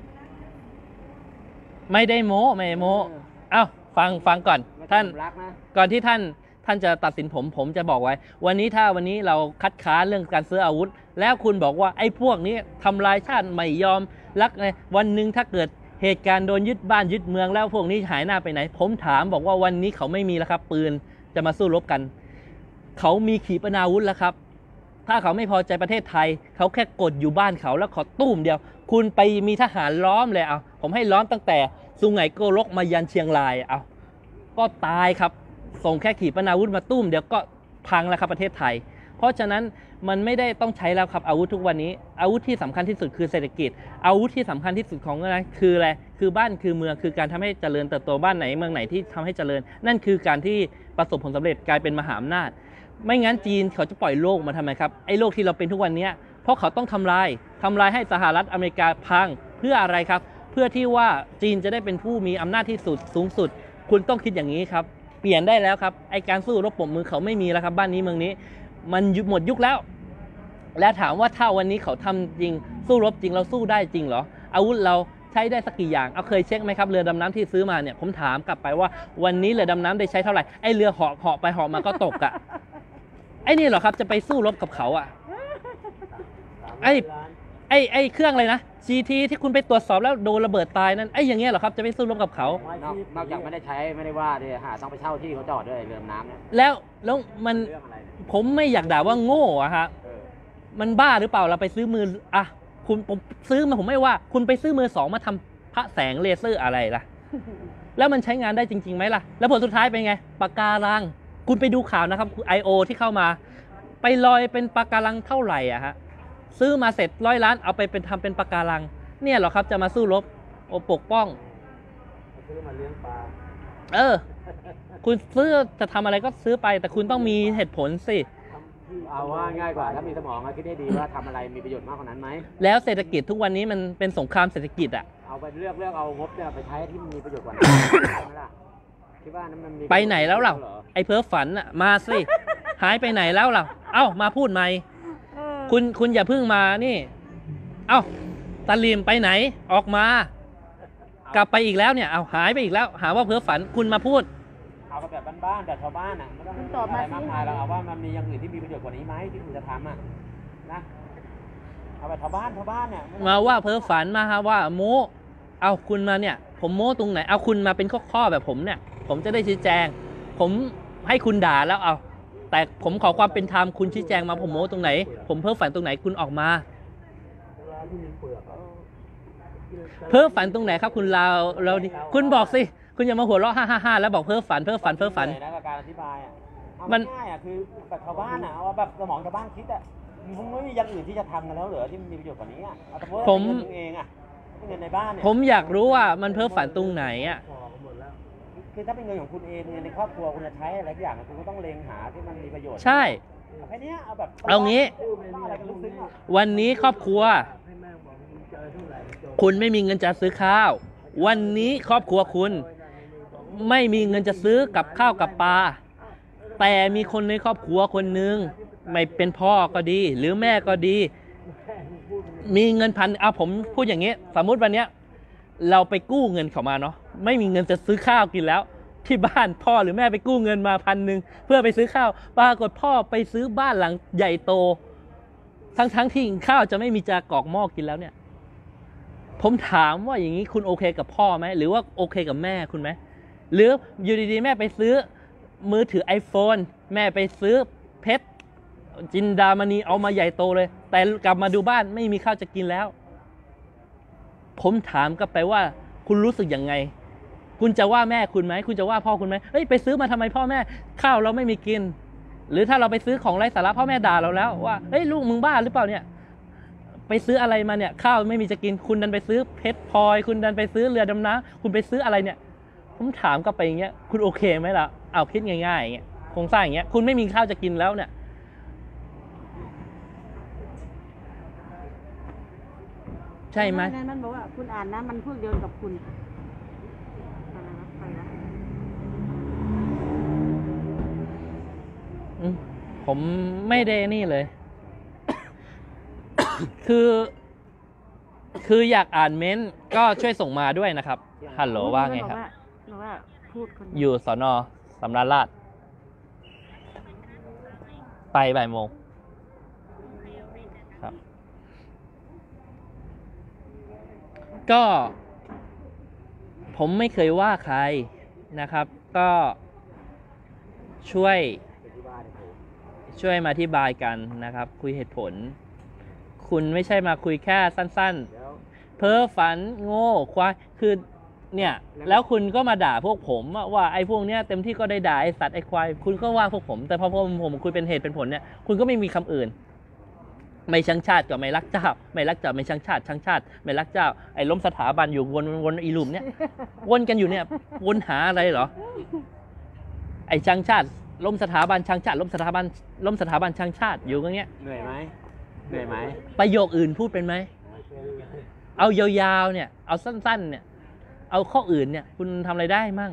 ไม่ได้โม้ไม่ได้โม้เอ้าฟังก่อนท่านรักนะก่อนที่ท่านจะตัดสินผมจะบอกไว้ วันนี้เราคัดค้านเรื่องการซื้ออาวุธ แล้วคุณบอกว่าไอ้พวกนี้ทำลายชาติไม่ยอมรักไงวันหนึ่งถ้าเกิดเหตุการณ์โดนยึดบ้านยึดเมืองแล้วพวกนี้หายหน้าไปไหน ผมถามบอกว่าวันนี้เขาไม่มีแล้วครับปืนจะมาสู้รบกัน เขามีขีปนาวุธแล้วครับ ถ้าเขาไม่พอใจประเทศไทย เขาแค่กดอยู่บ้านเขาแล้วขอตุ้มเดียว คุณไปมีทหารล้อมเลยเอาผมให้ล้อมตั้งแต่สุไหงโกลกมายันเชียงรายเอาก็ตายครับส่งแค่ขีปนาวุธมาตุ้มเดี๋ยวก็พังแล้วครับประเทศไทย เพราะฉะนั้นมันไม่ได้ต้องใช้แล้วครับอาวุธทุกวันนี้อาวุธที่สำคัญที่สุดคือเศรษฐกิจอาวุธที่สำคัญที่สุดของอะไรคืออะไรคือบ้านคือเมืองคือการทำให้เจริญเติบโตบ้านไหนเมืองไหนที่ทำให้เจริญ นั่นคือการที่ประสบผลสำเร็จกลายเป็นมหาอำนาจไม่งั้นจีนเขาจะปล่อยโลกมาทำไมครับไอ้โลกที่เราเป็นทุกวันนี้เพราะเขาต้องทำลายให้สหรัฐอเมริกาพังเพื่ออะไรครับเพื่อที่ว่าจีนจะได้เป็นผู้มีอำนาจที่สูงสุดคุณต้องคิดอย่างนี้ครับเปลี่ยนได้แล้วครับไอการสู้รบปมมือเขาไม่มีแล้วครับบ้านนี้เมืองนี้มันหมดยุคแล้วและถามว่าถ้าวันนี้เขาทำจริงสู้รบจริงเราสู้ได้จริงเหรออาวุธเราใช้ได้สักกี่อย่างเอาเคยเช็คไหมครับเรือดำน้ำที่ซื้อมาเนี่ยผมถามกลับไปว่าวันนี้เรือดำน้ำได้ใช้เท่าไหร่ไอเรือเหาะไปเหาะมาก็ตกอะไอนี่เหรอครับจะไปสู้รบกับเขาอะไอเครื่องอะไรนะ GT ที่คุณไปตรวจสอบแล้วโดนระเบิดตายนั่นไอ้อย่างเงี้ยเหรอครับจะไปสู้รบกับเขานอกจากไม่ได้ใช้ไม่ได้ว่าด้วยต้องไปเช่าที่เขาจอดด้วยเรือน้ำเนี่ยแล้วมันผมไม่อยากด่าว่าโง่อะฮะมันบ้าหรือเปล่าเราไปซื้อมืออ่ะคุณผมซื้อมาผมไม่ว่าคุณไปซื้อมือสองมาทำพระแสงเลเซอร์อะไรล่ะ แล้วมันใช้งานได้จริงๆไหมล่ะแล้วผลสุดท้ายเป็นไงปะการังคุณไปดูข่าวนะครับ IO ที่เข้ามาไปลอยเป็นปะการังเท่าไหร่อะฮะซื้อมาเสร็จ100 ล้านเอาไปทำเป็นปะการังเนี่ยเหรอครับจะมาสู้รบปกป้องซื้อมาเลี้ยงปลาคุณซื้อจะทำอะไรก็ซื้อไปแต่คุณต้องมีเหตุผลสิเอาว่าง่ายกว่าถ้ามีสมองคิดได้ดีว่าทำอะไรมีประโยชน์มากกว่านั้นไหมแล้วเศรษฐกิจทุกวันนี้มันเป็นสงครามเศรษฐกิจอะเอาไปเลือกเอางบไปใช้ที่มันมีประโยชน์กว่านั้นคิดว่านั้นมันมีไปไหนแล้วเราไอ้เพ้อฝันอะมาสิหายไปไหนแล้วเราเอ้ามาพูดใหม่คุณอย่าเพิ่งมานี่เอ้าตาลีมไปไหนออกมากลับไปอีกแล้วเนี่ยเอาหายไปอีกแล้วหาว่าเพ้อฝันคุณมาพูดเอาแบบบ้านๆแต่ชาวบ้านอ่ะไม่ต้องอะไรมากมายเราเอาว่ามันมีอย่างอื่นที่มีประโยชน์กว่านี้ไหมที่คุณจะทำอ่ะนะเอาแบบชาวบ้านเนี่ยมาว่าเพ้อฝันมาว่าโม้เอาคุณมาเนี่ยผมโม้ตรงไหนเอาคุณมาเป็นข้อแบบผมเนี่ยผมจะได้ชี้แจงผมให้คุณด่าแล้วเอาแต่ผมขอความเป็นธรรมคุณชี้แจงมาผมโม้ตรงไหนผมเพ้อฝันตรงไหนคุณออกมาเพ้อฝันตรงไหนครับคุณเราคุณบอกสิคุณอย่ามาหัวเราะฮ่าแล้วบอกเพ้อฝันนะกับการอธิบายอ่ะมันง่ายอ่ะคือแบบชาวบ้านอ่ะเอาแบบสมองชาวบ้านคิดอ่ะมันไม่มีอย่างอื่นที่จะทำกันแล้วเหรอที่มีประโยชน์กว่านี้อ่ะเอาแต่เพื่อเงินเองอ่ะเงินในบ้านเนี่ยผมอยากรู้ว่ามันเพ้อฝันตรงไหนอ่ะคือถ้าเป็นเงินของคุณเองเงินในครอบครัวคุณจะใช้อะไรทุกอย่างคุณก็ต้องเล็งหาที่มันมีประโยชน์ใช่แค่นี้เอาแบบเอางี้วันนี้ครอบครัวคุณไม่มีเงินจะซื้อข้าววันนี้ครอบครัวคุณไม่มีเงินจะซื้อกับข้าวกับปลาแต่มีคนในครอบครัวคนหนึ่งไม่เป็นพ่อก็ดีหรือแม่ก็ดีมีเงิน1,000เอาผมพูดอย่างนี้สมมุติวันนี้เราไปกู้เงินเขามาเนาะไม่มีเงินจะซื้อข้าวกินแล้วที่บ้านพ่อหรือแม่ไปกู้เงินมา1,000เพื่อไปซื้อข้าวปรากฏพ่อไปซื้อบ้านหลังใหญ่โตทั้งที่ข้าวจะไม่มีจากอกหม้อกินแล้วเนี่ยผมถามว่าอย่างนี้คุณโอเคกับพ่อไหมหรือว่าโอเคกับแม่คุณไหมหรืออยู่ดีๆแม่ไปซื้อมือถือ iPhone แม่ไปซื้อเพชรจินดามณีเอามาใหญ่โตเลยแต่กลับมาดูบ้านไม่มีข้าวจะกินแล้วผมถามกลับไปว่าคุณรู้สึกยังไงคุณจะว่าแม่คุณไหมคุณจะว่าพ่อคุณไหมเฮ้ยไปซื้อมาทำไมพ่อแม่ข้าวเราไม่มีกินหรือถ้าเราไปซื้อของไร้สาระพ่อแม่ด่าเราแล้วว่าเฮ้ยลูกมึงบ้าหรือเปล่าเนี่ยไปซื้ออะไรมาเนี่ยข้าวไม่มีจะกินคุณดันไปซื้อเพชรพลอยคุณดันไปซื้อเรือดำน้ำคุณไปซื้ออะไรเนี่ยผมถามกลับไปอย่างเงี้ยคุณโอเคไหมล่ะเอาคิดง่ายๆอย่างเงี้ยโครงสร้างอย่างเงี้ยคุณไม่มีข้าวจะกินแล้วเนี่ยใช่ไหมนั่นมันบอกว่าคุณอ่านนะมันพวกเดียวกับคุณอะไรวะใครวะผมไม่ได้นี่เลย คืออยากอ่านเม้นต์ก็ช่วยส่งมาด้วยนะครับ ฮัลโหลว่าไงครับบอกว่าพูดคนอยู่สน.สำราญราษฎร์ไปบ่ายโมงครับ ก็ผมไม่เคยว่าใครนะครับ ก็ช่วยมาอธิบายกันนะครับ คุยเหตุผล คุณไม่ใช่มาคุยแค่สั้นๆ เพ้อฝันโง่ควายคือเนี่ยแล้วคุณก็มาด่าพวกผมว่าไอ้พวกเนี้ยเต็มที่ก็ได้ด่าไอ้สัตว์ไอ้ควายคุณก็ว่าพวกผม แต่พอผมคุยเป็นเหตุเป็นผลเนี่ยคุณก็ไม่มีคำอื่น ไม่ชังชาติก็ไม่รักเจ้า ไม่รักเจ้าไม่ชังชาติชังชาติไม่รักเจ้าไอ้ล้มสถาบันอยู่วนอีหลุมเนี่ยวนกันอยู่เนี่ยวนหาอะไรเหรอไอ้ชังชาติล้มสถาบันชังชาติล้มสถาบันชังชาติอยู่กันเงี้ยเหนื่อยไหมเหนื่อยไหมประโยคอื่นพูดเป็นไหมเอายาวๆเนี่ยเอาสั้นๆเนี่ยเอาข้ออื่นเนี่ยคุณทำอะไรได้มั่ง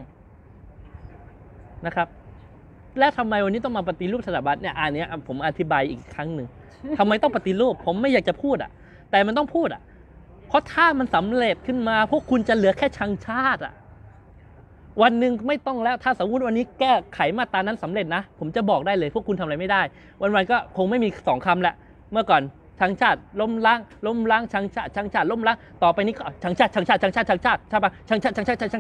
นะครับและทำไมวันนี้ต้องมาปฏิรูปสถาบันเนี่ยอันนี้ผมอธิบายอีกครั้งหนึ่งทำไมต้องปฏิรูปผมไม่อยากจะพูดอ่ะแต่มันต้องพูดอ่ะเพราะถ้ามันสำเร็จขึ้นมาพวกคุณจะเหลือแค่ชังชาติอ่ะวันหนึ่งไม่ต้องแล้วถ้าสมมติวันนี้แก้ไขมาตรานั้นสำเร็จนะผมจะบอกได้เลยพวกคุณทำอะไรไม่ได้วันๆก็คงไม่มีสองคำแหละเมื่อก่อนชังชาติล้มล้างชังชาติล้มล้างต่อไปนี้ก็ชังชาติใช่ปะชังชาติ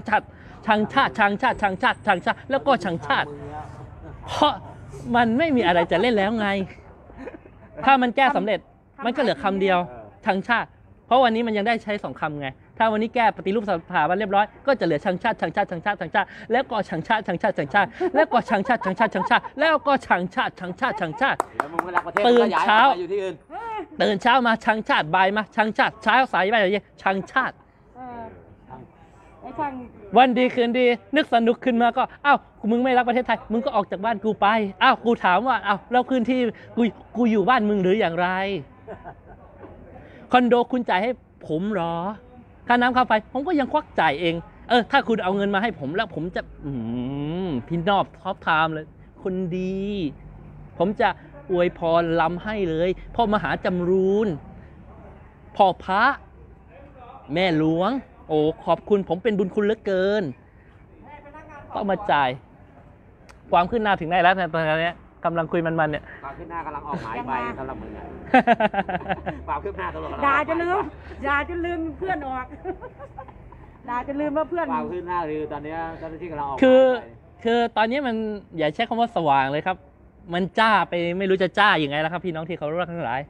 แล้วก็ชังชาติเพราะมันไม่มีอะไรจะเล่นแล้วไงถ้ามันแก้สำเร็จมันก็เหลือคำเดียวชังชาติเพราะวันนี้มันยังได้ใช้สองคำไงถ้าวันนี้แก้ปฏิรูปสถาบันเรียบร้อยก็จะเหลือชังชาติแล้วก็ชังชาติแล้วก็ชังชาติแล้วก็ชังชาติแล้วมึงไม่รักประเทศตื่นเช้าอยู่ที่อื่นตื่นเช้ามาชังชาติบ่ายมาชังชาติเช้าสายบ่ายเย็นชังชาติไอ้ช่างวันดีคืนดีนึกสนุกขึ้นมาก็อ้าวมึงไม่รักประเทศไทยมึงก็ออกจากบ้านกูไปอ้าวกูถามว่าอ้าวแล้วพื้นที่กูอยู่บ้านมึงหรืออย่างไรคอนโดคุณจ่ายให้ผมเหรอค่าน้ำค่าไฟผมก็ยังควักจ่ายเองถ้าคุณเอาเงินมาให้ผมแล้วผมจะพี่นอบท็อปไทม์เลยคนดี ผมจะอวยพรลำให้เลยพ่อมหาจำรูนพ่อพระแม่หลวงโอ้ขอบคุณผมเป็นบุญคุณเหลือเกินต้องมาจ่ายความขึ้นหน้าถึงไหนแล้วตอนนี้กำลังคุยมันๆเนี่ยความขึ้นหน้ากำลังออกหมายไปสำหรับมึงอะความขึ้นหน้ากำลังด่าจะลืมเพื่อนออก ด่าจะลืมว่าเพื่อนความขึ้นหน้าคือตอนนี้เจ้าหน้าที่กำลังออกคือตอนนี้มันอย่าใช้คำว่าสว่างเลยครับ มันจ้าไปไม่รู้จะจ้าอย่างไงแล้วครับพี่น้องที่เขารักทั้งหลาย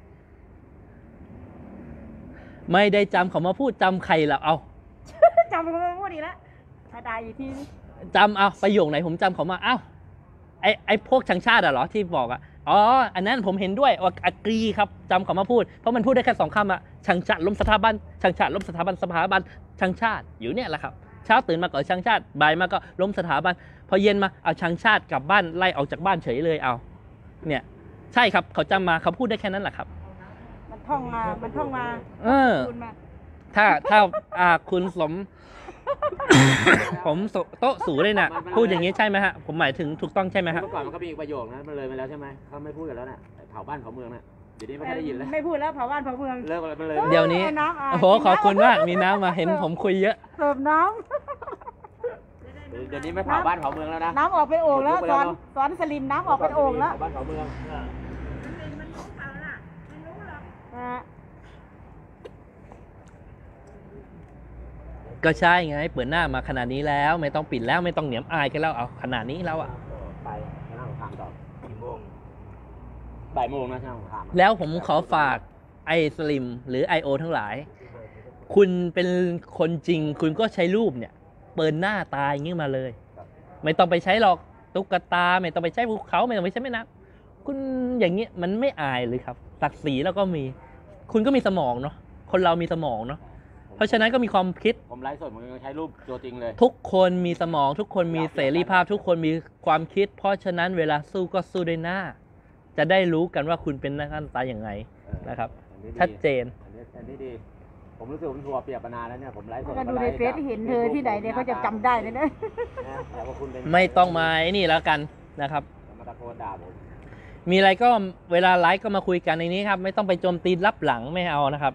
ไม่ได้จำเขามาพูดจำใครล่ะเอาจำเขาพูดอีกแล้วถ้าด่าอีกทีจำเอาประโยคไหนผมจำเขามาเอ้าไอ้พวกชังชาติเหรอที่บอกอ๋ออันนั้นผมเห็นด้วยอกรีครับจำเขามาพูดเพราะมันพูดได้แค่สองคำชังชาติล้มสถาบันชังชาติล้มสถาบันชังชาติอยู่เนี่ยแหละครับเช้าตื่นมาก็ชังชาติบ่ายมาก็ล้มสถาบันพอเย็นมาเอาชังชาติกลับบ้านไล่ออกจากบ้านเฉยเลยเอาเนี่ยใช่ครับเขาจำมาเขาพูดได้แค่นั้นแหละครับมันท่องมาคุณมาถ้าคุณสม ผมโต๊ะสูเลยน่ะพูดอย่างนี้ใช่ไหมฮะผมหมายถึงถูกต้องใช่ไหมฮะเมื่อก่อนมันก็มีประโยคนะมันเลยมาแล้วใช่ไหมเขาไม่พูดกันแล้วน่ะเผาบ้านเผาเมืองน่ะเดี๋ยวนี้ไม่ค่อยได้ยินแล้วไม่พูดแล้วเผาบ้านเผาเมืองเลิกกันมันเลยเดี๋ยวนี้โอ้โหขอบคุณมากมีน้ำมาเห็นผมคุยเยอะเสิร์ฟน้เดี๋ยวนี้ไม่เผาบ้านเผาเมืองแล้วนะำน้ำออกไปโอ่งแล้วสอนสลิมน้ำออกไปโอ่งแล้วเผาบ้านเผาเมืองก็ใช่ไงเปิดหน้ามาขนาดนี้แล้วไม่ต้องปิดแล้วไม่ต้องเหนียมอายกันแล้วเอาขนาดนี้แล้วอ่ะไปนั่งข้างต่อบ่ายโมงนะช่างข้างแล้วผมขอฝากไอสลิมหรือ IO ทั้งหลายคุณเป็นคนจริงคุณก็ใช้รูปเนี่ยเปิดหน้าตายอย่างนี้มาเลยไม่ต้องไปใช้หรอกตุ๊กตาไม่ต้องไปใช้ภูเขาไม่ต้องไปใช้แม่น้ำคุณอย่างเงี้ยมันไม่อายเลยครับศักดิ์ศรีแล้วก็มีคุณก็มีสมองเนาะคนเรามีสมองเนาะเพราะฉะนั้นก็มีความคิดผมไลฟ์สดผมยังใช้รูปตัวจริงเลยทุกคนมีสมองทุกคนมีเสรีภาพทุกคนมีความคิดเพราะฉะนั้นเวลาสู้ก็สู้ด้วยหน้าจะได้รู้กันว่าคุณเป็นหน้าตาอย่างไงนะครับชัดเจนอันนี้ดีผมรู้สึกผมทัวเปรียบมานานแล้วเนี่ยผมไลฟ์สดก็ดูในเฟซเห็นเธอที่ไหนเนี่ยเขาจะจำได้เลยนะแต่ว่าคุณเป็นไม่ต้องมาไอ้นี่แล้วกันนะครับมาตะโกนด่าผมมีอะไรก็เวลาไลฟ์ก็มาคุยกันในนี้ครับ ไม่ต้องไปโจมตีรับหลังไม่เอานะครับ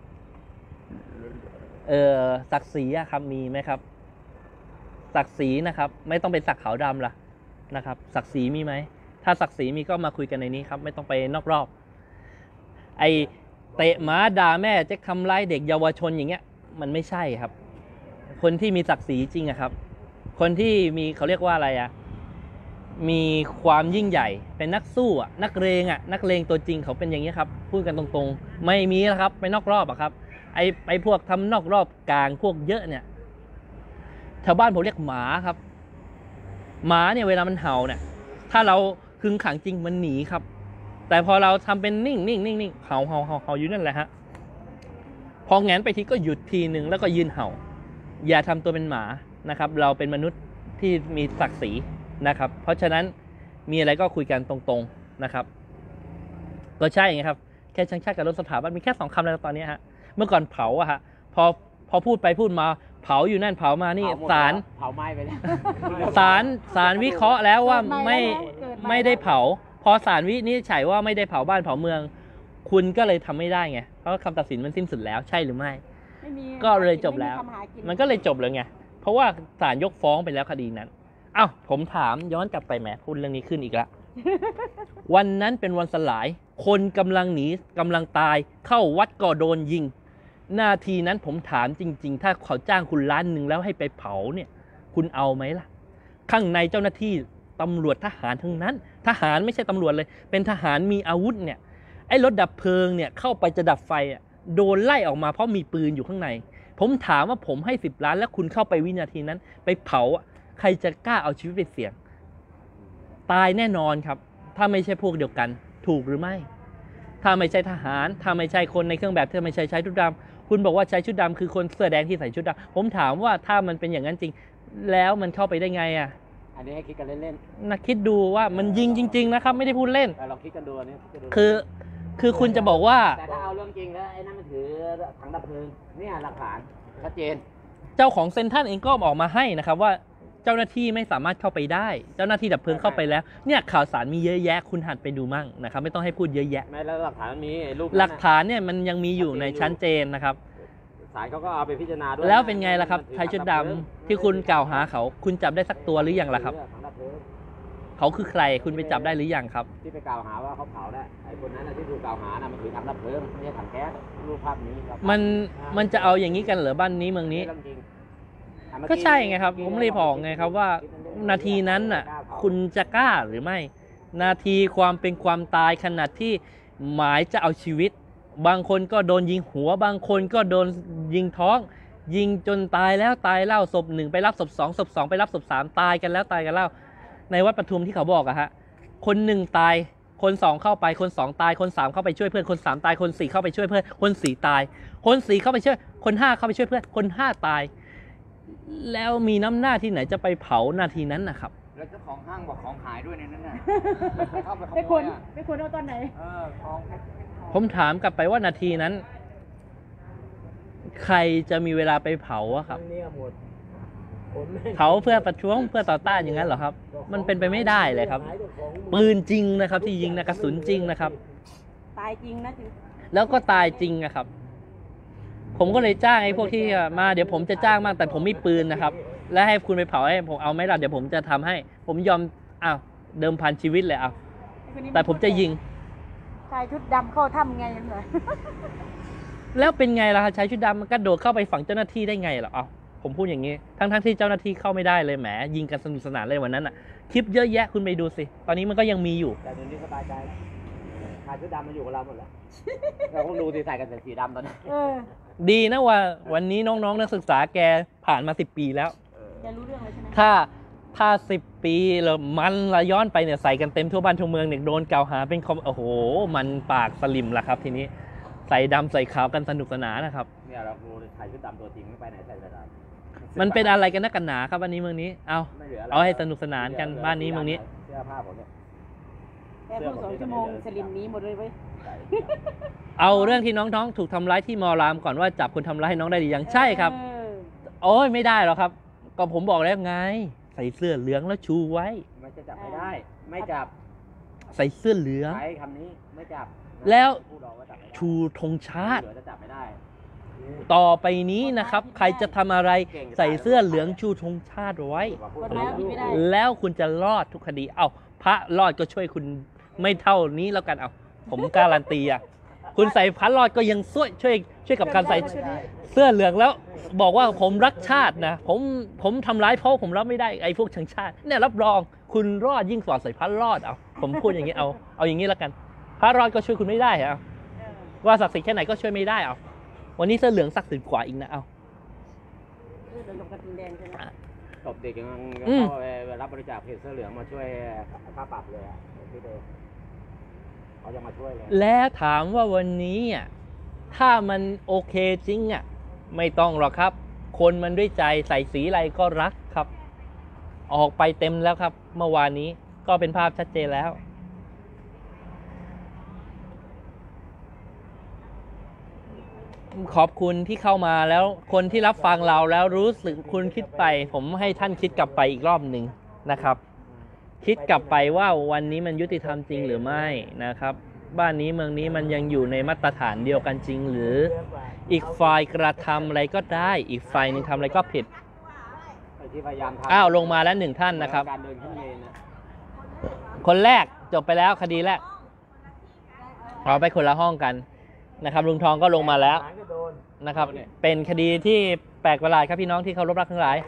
ศักดิ์ศรีอะครับมีไหมครับ ศักดิ์ศรีนะครับ ไม่ต้องเป็นศักดิ์ขาวดำล่ะนะครับ ศักดิ์ศรีมีไหมถ้าศักดิ์ศรีมีก็มาคุยกันในนี้ครับ ไม่ต้องไปนอกรอบ ไอเตะหมาด่าแม่จะทำร้ายเด็กเยาวชนอย่างเงี้ย มันไม่ใช่ครับ คนที่มีศักดิ์ศรีจริงอะครับ คนที่มีเขาเรียกว่าอะไรอะมีความยิ่งใหญ่เป็นนักสู้อะนักเลงอะนักเลงตัวจริงเขาเป็นอย่างนี้ครับพูดกันตรงๆไม่มีนะครับไปนอกรอบอะครับไอพวกทำนอกรอบกลางพวกเยอะเนี่ยชาวบ้านผมเรียกหมาครับหมาเนี่ยเวลามันเห่าเนี่ยถ้าเราขึงขังจริงมันหนีครับแต่พอเราทำเป็นนิ่งเห่าอยู่นั่นแหละฮะพอแงนไปทีก็หยุดทีหนึ่งแล้วก็ยืนเห่าอย่าทำตัวเป็นหมานะครับเราเป็นมนุษย์ที่มีศักดิ์ศรีนะครับเพราะฉะนั้นมีอะไรก็คุยกันตรงๆนะครับก็ใช่ไงครับแค่ช่างชาติกับรถสถาบันมีแค่2คำแล้วตอนนี้ฮะเมื่อก่อนเผาอะฮะพอพูดไปพูดมาเผาอยู่นั่นเผามานี่ศาลเผาไหม้ไปแล้วศาลวิเคราะห์แล้วว่าไม่ได้เผาพอศาลวินิจฉัยว่าไม่ได้เผาบ้านเผาเมืองคุณก็เลยทำไม่ได้ไงเพราะคำตัดสินมันสิ้นสุดแล้วใช่หรือไม่ก็เลยจบแล้วมันก็เลยจบเลยไงเพราะว่าศาลยกฟ้องไปแล้วคดีนั้นอ้าวผมถามย้อนกลับไปแหมพูดเรื่องนี้ขึ้นอีกแล้ว วันนั้นเป็นวันสลายคนกำลังหนีกำลังตายเข้าวัดก็โดนยิงนาทีนั้นผมถามจริงๆถ้าเขาจ้างคุณ1,000,000แล้วให้ไปเผาเนี่ยคุณเอาไหมล่ะข้างในเจ้าหน้าที่ตำรวจทหารทั้งนั้นทหารไม่ใช่ตำรวจเลยเป็นทหารมีอาวุธเนี่ยไอ้รถดับเพลิงเนี่ยเข้าไปจะดับไฟอ่ะโดนไล่ออกมาเพราะมีปืนอยู่ข้างในผมถามว่าผมให้10 ล้านแล้วคุณเข้าไปวินาทีนั้นไปเผาใครจะกล้าเอาชีวิตไปเสี่ยงตายแน่นอนครับถ้าไม่ใช่พวกเดียวกันถูกหรือไม่ถ้าไม่ใช่ทหารถ้าไม่ใช่คนในเครื่องแบบถ้าไม่ใช่ใช้ชุดดำคุณบอกว่าใช้ชุดดำคือคนเสื้อแดงที่ใส่ชุดดำผมถามว่าถ้ามันเป็นอย่างนั้นจริงแล้วมันเข้าไปได้ไงอ่ะอันนี้ให้คิดกันเล่นนะคิดดูว่ามันยิงจริงๆนะครับไม่ได้พูดเล่นๆแต่เราคิดกันดูอันนี้คิดกันดูคือคุณจะบอกว่าแต่ถ้าเอาเรื่องจริงแล้วไอ้นั่นมันถือถังดับเพลิงเนี่ยหลักฐานชัดเจนเจ้าของเซ็นทรัลเองก็ออกมาให้นะครับว่าเจ้าหน้าที่ไม่สามารถเข้าไปได้ เจ้าหน้าที่ดับเพลิงเข้าไปแล้วเนี่ยข่าวสารมีเยอะแยะคุณหัดไปดูมั่งนะครับไม่ต้องให้พูดเยอะแยะไม่แล้วหลักฐานมันมีไอ้รูปหลักฐานเนี่ยมันยังมีอยู่ในชั้นเจนนะครับศาลเขาก็เอาไปพิจารณาด้วยแล้วเป็นไงล่ะครับชายชุดดำที่คุณกล่าวหาเขาคุณจับได้สักตัวหรือยังล่ะครับถังดับเพลิงเขาคือใครคุณไปจับได้หรือยังครับที่ไปกล่าวหาว่าเขาเผาได้ไอ้คนนั้นน่ะที่ถูกกล่าวหาน่ะมันถือถังดับเพลิงไม่ใช่ถังแก๊สรูปภาพนี้ครับมันจะเอาอย่างนี้กันเหรอบ้านนี้เมืองนี้เรื่องจริงก็ใช่ไงครับผมเลยบอกไงครับว่านาทีนั้นน่ะคุณจะกล้าหรือไม่ นาทีความเป็นความตายขนาดที่หมายจะเอาชีวิต บางคนก็โดนยิงหัวบางคนก็โดนยิงท้อง ยิงจนตายแล้วตายเล่าศพ1ไปรับศพ2ศพ2ไปรับศพ3ตายกันแล้วตายกันเล่าในวัดปทุมที่เขาบอกอะฮะคน1ตายคน2เข้าไปคน2ตายคน3เข้าไปช่วยเพื่อนคน3ตายคน4เข้าไปช่วยเพื่อนคน4ตายคน4เข้าไปช่วยคน5เข้าไปช่วยเพื่อนคน5ตายแล้วมีน้ำหน้าที่ไหนจะไปเผานาทีนั้นนะครับแล้วเจ้าของห้างบอกของหายด้วยในนั้นน่ะเข้าไปขไปโมคุยณอ่ะไปคุณเอาตอนไหนของเพชรผมถามกลับไปว่านาทีนั้น ใครจะมีเวลาไปเผาอะครับเนี่ยหมดผมไม่เผาเพื่อประท้วงเพื่อต่อต้านอย่างนั้นเหรอครับ มันเป็นไปไม่ได้เลยครับ ปืนจริงนะครับ ที่ยิงนะกระสุนจริงนะครับตายจริงนะจริงแล้วก็ตายจริงนะครับ ผมก็เลยจ้างไอ้พวกที่มาเดี๋ยวผมจะจ้างมากแต่ผมมีปืนนะครับ และให้คุณไปเผาให้ผมเอาไหมล่ะเดี๋ยวผมจะทำให้ ผมยอมอ้าวเดิมพันชีวิตเลยเอาแต่ผมจะยิงชายชุดดำเข้าถ้ำไงยังไงแล้วเป็นไงล่ะครับชายชุดดำมันกระโดดเข้าไปฝั่งเจ้าหน้าที่ได้ไงเหรอเอาผมพูดอย่างนี้ทั้งที่เจ้าหน้าที่เข้าไม่ได้เลยแหมยิงกันสนุกสนานเลยวันนั้นอ่ะคลิปเยอะแยะคุณไปดูสิตอนนี้มันก็ยังมีอยู่แต่เดี๋ยวนี้สบายใจแล้วชายชุดดำมันอยู่กับเราหมดแล้วเราก็ดูสิใส่กันแต่สีดำตอนนี้ดีนะว่าวันนี้น้องๆนักศึกษาแกผ่านมา10 ปีแล้วจะรู้เรื่องเลยใช่ไหมถ้า10 ปีแล้วมันละย้อนไปเนี่ยใส่กันเต็มทั่วบ้านทั่วเมืองเนี่ยโดนกล่าวหาเป็นโอ้โหมันปากสลิมละครับทีนี้ใส่ดำใส่ขาวกันสนุกสนานนะครับเนี่ยเราดูชายชุดดำตัวจริงไม่ไปไหนใส่แต่ดำมันเป็นอะไรกันนักกันหนาครับวันนี้เมืองนี้เอาไม่เหลืออะไรเอาให้สนุกสนานกันบ้านนี้เมืองนี้เสื้อผ้าผมเนี่ยแแต่พวก2 ชั่วโมงสลิมหนี้หมดเลยเว้ยเอาเรื่องที่น้องๆถูกทำร้ายที่มอรามก่อนว่าจับคนทำร้ายน้องได้หรือยังใช่ครับ โอ้ยไม่ได้หรอกครับ ก็ผมบอกแล้วไง ใส่เสื้อเหลืองแล้วชูไว้ไม่จะจับไม่ได้ ไม่จับใส่เสื้อเหลืองใช้คำนี้ไม่จับแล้วพูดออกว่าจับไม่ได้ชูธงชาติเหลือจะจับไม่ได้ต่อไปนี้นะครับ ใครจะทำอะไรใส่เสื้อเหลืองชูธงชาติไว้กฎหมายเอาผิดไม่ได้แล้วคุณจะรอดทุกคดี เอาพระรอดก็ช่วยคุณไม่เท่านี้แล้วกัน เอาผมการันตีอ่ะ คุณใส่พระรอดก็ยังช่วยกับการใส่เสื้อเหลืองแล้ว บอกว่าผมรักชาตินะ ผมทำร้ายเพราะผมรับไม่ได้ไอ้พวกชังชาติ เนี่ยรับรองคุณรอดยิ่งกว่าใส่พระรอด เอาผมพูดอย่างนี้เอาอย่างนี้แล้วกัน พระรอดก็ช่วยคุณไม่ได้เอาว่าศักดิ์สิทธิ์แค่ไหนก็ช่วยไม่ได้เอาวันนี้เสื้อเหลืองศักดิ์สิทธิ์กว่าอีกนะเอาเดินลงกระทิงแดงใช่ไหมตบเด็กยังอืมเข้าไปรับบริจาคเพจเสื้อเหลืองมาช่วยค่าปรับเลยอ่ะพี่เดชเขาจะมาช่วยเลยแล้วถามว่าวันนี้อ่ะถ้ามันโอเคจริงอ่ะไม่ต้องหรอกครับ คนมันด้วยใจใส่สีอะไรก็รักครับ ออกไปเต็มแล้วครับ เมื่อวานนี้ก็เป็นภาพชัดเจนแล้ว ขอบคุณที่เข้ามาแล้วคนที่รับฟังเราแล้วรู้สึกคุณคิดไป ผมให้ท่านคิดกลับไปอีกรอบหนึ่งนะครับ คิดกลับไปว่าวันนี้มันยุติธรรมจริงหรือไม่นะครับ บ้านนี้เมืองนี้มันยังอยู่ในมาตรฐานเดียวกันจริงหรืออีกฝ่ายกระทำอะไรก็ได้อีกฝ่ายหนึงทำอะไรก็ผิดที่พยายามทำอ้าวลงมาแล้ว1 ท่านนะครับการเดินขึ้นเมนนะคนแรกจบไปแล้วคดีแรกเราไปคนละห้องกันนะครับลุงทองก็ลงมาแล้วนะครับ เป็นคดีที่แปลกประหลาดครับพี่น้องที่เคารพรักทั้งหลาย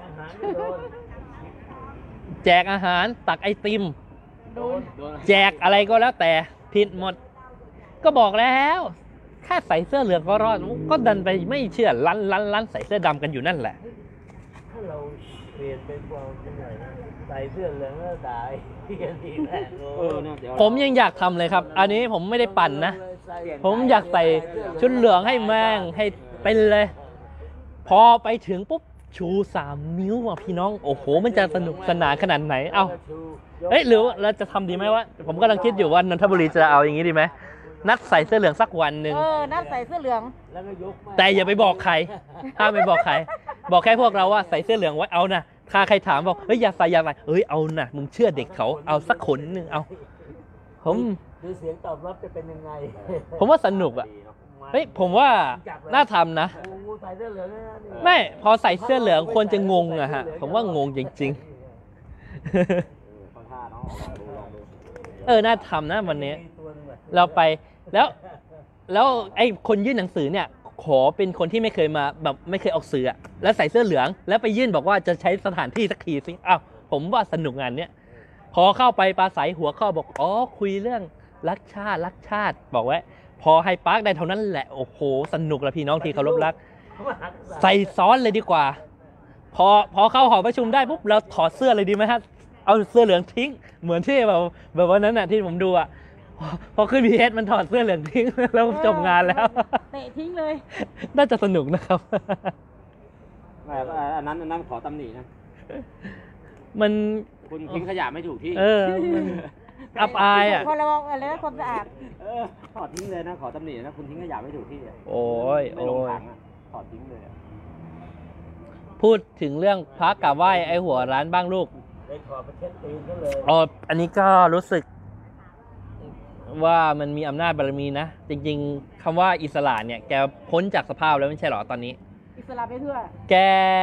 แจกอาหารตักไอติมโดนแจกอะไรก็แล้วแต่ผิดหมด ก็บอกแล้วแค่ใส่เสื้อเหลืองก็รอดก็ดันไปไม่เชื่อลันใส่เสื้อดำกันอยู่นั่นแหละถ้าเราเปลี่ยนเป็นความเป็นหน่อยนะใส่เสื้อเหลืองแล้วด่าที่กันทีแรกเนี่ยเดี๋ยวผมยังอยากทำเลยครับ อันนี้ผมไม่ได้ปั่นนะ ผมอยากใส่ชุดเหลืองให้แม่งให้เป็นเลย พอไปถึงปุ๊บชู3 นิ้วอ่ะพี่น้องโอ้โหมันจะสนุกสนานขนาดไหนเอ้าเอ้ยหรือเราจะทำดีไหมวะผมกำลังคิดอยู่ว่านนทบุรีจะเอาอย่างนี้ดีไหมนัดใส่เสื้อเหลืองสักวันหนึ่งนัดใส่เสื้อเหลืองแล้วก็ยกมาแต่อย่าไปบอกใครห้ามไปบอกใคร บอกแค่พวกเราว่าใส่เสื้อเหลืองไว้เอานะถ้าใครถามบอกเฮ้ยอย่าใส่เฮ้ยเอานะมึงเชื่อเด็กเขาเอาสักคนหนึ่งเอาผมดูเสียงตอบรับจะเป็นยังไงผมว่าสนุกอ่ะเฮ้ยผมว่าน่าทำนะโอ้โหใส่เสื้อเหลืองนะนี่ไม่พอใส่เสื้อเหลืองคนจะงงอะฮะผมว่างงจริงๆขอท่าเนาะลองดูน่าทำนะวันนี้มีตัวหนึงว่ะเราไปแล้วไอ้คนยื่นหนังสือเนี่ยขอเป็นคนที่ไม่เคยมาแบบไม่เคยออกสื่ออะแล้วใส่เสื้อเหลืองแล้วไปยื่นบอกว่าจะใช้สถานที่สักทีสิอ้าวผมว่าสนุกงานเนี้ยพอเข้าไปปราศัยหัวข้อบอกอ๋อคุยเรื่องรักชาติบอกไว้พอให้ปาร์คได้เท่านั้นแหละโอ้โหสนุกละพี่น้องที่เคารพรัก ใส่ซ้อนเลยดีกว่า พอเข้าหอประชุมได้ปุ๊บเราถอดเสื้อเลยดีไหมฮะเอาเสื้อเหลืองทิ้งเหมือนที่แบบวันนั้นน่ะที่ผมดูอ่ะพอขึ้น BTS มันถอดเสื้อเหลืองทิ้ง แล้วจบงานแล้วเตะทิ้งเลยน่าจะสนุกนะครับไม่อันนั้นขอตำหนินะมันคุณทิ้งขยะไม่ถูกที่มันอับอายอ่ะพอเราอะไรนะความสะอาดถอดทิ้งเลยนะขอตำหนินะคุณทิ้งขยะไม่ถูกที่อะโอ้ยไม่ลงถังอ่ะถอดทิ้งเลยอะพูดถึงเรื่องพระกราบไหว้ไอ้หัวร้านบ้างลูกได้ขอประเทศตีนก็เลยอ๋ออันนี้ก็รู้สึกว่ามันมีอำนาจบารมีนะ จริงๆคำว่าอิสระเนี่ยแกพ้นจากสภาพแล้วไม่ใช่หรอตอนนี้อิสระไปทั่วแก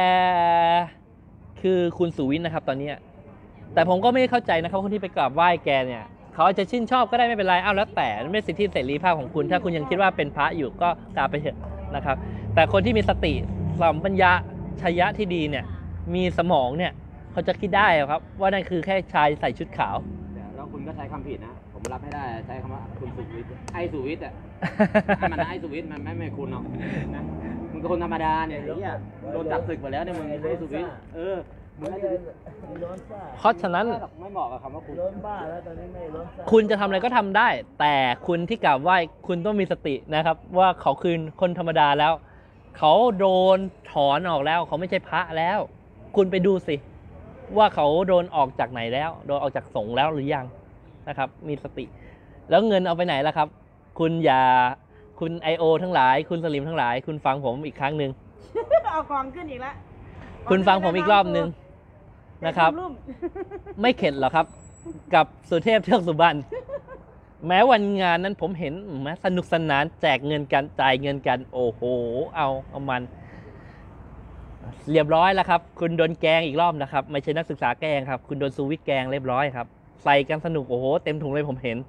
คือคุณสุวินทร์นะครับตอนนี้ แต่ผมก็ไม่ได้เข้าใจนะครับคนที่ไปกราบไหว้แกเนี่ยเขาอาจจะชื่นชอบก็ได้ไม่เป็นไรแล้วแต่ไม่เป็นสิทธิเสรีภาพของคุณถ้าคุณยังคิดว่าเป็นพระอยู่ก็กราบไปเถอะนะครับ แต่คนที่มีสติสัมปัญญาชัยยะที่ดีเนี่ยมีสมองเนี่ยเขาจะคิดได้ครับว่านั่นคือแค่ชายใส่ชุดขาวแล้วคุณก็ใช้คำผิดนะ ผมรับไม่ได้ใช้คำว่าคุณสุวิทย์ไอ้สุวิทย์อ่ะ ให้มันนะไอ้สุวิทย์มันไม่คุณหรอกนะมึงก็คนธรรมดาเนี่ยไอ้เหี้ยโดนจับศึกไปแล้วเนี่ยมึงไอ้สุวิทย์มึงไอ้สุวิทย์ร้อนซ่าเพราะฉะนั้นไม่เหมาะกับคำว่าคุณร้อนบ้าแล้วตอนนี้ไม่ร้อนซ่าคุณจะทำอะไรก็ทำได้ แต่คุณที่กราบไหว้คุณต้องมีสตินะครับ ว่าเขาคือคนธรรมดาแล้ว เขาโดนถอนออกแล้วเขาไม่ใช่พระแล้ว คุณไปดูสิว่าเขาโดนออกจากไหนแล้ว โดนออกจากสงฆ์แล้วหรือยังนะครับ มีสติแล้วเงินเอาไปไหนล่ะครับ คุณIO ทั้งหลาย คุณสลิมทั้งหลาย คุณฟังผมอีกครั้งหนึ่งเอากองขึ้นอีกแล้วคุณฟังผมอีกรอบหนึ่งนะครับ ไม่เข็ดหรอกครับ กับสุเทพเทือกสุบรรณแม้วันงานนั้นผมเห็นแม้สนุกสนานแจกเงินกันจ่ายเงินกัน โอ้โหเอามันเรียบร้อยแล้วครับ คุณโดนแกงอีกรอบนะครับไม่ใช่นักศึกษาแกงครับ คุณโดนซูวิทแกงเรียบร้อยครับใส่กันสนุกโอ้โหเต็มถุงเลยผมเห็น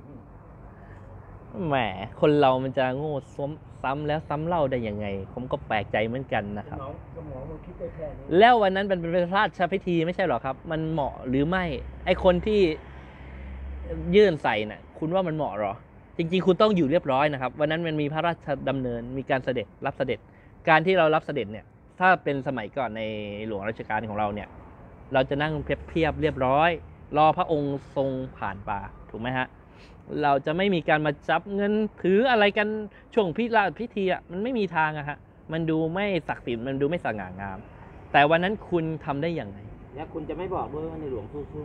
แหมคนเรามันจะโง่ซ้ำแล้วซ้ำเล่าได้ยังไง ผมก็แปลกใจเหมือนกันนะครับแล้ววันนั้นเป็นพระราชพิธีไม่ใช่หรอครับ มันเหมาะหรือไม่ไอคนที่ยื่นใส่น่ะคุณว่ามันเหมาะหรอจริงๆคุณต้องอยู่เรียบร้อยนะครับวันนั้นมันมีพระราชดำเนินมีการเสด็จรับเสด็จการที่เรารับเสด็จเนี่ยถ้าเป็นสมัยก่อนในหลวงรัชกาลของเราเนี่ยเราจะนั่งเพียบเรียบร้อยรอพระองค์ทรงผ่านป่าถูกไหมฮะเราจะไม่มีการมาจับเงินถืออะไรกันช่วงพิธีอ่ะมันไม่มีทางอะฮะมันดูไม่ศักดิ์สิทธิ์มันดูไม่สง่างามแต่วันนั้นคุณทำได้อย่างไรแล้วคุณจะไม่บอกด้วยว่าในหลวงสู้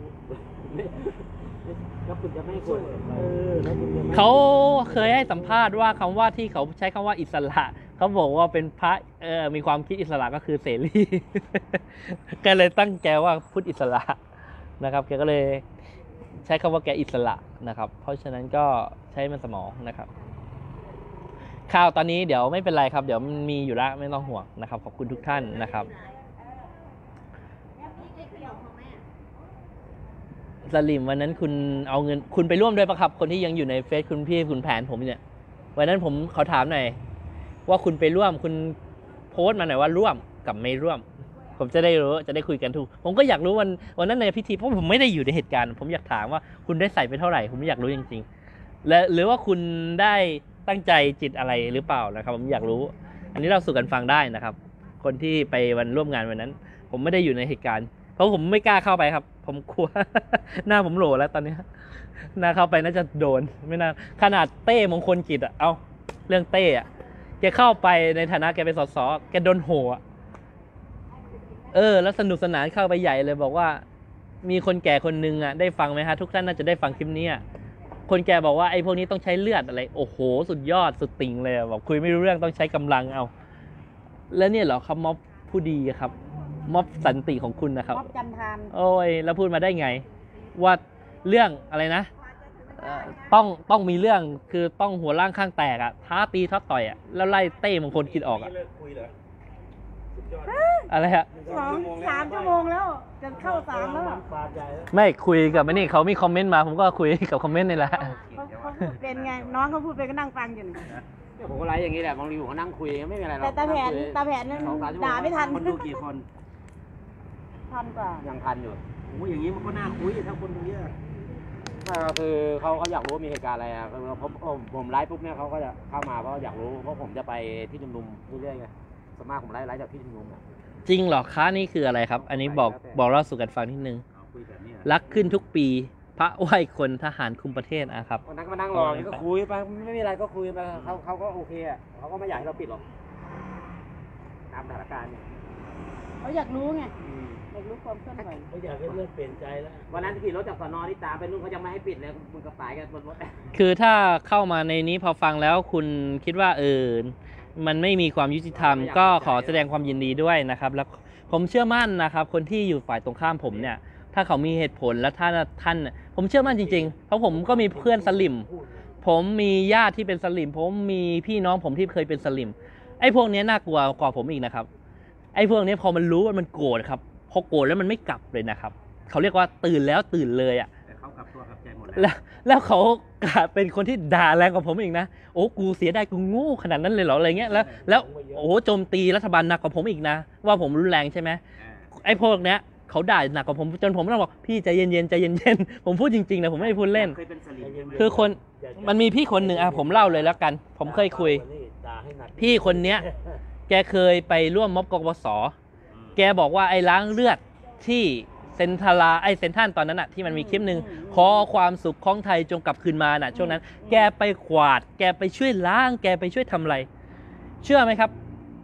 แล้วคุณจะไม่คนเขาเคยให้สัมภาษณ์ว่าคำว่าที่เขาใช้คำว่าอิสระเขาบอกว่าเป็นพระมีความคิดอิสระก็คือเสรี แกเลยตั้งแกว่าพุทธอิสระนะครับแกก็เลยใช้คำว่าแกอิสระนะครับเพราะฉะนั้นก็ใช้มันสมองนะครับข่าวตอนนี้เดี๋ยวไม่เป็นไรครับเดี๋ยวมันมีอยู่แล้วไม่ต้องห่วงนะครับขอบคุณทุกท่านนะครับสลิมวันนั้นคุณเอาเงินคุณไปร่วมด้วยปะครับคนที่ยังอยู่ในเฟซคุณพี่คุณแผนผมเนี่ยวันนั้นผมขอถามหน่อยว่าคุณไปร่วมคุณโพสต์มาหน่อยว่าร่วมกับไม่ร่วมผมจะได้รู้จะได้คุยกันถูกผมก็อยากรู้วันนั้นในพิธีเพราะผมไม่ได้อยู่ในเหตุการณ์ผมอยากถามว่าคุณได้ใส่ไปเท่าไหร่ผมอยากรู้จริงๆและหรือว่าคุณได้ตั้งใจจิตอะไรหรือเปล่านะครับผมอยากรู้อันนี้เราสู่กันฟังได้นะครับคนที่ไปวันร่วมงานวันนั้นผมไม่ได้อยู่ในเหตุการณ์เพราะผมไม่กล้าเข้าไปครับผมกลัว หน้าผมโหลแล้วตอนนี้หน้าเข้าไปน่าจะโดนไม่น่าขนาดเต้มงคลกิจอะเอาเรื่องเต้อะแกเข้าไปในฐานะแกเป็นสสแกโดนโหอะแล้วสนุกสนานเข้าไปใหญ่เลยบอกว่ามีคนแก่คนนึงอะได้ฟังไหมฮะทุกท่านน่าจะได้ฟังคลิปนี้คนแก่บอกว่าไอ้พวกนี้ต้องใช้เลือดอะไรโอ้โหสุดยอดสุดติ่งเลยบอกคุยไม่รู้เรื่องต้องใช้กำลังเอาแล้วเนี่ยเหรอครับม็อบผู้ดีครับม็อบสันติของคุณนะครับม็อบจันทานโอ้ยแล้วพูดมาได้ไงว่าเรื่องอะไรนะต้องมีเรื่องคือต้องหัวล่างข้างแตกอ่ะท้าตีท้าต่อยอ่ะแล้วไล่เต้มงคลกิจออกอ่ะอะไรฮะ 3 ชั่วโมงแล้วจะเข้า3แล้วไม่คุยกับนี่เขามีคอมเมนต์มาผมก็คุยกับคอมเมนต์นี่แหละเขาพูดเป็นไงน้องเขาพูดเป็นก็นั่งฟังอยู่ผมก็ไลฟ์อย่างนี้แหละบางทีผมก็นั่งคุยไม่มีอะไรหรอกแต่ตาแผนนั้นด่าไม่ทันคนดูกี่คน 1,000 กว่ายังทันอยู่โอ้อย่างนี้มันก็น่าคุยถ้าคนดูเยอะคือเขาอยากรู้ว่ามีเหตุการณ์อะไรผมไลฟ์ปุ๊บเนี่ยเขาก็จะเข้ามาเพราะอยากรู้เพราะผมจะไปที่ชุมนุมเรื่อยๆไงสมมติผมไลฟ์จากที่ชุมนุมจริงหรอคะนี่คืออะไรครับอันนี้บอกเล่าสู่กันฟังนิดนึงรักขึ้นทุกปีพระไหว้คนทหารคุมประเทศครับวันนั้นก็มานั่งรอก็คุยไปไม่มีอะไรก็คุยไปเขาก็โอเคอ่ะเขาก็ไม่อยากให้เราปิดหรอกตามสถานการณ์เขาอยากรู้ไงอยากรู้ความเคลื่อนไหวเขาอยากให้เรื่องเปลี่ยนใจแล้ววันนั้นขี่รถจากสน.ที่ตามไปนู่นเขายังไม่ให้ปิดเลยมึงกระป๋ายกันบนรถคือถ้าเข้ามาในนี้พอฟังแล้วคุณคิดว่ามันไม่มีความยุติธรรมก็ขอแสดงความยินดีด้วยนะครับแล้วผมเชื่อมั่นนะครับคนที่อยู่ฝ่ายตรงข้ามผมเนี่ยถ้าเขามีเหตุผลและท่านผมเชื่อมั่นจริงๆเพราะผมก็มีเพื่อนสลิมผมมีญาติที่เป็นสลิมผมมีพี่น้องผมที่เคยเป็นสลิมไอ้พวกนี้น่ากลัวกว่าผมอีกนะครับไอ้พวกนี้พอมันรู้ว่ามันโกรธครับพอโกรธแล้วมันไม่กลับเลยนะครับเขาเรียกว่าตื่นแล้วตื่นเลยอ่ะเขากลับตัวกลับใจหมดแล้วเขาเป็นคนที่ด่าแรงกว่าผมอีกนะโอ้กูเสียดายกูโง่ขนาดนั้นเลยเหรออะไรเงี้ยแล้วโอ้โจมตีรัฐบาลหนักกว่าผมอีกนะว่าผมรุนแรงใช่ไหมไอ้พวกเนี้ยเขาด่าหนักกว่าผมจนผมต้องบอกพี่ใจเย็นๆใจเย็นๆผมพูดจริงๆนะผมไม่ได้พูดเล่นคือคนมันมีพี่คนหนึ่งผมเล่าเลยแล้วกันผมเคยคุยพี่คนเนี้ยแกเคยไปร่วมม็อบกปส.แกบอกว่าไอ้ล้างเลือดที่เซนทรัลตอนนั้นน่ะที่มันมีคลิปหนึ่งขอความสุขของไทยจงกลับคืนมาน่ะช่วงนั้นแกไปกวาดแกไปช่วยล้างแกไปช่วยทำอะไรเชื่อไหมครับ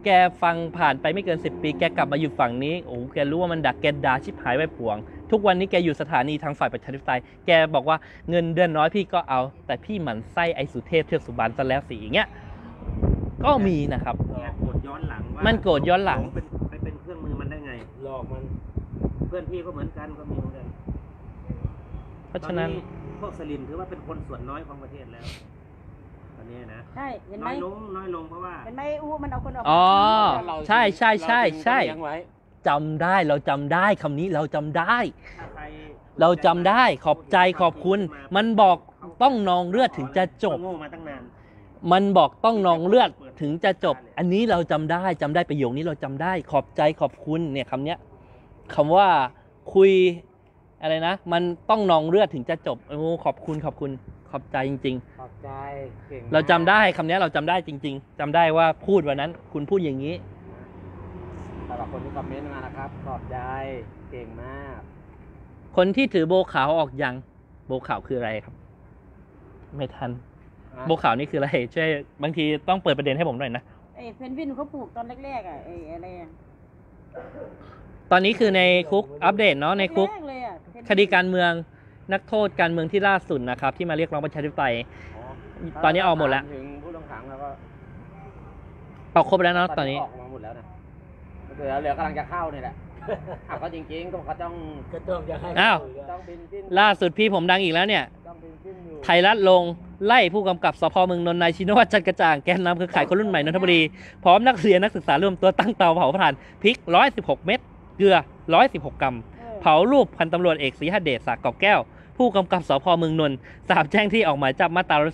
แกฟังผ่านไปไม่เกิน10 ปีแกกลับมาอยู่ฝั่งนี้โอ้แกรู้ว่ามันดักแกด่าชิบหายไปป่วงทุกวันนี้แกอยู่สถานีทางฝ่ายประชาธิปไตยแกบอกว่าเงินเดือนน้อยพี่ก็เอาแต่พี่หมั่นไส้ไอ้สุเทพเทือกสุบรรณซะแล้วสิอย่างเงี้ยก็มีนะครับแกโกรธย้อนหลังว่ามันโกรธย้อนหลังไปเป็นเครื่องมือมันได้ไงหลอกมันเพื่อนพี่ก็เหมือนกันก็มีเหมือนกันเพราะฉะนั้นตอพวกสลิมถือว่าเป็นคนส่วนน้อยของประเทศแล้วตอนนี้นะใช่เห็นไหมน้อยลงเพราะว่าเห็นไหมอู้มันเอาคนออกอ๋อมาใช่ใช่ใช่ใช่เราจึงต้องเลี้ยงไว้จำได้เราจำได้คำนี้เราจำได้ถ้าใครเราจำได้ขอบใจขอบคุณ มันบอกต้องนองเลือดถึงจะจบโง่มาตั้งนานมันบอกต้องนองเลือดถึงจะจบ อันนี้เราจำได้ประโยคนี้เราจำได้ขอบใจขอบคุณเนี่ยคำเนี้ยคำว่าคุยอะไรนะ มันต้องนองเลือดถึงจะจบโอ้ขอบคุณขอบใจจริงขอบใจเก่งๆ เราจำได้คำนี้เราจำได้จริง ๆจำได้ว่าพูดวันนั้น คุณพูดอย่างนี้สำหรับคนที่คอมเมนต์มานะครับ ขอบใจเก่งมากคนที่ถือโบขาวออกยังโบขาวคืออะไรครับ ไม่ทัน โบขาวนี่คืออะไรช่วยบางทีต้องเปิดประเด็นให้ผมหน่อยนะไอ้เพนกวินเขาปลูกตอนแรกๆอ่ะไอ้อะไรอ่ะตอนนี้คือในคุกอัปเดตเนาะในคุกแรๆเลยอ่ะเพนกวินคดีการเมืองนักโทษการเมืองที่ล่าสุดนะครับ ที่มาเรียกร้องประชาธิปไตย ตอนนี้ออกหมดแล้วถึงผู้ต้องขังแล้วก็ออกครบแล้วเนาะตอนนี้ออกมาหมดแล้วนะเหลือกำลังจะเข้านี่แหละก็จริงๆก็เขาต้องจะให้อ้าวต้องบินขึ้นล่าสุดพี่ผมดังอีกแล้วเนี่ยต้องบินขึ้นอยู่ไทยรัฐลงไล่ผู้กำกับสพเมืองนนท์นายชินวัตรจันทร์กระจ่างแกนนำเครือข่ายคนรุ่นใหม่นนทบุรีพร้อมนักเรียนนักศึกษารวมตัวตั้งเตาเผาถ่านพริก116 เม็ดเกลือ116 กรัม เผารูปพันตำรวจเอกศรีหเดชสากกอบแก้ว ผู้กำกับสพเมืองนนท์สามแจ้งที่ออกหมายจับมาตรา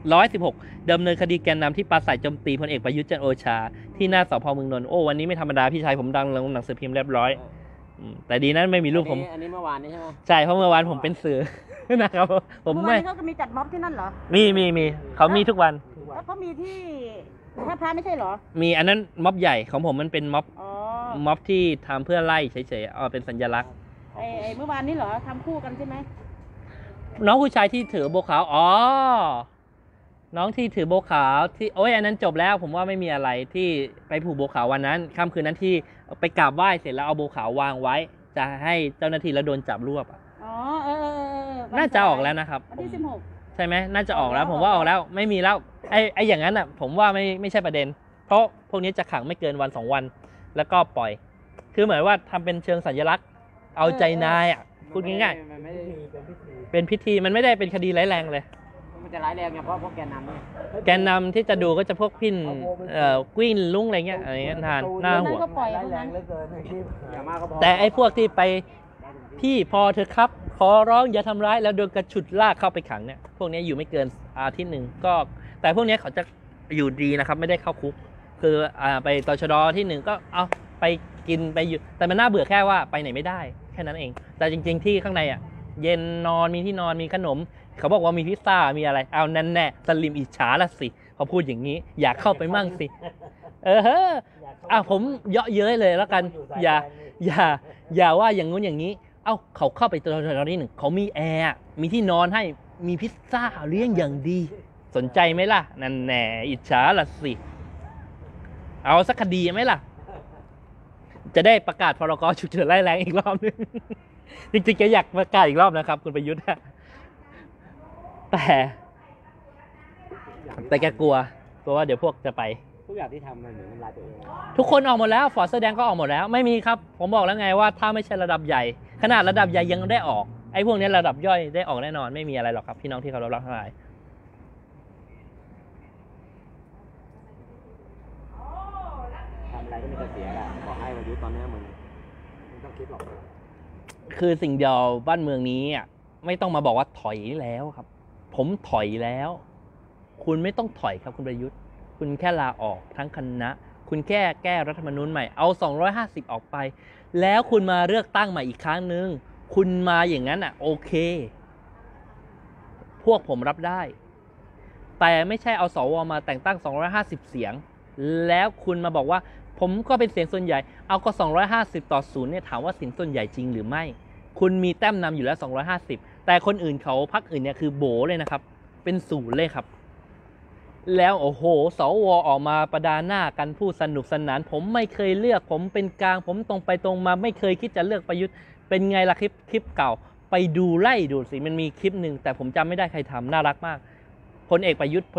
116ดำเนินคดีแกนนำที่ปราศัยโจมตีพลเอกประยุทธ์จันทร์โอชา ที่หน้าสพเมืองนนท์โอ้วันนี้ไม่ธรรมดาพี่ชายผมดังลงหนังสือพิมพ์เรียบร้อยแต่ดีนั้นไม่มีรูปผมอันนี้เมื่อวานนี้ใช่ไหมใช่เพราะเมื่อวานผมเป็นสื่อ นะครับผมเมื่อวาไม่นเขาก็มีจัดม็อบที่นั่นเหรอมีเขามีทุกวันแล้วเขามีที่ท่าพระไม่ใช่เหรอมีอันนั้นม็อบใหญ่ของผมมันเป็นม็อบอ๋อม็อบที่ทำเพื่อไล่เฉยๆเอาเป็นสัญลักษณ์ไอ้เมื่อวานนี้เหรอทำคู่กันใช่ไหมน้องผู้ชายที่ถือโบขาวอ๋อน้องที่ถือโบขาวที่โอ้ยอันนั้นจบแล้วผมว่าไม่มีอะไรที่ไปผูกโบขาววันนั้นค่ำคืนนั้นที่ไปกราบไหว้เสร็จแล้วเอาโบขาววางไว้ จะให้เจ้าหน้าที่แล้วโดนจับรวบอะอ๋อเออวันน่าจะออกแล้วนะครับวันที่16 ใช่ไหมน่าจะออกแล้วออกแล้วผมว่าออกแล้วไม่มีแล้วไอ้อย่างนั้นอ่ะผมว่าไม่ใช่ประเด็น เพราะพวกนี้จะขังไม่เกินวัน2 วันแล้วก็ปล่อย คือเหมือนว่าทำเป็นเชิงสัญลักษณ์เอาใจนายอ่ะพูดง่ายมันไม่ได้ๆเป็นพิธีมันไม่ได้เป็นคดีร้ายแรงเลยมันจะร้ายแรงไงเพราะพวกแกนนำเนี่ยแกนนำที่จะดูก็จะพวกพินกวินลุงอะไรเงี้ยอะไรเงี้ยทานหน้าหัวก็ปล่อยพวกนั้นอย่ามาก็พอแต่ไอ้พวกที่ไปพี่พอเธอะครับ ขอร้องอย่าทำร้ายแล้วโดนกระฉุดลากเข้าไปขังเนี่ยพวกนี้อยู่ไม่เกินอาทิตย์หนึ่งก็แต่พวกนี้เขาจะอยู่ดีนะครับไม่ได้เข้าคุก คือไปตชดที่1ก็เอาไปกินไปอยู่แต่มันน่าเบื่อแค่ว่าไปไหนไม่ได้แค่นั้นเอง แต่จริง ๆที่ข้างในอ่ะเย็นนอนมีที่นอนมีขนม เขาบอกว่ามีพิซซ่ามีอะไรเอานั่นแน่สลิมอิจฉาละสิเขาพูดอย่างนี้ อยากเข้าไปมั่งสิผมเยาะเย้ยเลยแล้วกันอย่าว่าอย่างงู้นอย่างนี้ เอ้าเขาเข้าไปตอนที่1เขามีแอร์มีที่นอนให้มีพิซซ่าเลี้ยงอย่างดี สนใจไหมล่ะนั่นแน่อิจฉาละสิเอาสักคดีไหมล่ะ จะได้ประกาศพรกฉุกเฉินร้ายแรงอีกรอบนึง จริงๆแกอยากประกาศอีกรอบนะครับคุณประยุทธ์แต่แกกลัวว่าเดี๋ยวพวกจะไปทุกอย่างที่ทำมันเหมือนทำลายตัวเองทุกคนออกหมดแล้วฟอร์ดเสื้อแดงก็ออกหมดแล้วไม่มีครับผมบอกแล้วไงว่าถ้าไม่ใช่ระดับใหญ่ขนาดระดับใหญ่ยังได้ออกไอ้พวกนี้ระดับย่อยได้ออกแน่นอนไม่มีอะไรหรอกครับพี่น้องที่เคารพรักทั้งหลายทำอะไรก็มีแต่เสียแหละบอกให้ประยุทธ์ตอนนี้มึงต้องคิดหรอกคือสิ่งเดียวบ้านเมืองนี้อ่ะไม่ต้องมาบอกว่าถอยแล้วครับ ผมถอยแล้ว คุณไม่ต้องถอยครับคุณประยุทธ์คุณแค่ลาออกทั้งคณะคุณแค่แก้รัฐธรรมนูญใหม่เอา250ออกไปแล้วคุณมาเลือกตั้งใหม่อีกครั้งนึงคุณมาอย่างนั้นอ่ะโอเคพวกผมรับได้แต่ไม่ใช่เอาสวมาแต่งตั้ง250เสียงแล้วคุณมาบอกว่าผมก็เป็นเสียงส่วนใหญ่เอาก็250 ต่อ 0เนี่ยถามว่าเสียงส่วนใหญ่จริงหรือไม่คุณมีแต้มนำอยู่แล้ว250แต่คนอื่นเขาพรรคอื่นเนี่ยคือโบเลยนะครับเป็น0เลยครับแล้วโอ้โหสวออกมาประดาหน้ากันพูดสนุกสนานผมไม่เคยเลือกผมเป็นกลางผมตรงไปตรงมาไม่เคยคิดจะเลือกประยุทธ์เป็นไงล่ะคลิปเก่าไปดูไล่ดูสิมันมีคลิปหนึ่งแต่ผมจำไม่ได้ใครทำน่ารักมากพลเอกประยุทธ์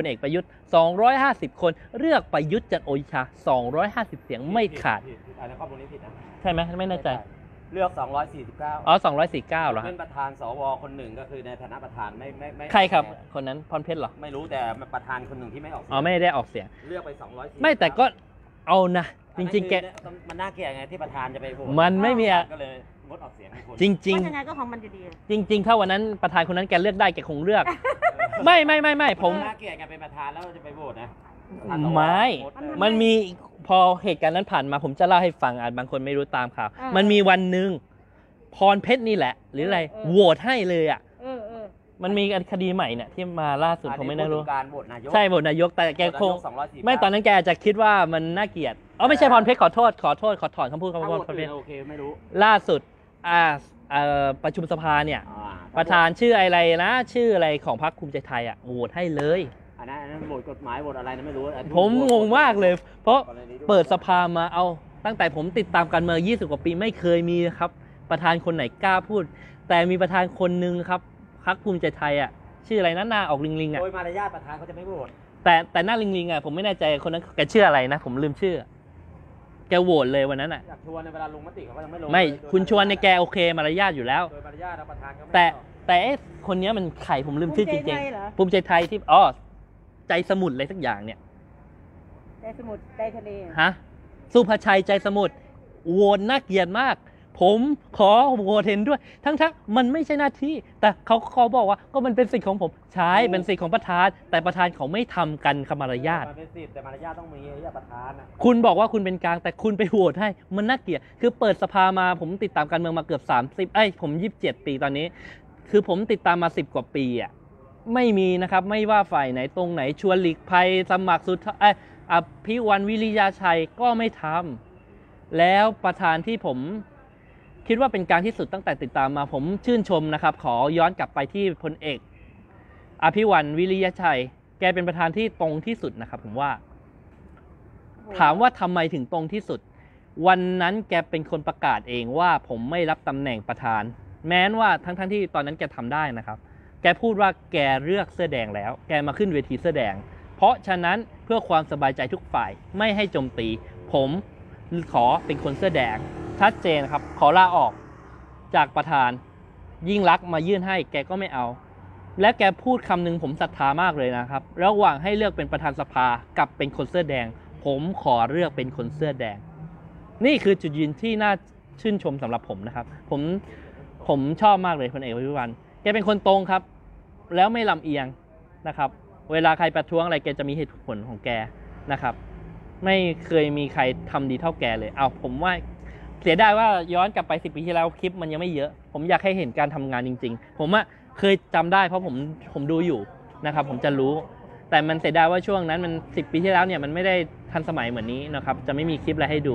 250 คนเลือกประยุทธ์จันทร์โอชา250 เสียงไม่ขาดอันนี้ข้อมูลนี้ผิดนะใช่ไหมไม่แน่ใจเลือก 249 อ๋อ249เหรอเป็นประธานสวคนหนึ่งก็คือในฐานะประธานไม่ใครครับคนนั้นพรเพชรเหรอไม่รู้แต่ประธานคนหนึ่งที่ไม่ออกเสียงอ๋อไม่ได้ออกเสียงเลือกไป249 ไม่แต่ก็เอานะจริงๆแกมันน่าเกลียดไงที่ประธานจะไปโหวตมันไม่มีอะก็เลยงดออกเสียงให้คนจริงว่ายังไงก็ของมันอยู่ดีๆ จริง ๆ ถ้าวันนั้นประธานคนนั้นแกเลือกได้แกคงเลือก ไม่ผมน่าเกลียดไงเป็นประธานแล้วจะไปโหวตนะไม่มันมีพอเหตุการณ์นั้นผ่านมาผมจะเล่าให้ฟังบางคนไม่รู้ตามข่าวมันมีวันหนึ่งพรเพชรนี่แหละ หรืออะไรโหวตให้เลยอ่ะมันมีคดีใหม่เนี่ยที่มาล่าสุดผมไม่ได้รู้การโหวตนายกใช่โหวตนายกแต่แกคง 249 ไม่ตอนนั้นแกอาจจะคิดว่ามันน่าเกลียดอ๋อไม่ใช่พรเพชรขอโทษขอถอนคำพูดถ้าคำโหพูวดตพรเพอื่ชนรโอเคไม่รู้ล่าสุดประชุมสภาเนี่ยประธานชื่ออะไรนะชื่ออะไรของพรรคภูมิใจไทยอ่ะโหวตให้เลยอันนั้นโหวตกฎหมายโหวตอะไรนะไม่รู้ผมงงมากเลย เพราะเปิดสภามาเอาตั้งแต่ผมติดตามการเมือง20 กว่าปีไม่เคยมีครับประธานคนไหนกล้าพูด แต่มีประธานคนหนึ่งครับพรรคภูมิใจไทยอ่ะชื่ออะไรนะหน้าออกลิงๆอ่ะโดยมารยาทประธานเขาจะไม่โหวตแต่หน้าลิงๆอ่ะผมไม่แน่ใจคนนั้นแกชื่ออะไรนะผมลืมชื่อแกโหวตเลยวันนั้นอ่ะอยากชวนในเวลาลงมติเขาก็ยังไม่ลงไม่คุณชวนในแกโอเคมารยาทอยู่แล้วโดยมารยาทประธานเขาไม่แต่คนนี้มันไข่ผมลืมชื่อจริงๆภูมิใจไทยที่ใจสมุทรอะไรสักอย่างเนี่ยใจสมุทรใจทะเลฮะสุภชัยใจสมุทรโหวตน่าเกลียดมาก ผมขอโหวตเห็นด้วยทั้งมันไม่ใช่หน้าที่แต่เขาบอกว่าก็มันเป็นสิทธิ์ของผมใช่เป็นสิทธิ์ของประธานแต่ประธานเขาไม่ทำกันคำมารยาทมันเป็นสิทธิ์แต่มารยาทต้องมีประธานอ่ะคุณบอกว่าคุณเป็นกลางแต่คุณไปโหวตให้มันน่าเกลียดคือเปิดสภามาผมติดตามการเมืองมาเกือบ30ผม27 ปีตอนนี้ คือผมติดตามมา10 กว่าปีอ่ะไม่มีนะครับไม่ว่าฝ่ายไหนตรงไหนชวนหลีกภัยสมัครสุดอภิวันวิริยาชัยก็ไม่ทำแล้วประธานที่ผมคิดว่าเป็นกลางที่สุดตั้งแต่ติดตามมาผมชื่นชมนะครับขอย้อนกลับไปที่พลเอกอภิวันวิริยะชัยแกเป็นประธานที่ตรงที่สุดนะครับผมว่าถามว่าทำไมถึงตรงที่สุดวันนั้นแกเป็นคนประกาศเองว่าผมไม่รับตำแหน่งประธานแม้ว่าทั้งที่ตอนนั้นแกทำได้นะครับแกพูดว่าแกเลือกเสื้อแดงแล้วแกมาขึ้นเวทีเสื้อแดงเพราะฉะนั้นเพื่อความสบายใจทุกฝ่ายไม่ให้โจมตีผมขอเป็นคนเสื้อแดงชัดเจนครับขอลาออกจากประธานยิ่งลักษณ์มายื่นให้แกก็ไม่เอาและแกพูดคำหนึ่งผมศรัทธามากเลยนะครับระหว่างให้เลือกเป็นประธานสภากับเป็นคนเสื้อแดงผมขอเลือกเป็นคนเสื้อแดงนี่คือจุดยืนที่น่าชื่นชมสำหรับผมนะครับผมชอบมากเลยพลเอกประยุทธ์แกเป็นคนตรงครับแล้วไม่ลำเอียงนะครับเวลาใครประท้วงอะไรแกจะมีเหตุผลของแกนะครับไม่เคยมีใครทำดีเท่าแกเลยผมว่าเสียดายว่าย้อนกลับไป10 ปีที่แล้วคลิปมันยังไม่เยอะผมอยากให้เห็นการทำงานจริงๆผมเคยจำได้เพราะผมดูอยู่นะครับผมจะรู้แต่มันเสียดายว่าช่วงนั้นมัน10 ปีที่แล้วเนี่ยมันไม่ได้ทันสมัยเหมือนนี้นะครับจะไม่มีคลิปอะไรให้ดู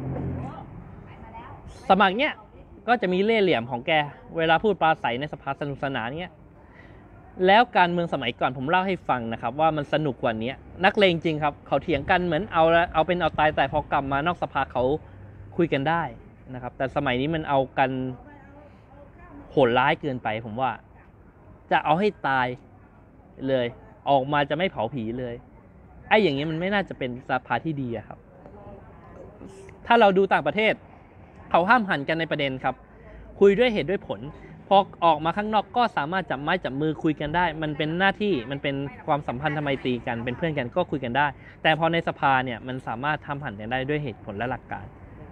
สมัครเนี่ยก็จะมีเล่ห์เหลี่ยมของแกเวลาพูดปราศัยในสภาสนุกสนานเนี่ยแล้วการเมืองสมัยก่อนผมเล่าให้ฟังนะครับว่ามันสนุกกว่านี้นักเลงจริงครับเขาเถียงกันเหมือนเอาเป็นเอาตายแต่พอกลับมานอกสภาเขาคุยกันได้นะครับแต่สมัยนี้มันเอากันโหดร้ายเกินไปผมว่าจะเอาให้ตายเลยออกมาจะไม่เผาผีเลยไอ้อย่างนี้มันไม่น่าจะเป็นสภาที่ดีอะครับถ้าเราดูต่างประเทศเขาห้ามหันกันในประเด็นครับคุยด้วยเหตุด้วยผลพอออกมาข้างนอกก็สามารถจับไม้จับมือคุยกันได้มันเป็นหน้าที่มันเป็นความสัมพันธ์ทำไมตรีกันเป็นเพื่อนกันก็คุยกันได้แต่พอในสภาเนี่ยมันสามารถทำหันกันได้ด้วยเหตุผลและหลักการ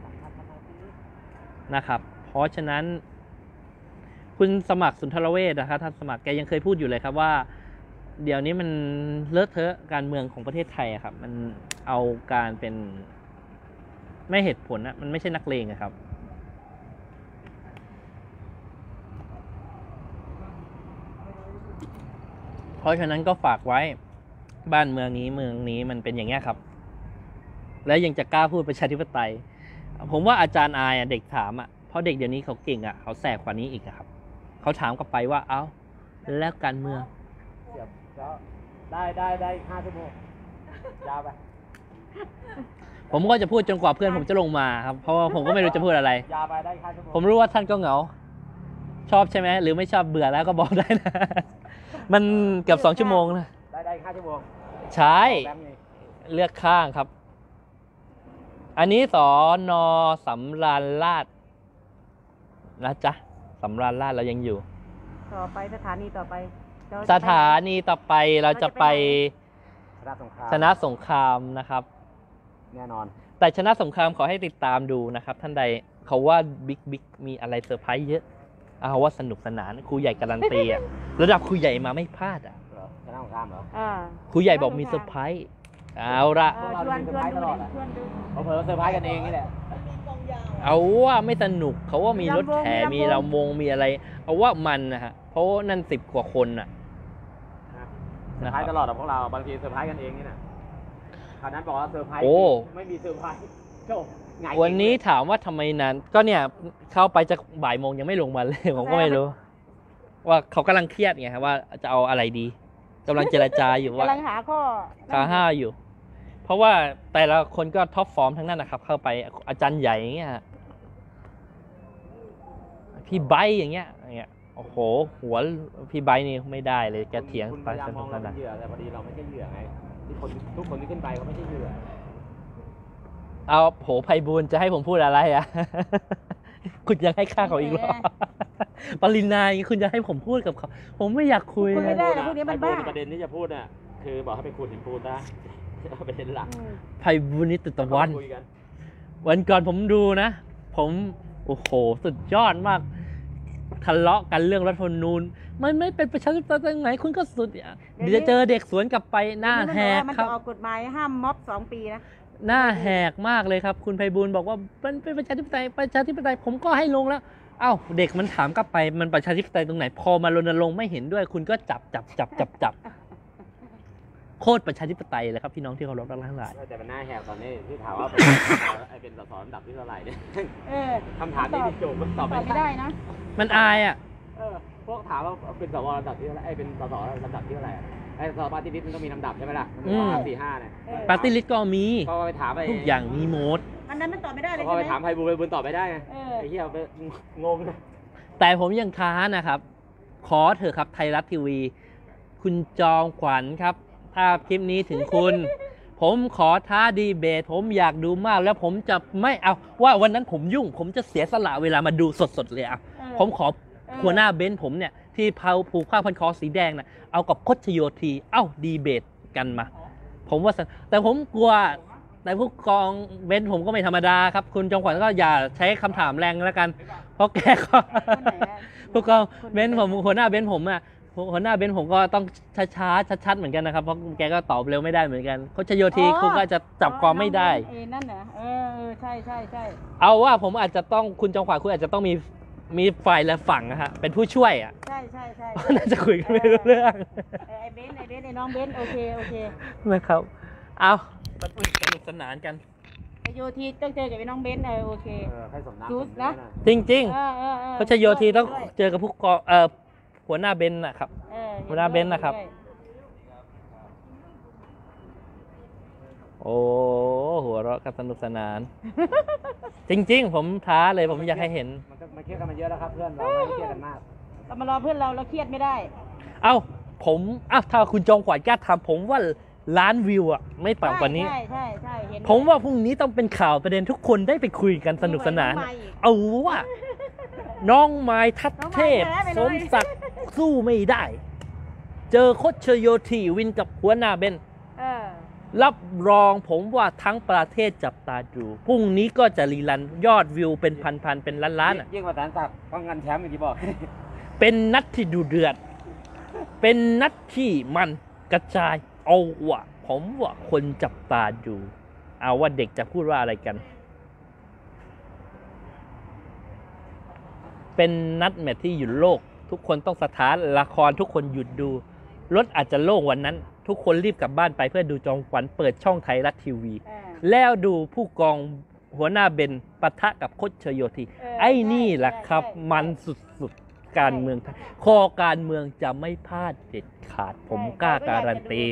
นะครับเพราะฉะนั้นคุณสมัครสุนทรเวชนะครับท่านสมัครแกยังเคยพูดอยู่เลยครับว่าเดี๋ยวนี้มันเลอะเทอะการเมืองของประเทศไทยครับมันเอาการเป็นไม่เหตุผลนะมันไม่ใช่นักเลงครับเพราะฉะนั้นก็ฝากไว้บ้านเมืองนี้มันเป็นอย่างเงี้ยครับแล้วยังจะกล้าพูดประชาธิปไตยผมว่าอาจารย์อายเด็กถามเพราะเด็กเดี๋ยวนี้เขาเก่งเขาแสบกว่านี้อีกครับเขาถามกลับไปว่าแล้วการเมืองได้5 ชั่วโมงยาวไปผมก็จะพูดจนกว่าเพื่อนผมจะลงมาครับ เพราะว่าผมก็ไม่รู้จะพูดอะไรยาวไปได้5 ชั่วโมงผมรู้ว่าท่านก็เหงา ชอบใช่ไหมหรือไม่ชอบเบื่อแล้วก็บอกได้นะ มันเกือบ2 ชั่วโมงนะได้5 ชั่วโมงใช่แบงค์นี่เลือกข้างครับ อันนี้สอนอสำราญราษฎร์นะจ๊ะสำราญราษฎร์เรายังอยู่ต่อไปสถานีต่อไปเรสจะไปถานีต่อไปเราจะไปชนะสงครามชนะสงครามนะครับแน่นอนแต่ชนะสงครามขอให้ติดตามดูนะครับ ท่านใดเขาว่าบิ๊กมีอะไรเซอร์ไพรส์เยอะเอาว่าสนุกสนานครูใหญ่การันตีอะระดับครูใหญ่มาไม่พลาดอ่ะเหรอชนะสงครามเหรออ่าครูใหญ่บอกมีเซอร์ไพรส์เอาละเออชวนดูดิชวนดูเผลอๆเซอร์ไพรส์กันเองนี่แหละเอาว่าไม่สนุกเขาว่ามีรถแห่มีลำวงมีอะไร เอาว่ามันนะฮะเพราะว่านั่น10 กว่าคนน่ะเซอร์ไพรส์ตลอดอะพวกเราบางทีเซอร์ไพรส์กันเองนี่นะคราวนั้นบอกว่าเซอร์ไพรส์โอ้ไม่มีเซอร์ไพรส์โจ้ไงวันนี้ถามว่าทำไมนานก็เนี่ยเข้าไปจะบ่ายโมงยังไม่ลงมาเลย ผมก็ไม่รู้ ว่าเขากำลังเครียดไงครับว่าจะเอาอะไรดีกำลังเจรจาอยู่ว่ากำลังหาข้อขาห้าอยู่ เพราะว่าแต่ละคนก็ท็อปฟอร์มทั้งนั้นนะครับ เข้าไปอาจารย์ใหญ่อย่างเงี้ยฮะพี่ไบร์ทอย่างเงี้ยโอ้โห หัวพี่ไบร์ทนี่ไม่ได้เลยแกเถียงคุณไปพยายามสมนุองกสเรานาเป็น นเหยื่อแต่พอดีเราไม่ใช่เหยื่อไงที่คนทุกคนที่ขึ้นไปเขาไม่ใช่เหยื่อเอาโหไพบูลย์จะให้ผมพูดอะไรอ่ะ คุณยังให้ค่าเขาอีกเหรอ ปรินาอย่างงี้คุณจะให้ผมพูดกับเขา ผมไม่อยากคุยคุยไม่นะได้หรอกพวกนี้มันบ้าประเด็นที่จะพูดน่ะคือบอกให้ไปขุดหินปูนนะเอาประเด็นหลักอืมไพบูลย์นิติตะวันคุยกันวันก่อนผมดูนะ ผมโอ้โหสุดยอดมากทะเลาะกันเรื่องรัฐธรรมนูญมันไม่เป็นประชาธิปไตยตรงไหนคุณก็สุดอ่ะเดี๋ยวจะเจอเด็กสวนกลับไปหน้าแหกมันครับจะออกกฎหมายห้ามม็อบ2 ปีนะหน้าแหกมากเลยครับ คุณไพบูลย์บอกว่ามันเป็นประชาธิปไตยผมก็ให้ลงแล้ว เอ้าเด็กมันถามกลับไปมันประชาธิปไตยตรงไหน พอมารณรงค์ไม่เห็นด้วย คุณก็จับโคตรประชาธิปไตยเลยครับพี่น้องที่เคารพรักทั้งหลายแต่เป็นหน้าแหกตอนนี้ที่ถามว่าเป็นสสลำดับที่เท่าไหร่เนี่ยเออคำถามนี้ที่โจมมันตอบตอบไม่ไม่ได้ได้นะมันอายอ่ะพวกถามว่าเป็นสวลำดับที่เท่าไหร่เป็นสสลำดับที่เท่าไหร่ไอ้สสปาร์ตี้ลิสต์มันต้องมีลำดับใช่ไหมล่ะมันมี3 4 5เนี่ยปาร์ตี้ลิสต์ก็มีก็ไปถามไปทุกอย่างมีหมดอันนั้นมันตอบไม่ได้เลยพอใช่ไปไหมถามไพบูลย์ตอบไม่ได้ไงเออไอ้เหี้ยไปงงนะแต่ผมยังท้านะครับ ขอเถอะครับไทยรัฐทีวี คุณจอมขวัญครับ ถ้าคลิปนี้ถึงคุณ ผมขอท้าดีเบต ผมอยากดูมากแล้วผมจะไม่เอาว่าวันนั้นผมยุ่ง ผมจะเสียสละเวลามาดูสดๆเลยอ่ะเออผมขอหัวหน้าเบนซ์ผมเนี่ยที่ผูกผ้าพันคอสีแดงน่ะเอากับคชโยธีเอ้าดีเบตกันมา ผมว่าแต่ผมกลัวแต่ผู้กองเบนซ์ผมก็ไม่ธรรมดาครับ คุณจอมขวัญก็อย่าใช้คำถามแรงแล้วกัน เพราะแกก็คนไหนอะผู้กองเบนซ์ผมหัวหน้าเบนซ์ผมอ่ะหัวหน้าเบนซ์ผมก็ต้องช้าๆชัดๆเหมือนกันนะครับเพราะแกก็ตอบเร็วไม่ได้เหมือนกันคชโยธีคุณก็จะจับความไม่ได้เอนั่นเหรอใช่เอาว่าผมอาจจะต้องคุณจอมขวัญคุณอาจจะต้องมีฝ่ายละฝั่งนะฮะเป็นผู้ช่วยอ่ะใช่น่าจะคุยกันไม่รู้เรื่องไอ้เบนซ์ไอ้น้องเบนซ์โอเคนะครับ เอาสนุกสนานกันไอ้โยทีต้องเจอกับไอ้น้องเบนซ์โอเคให้สมน้ำซูสนะจริงเออๆเขาชโยธีต้องเจอกับผู้กองหัวหน้าเบนซ์นะครับ หัวหน้าเบนซ์นะครับ โอ้หัวเราะกันสนุกสนาน จริง ๆ ผมท้าเลยผมอยากให้เห็นมันก็มาเครียดกันมาเยอะแล้วครับเพื่อนเราไม่ได้เครียดกันมากเรามารอเพื่อนเราเครียดไม่ได้เอ้าถ้าคุณจองขวัญกล้าทำผมว่าล้านวิวอ่ะไม่ต่ำกว่านี้ใช่เห็นผมว่าพรุ่งนี้ต้องเป็นข่าวประเด็นทุกคนได้ไปคุยกันสนุกสนาน เอาว่าน้องไม้ทัดเทพสมศักดิ์สู้ไม่ได้ เจอคชโยธีวินกับหัวหน้าเบน รับรองผมว่าทั้งประเทศจับตาดูพรุ่งนี้ก็จะรีรันยอดวิวเป็นพันๆเป็นล้านๆอ่ะยิ่งกว่าแสนศักดิ์ป้องกันแชมป์อย่างที่บอกเป็นนัดที่ดูเดือด เป็นนัดที่มันกระจายเอาว่ะผมว่าคนจับตาดู เอาว่าเด็กจะพูดว่าอะไรกัน เป็นนัดแมตช์ที่หยุดโลก ทุกคนต้องสถานละครทุกคนหยุดดู รถอาจจะโล่งวันนั้น ทุกคนรีบกลับบ้านไปเพื่อดูจองขวัญเปิดช่องไทยรัฐทีวี แล้วดูผู้กองหัวหน้าเบนปะทะกับคชโยธีไอ้นี่แหละครับ มันสุดการเมืองไทยคอการเมืองจะไม่พลาดเด็ดขาด ผมกล้าการันตี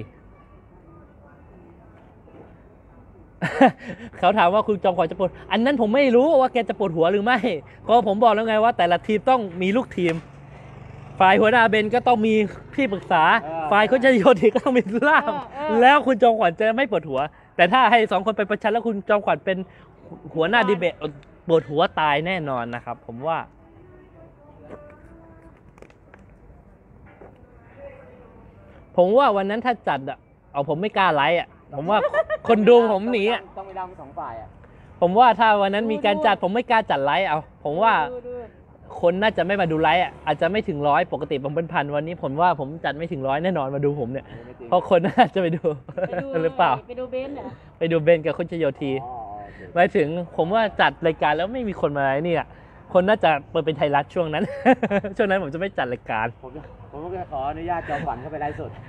เขาถามว่าคุณจอมขวัญจะปวดอันนั้นผมไม่รู้ว่าแกจะปวดหัวหรือไม่ก็ผมบอกแล้วไงว่าแต่ละทีมต้องมีลูกทีม ฝ่ายหัวหน้าเบนก็ต้องมีที่ปรึกษา ฝ่ายโคชโยธิก็ต้องมีล่ามแล้วคุณจอมขวัญจะไม่ปวดหัว แต่ถ้าให้2คนไปประชันแล้วคุณจอมขวัญเป็นหัวหน้าดีเบตปวดหัวตายแน่นอนนะครับ ผมว่าวันนั้นถ้าจัดเอาผมไม่กล้าไลฟ์ผมว่าคนดูผมหนีต้องไปดำ2 ฝ่ายผมว่าถ้าวันนั้นมีการจัดผมไม่กล้าจัดไลฟ์ผมว่าคนน่าจะไม่มาดูไลฟ์อาจจะไม่ถึง100ปกติผมเป็นพันวันนี้ผมว่าผมจัดไม่ถึง100แน่นอนมาดูผมเนี่ยเพราะคนน่าจะไปดูหรือเปล่าไปดูเบนเหรอไปดูเบนกับโคชโยธีหมายถึงผมว่าจัดรายการแล้วไม่มีคนมาอะไรเนี่ยคนน่าจะเปิดเป็นไทยรัฐช่วงนั้น ช่วงนั้นผมจะไม่จัดรายการผมก็ขออนุญาตจอมขวัญเข้าไปไลฟ์สด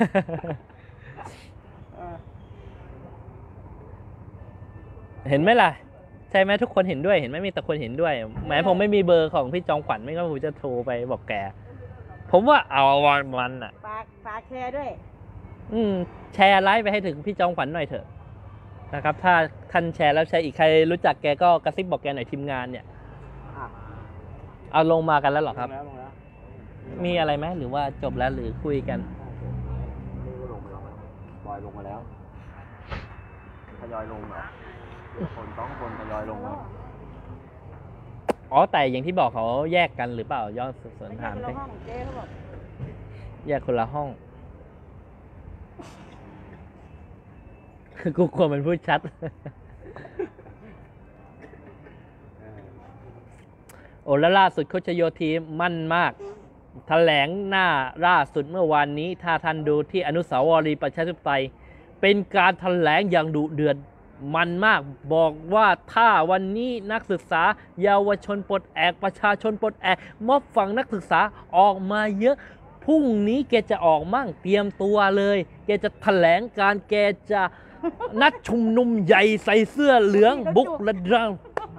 เห็นไหมล่ะใช่ไหมทุกคนเห็นด้วยเห็นไหมมีแต่คนเห็นด้วยแม้ผมไม่มีเบอร์ของพี่จอมขวัญไม่งั้นผมจะโทรไปบอกแกผมว่าเอาวันฝากแชร์ด้วยแชร์ไลฟ์ไปให้ถึงพี่จอมขวัญหน่อยเถอะนะครับถ้าท่านแชร์แล้วแชร์อีกใครรู้จักแกก็กระซิบบอกแกหน่อยทีมงานเนี่ยเอาลงมากันแล้วหรอครับมีอะไรไหมหรือว่าจบแล้วหรือคุยกันปล่อยลงมาแล้วทยอยลงเหรอคนต้องคนทยอยลงเลยแต่อย่างที่บอกเขาแยกกันหรือเปล่ายอดสนถามไปแยกคนละห้องกูกลัวมันพูดชัดแล้วล่าสุดโคชโยธีมั่นมากแถลงหน้าล่าสุดเมื่อวานนี้ถ้าท่านดูที่อนุสาวรีย์ประชาธิปไตยเป็นการแถลงอย่างดุเดือดมันมากบอกว่าถ้าวันนี้นักศึกษาเยาวชนปลดแอกประชาชนปลดแอกม็อบฝั่งนักศึกษาออกมาเยอะพรุ่งนี้แกจะออกมั่งเตรียมตัวเลยแกจะแถลงการแกจะนัดชุมนุมใหญ่ใส่เสื้อเหลืองบุกระดม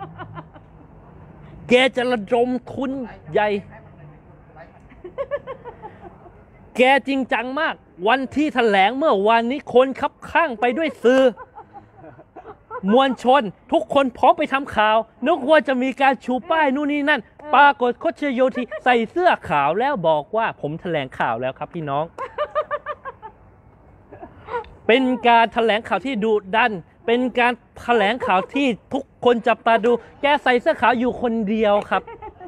แกจะระดมทุนใหญ่แกจริงจังมากวันที่แถลงเมื่อวานนี้คนคับข้างไปด้วยสื่อมวลชนทุกคนพร้อมไปทำข่าวนึกว่าจะมีการชูป้ายนู่นนี่นั่นปรากฏโคชโยธีใส่เสื้อขาวแล้วบอกว่าผมแถลงข่าวแล้วครับพี่น้อง เป็นการแถลงข่าวที่ดุดันเป็นการแถลงข่าวที่ทุกคนจับตาดูแกใส่เสื้อขาวอยู่คนเดียวครับ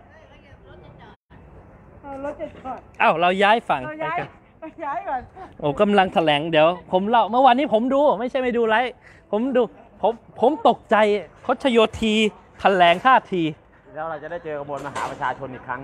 รถจะจอดเราย้ายฝั่งย้ายก่อนกำลังแถลงเดี๋ยวผมเล่าเมื่อวานนี้ผมดูไม่ใช่ไม่ดูไลฟ์ผมดูผมตกใจโคชโยธีแถลงท่าทีแล้วเราจะได้เจอกระบวนมหาประชาชนอีกครั้ง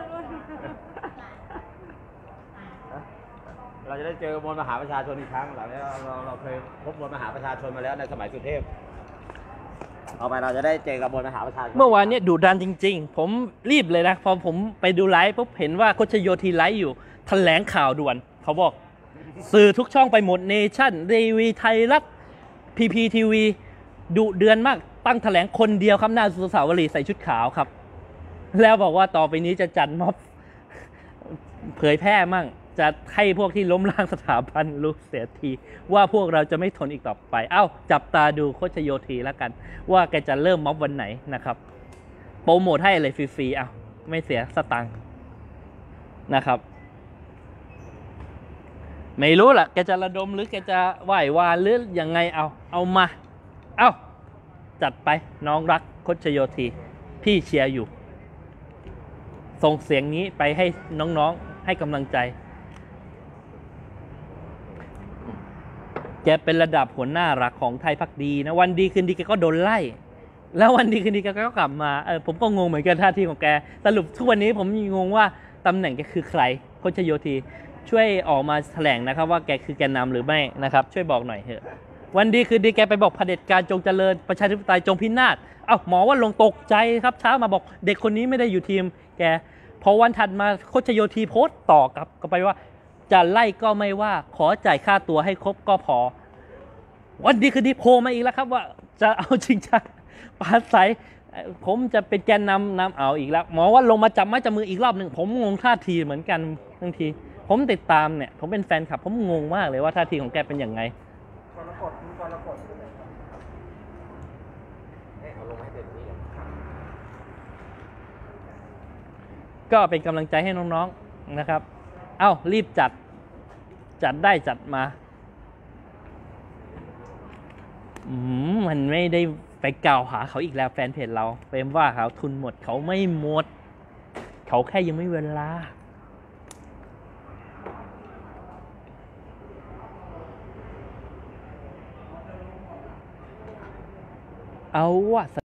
เราจะได้เจอกระบวนมหาประชาชนอีกครั้งเราเคยพบกระบวนมหาประชาชนมาแล้วในสมัยสุเทพต่อไปเราจะได้เจอกระบวนมหาประชาชนเมื่อวานนี้ดุดันจริงๆผมรีบเลยนะพอผมไปดูไลฟ์ปุ๊บเห็นว่าโคชโยธีไลฟ์อยู่แถลงข่าวด่วนเขาบอกสื่อทุกช่องไปหมดเนชั่นทีวีไทยรัฐPPTV ดุเดือนมากตั้งแถลงคนเดียวครับหน้าอนุสาวรีย์ใส่ชุดขาวครับแล้วบอกว่าต่อไปนี้จะจัดม็อบเผยแพร่มั่งจะให้พวกที่ล้มล้างสถาบันรู้เสียทีว่าพวกเราจะไม่ทนอีกต่อไปจับตาดูโคชโยธีแล้วกันว่าแกจะเริ่มม็อบวันไหนนะครับโปรโมทให้อะไรฟรีๆไม่เสียสตังค์นะครับไม่รู้ล่ะแกจะระดมหรือแกจะไหว้วานหรือยังไงเอามาจัดไปน้องรักโคชโยธีพี่เชียร์อยู่ส่งเสียงนี้ไปให้น้องๆให้กำลังใจแกเป็นระดับหัวหน้ารักของไทยภักดีนะวันดีคืนดีแกก็โดนไล่แล้ววันดีคืนดีแกก็กลับมาผมก็งงเหมือนกันท่าทีของแกสรุปทุกวันนี้ผมงงว่าตำแหน่งแกคือใครโคชโยธีช่วยออกมาแถลงนะครับว่าแกคือแกนนำหรือไม่นะครับช่วยบอกหน่อยเถอะวันดีคือดีแกไปบอกเผด็จการจงเจริญประชาธิปไตยจงพินาศหมอว่าลงตกใจครับเช้ามาบอกเด็กคนนี้ไม่ได้อยู่ทีมแกพอวันถัดมาโคชโยธีโพสต์ต่อกับก็ไปว่าจะไล่ก็ไม่ว่าขอจ่ายค่าตัวให้ครบก็พอวันดีคือดีโผล่มาอีกแล้วครับว่าจะเอาจริงจังปราศัยผมจะเป็นแกนนำเอาอีกแล้ว หมอว่าลงมาจับไม้จับมืออีกรอบหนึ่งผมงงท่าทีเหมือนกันบางที ผมติดตามเนี่ย ผมเป็นแฟนคลับ ผมงงมากเลยว่าท่าทีของแกเป็นยังไง ก็เป็นกำลังใจให้น้องๆนะครับ เอ้ารีบจัดได้จัดมามันไม่ได้ไปกล่าวหาเขาอีกแล้วแฟนเพจเราเป็นว่าเขาทุนหมดเขาไม่หมด เขาแค่ยังไม่เวลาเอาว่ะ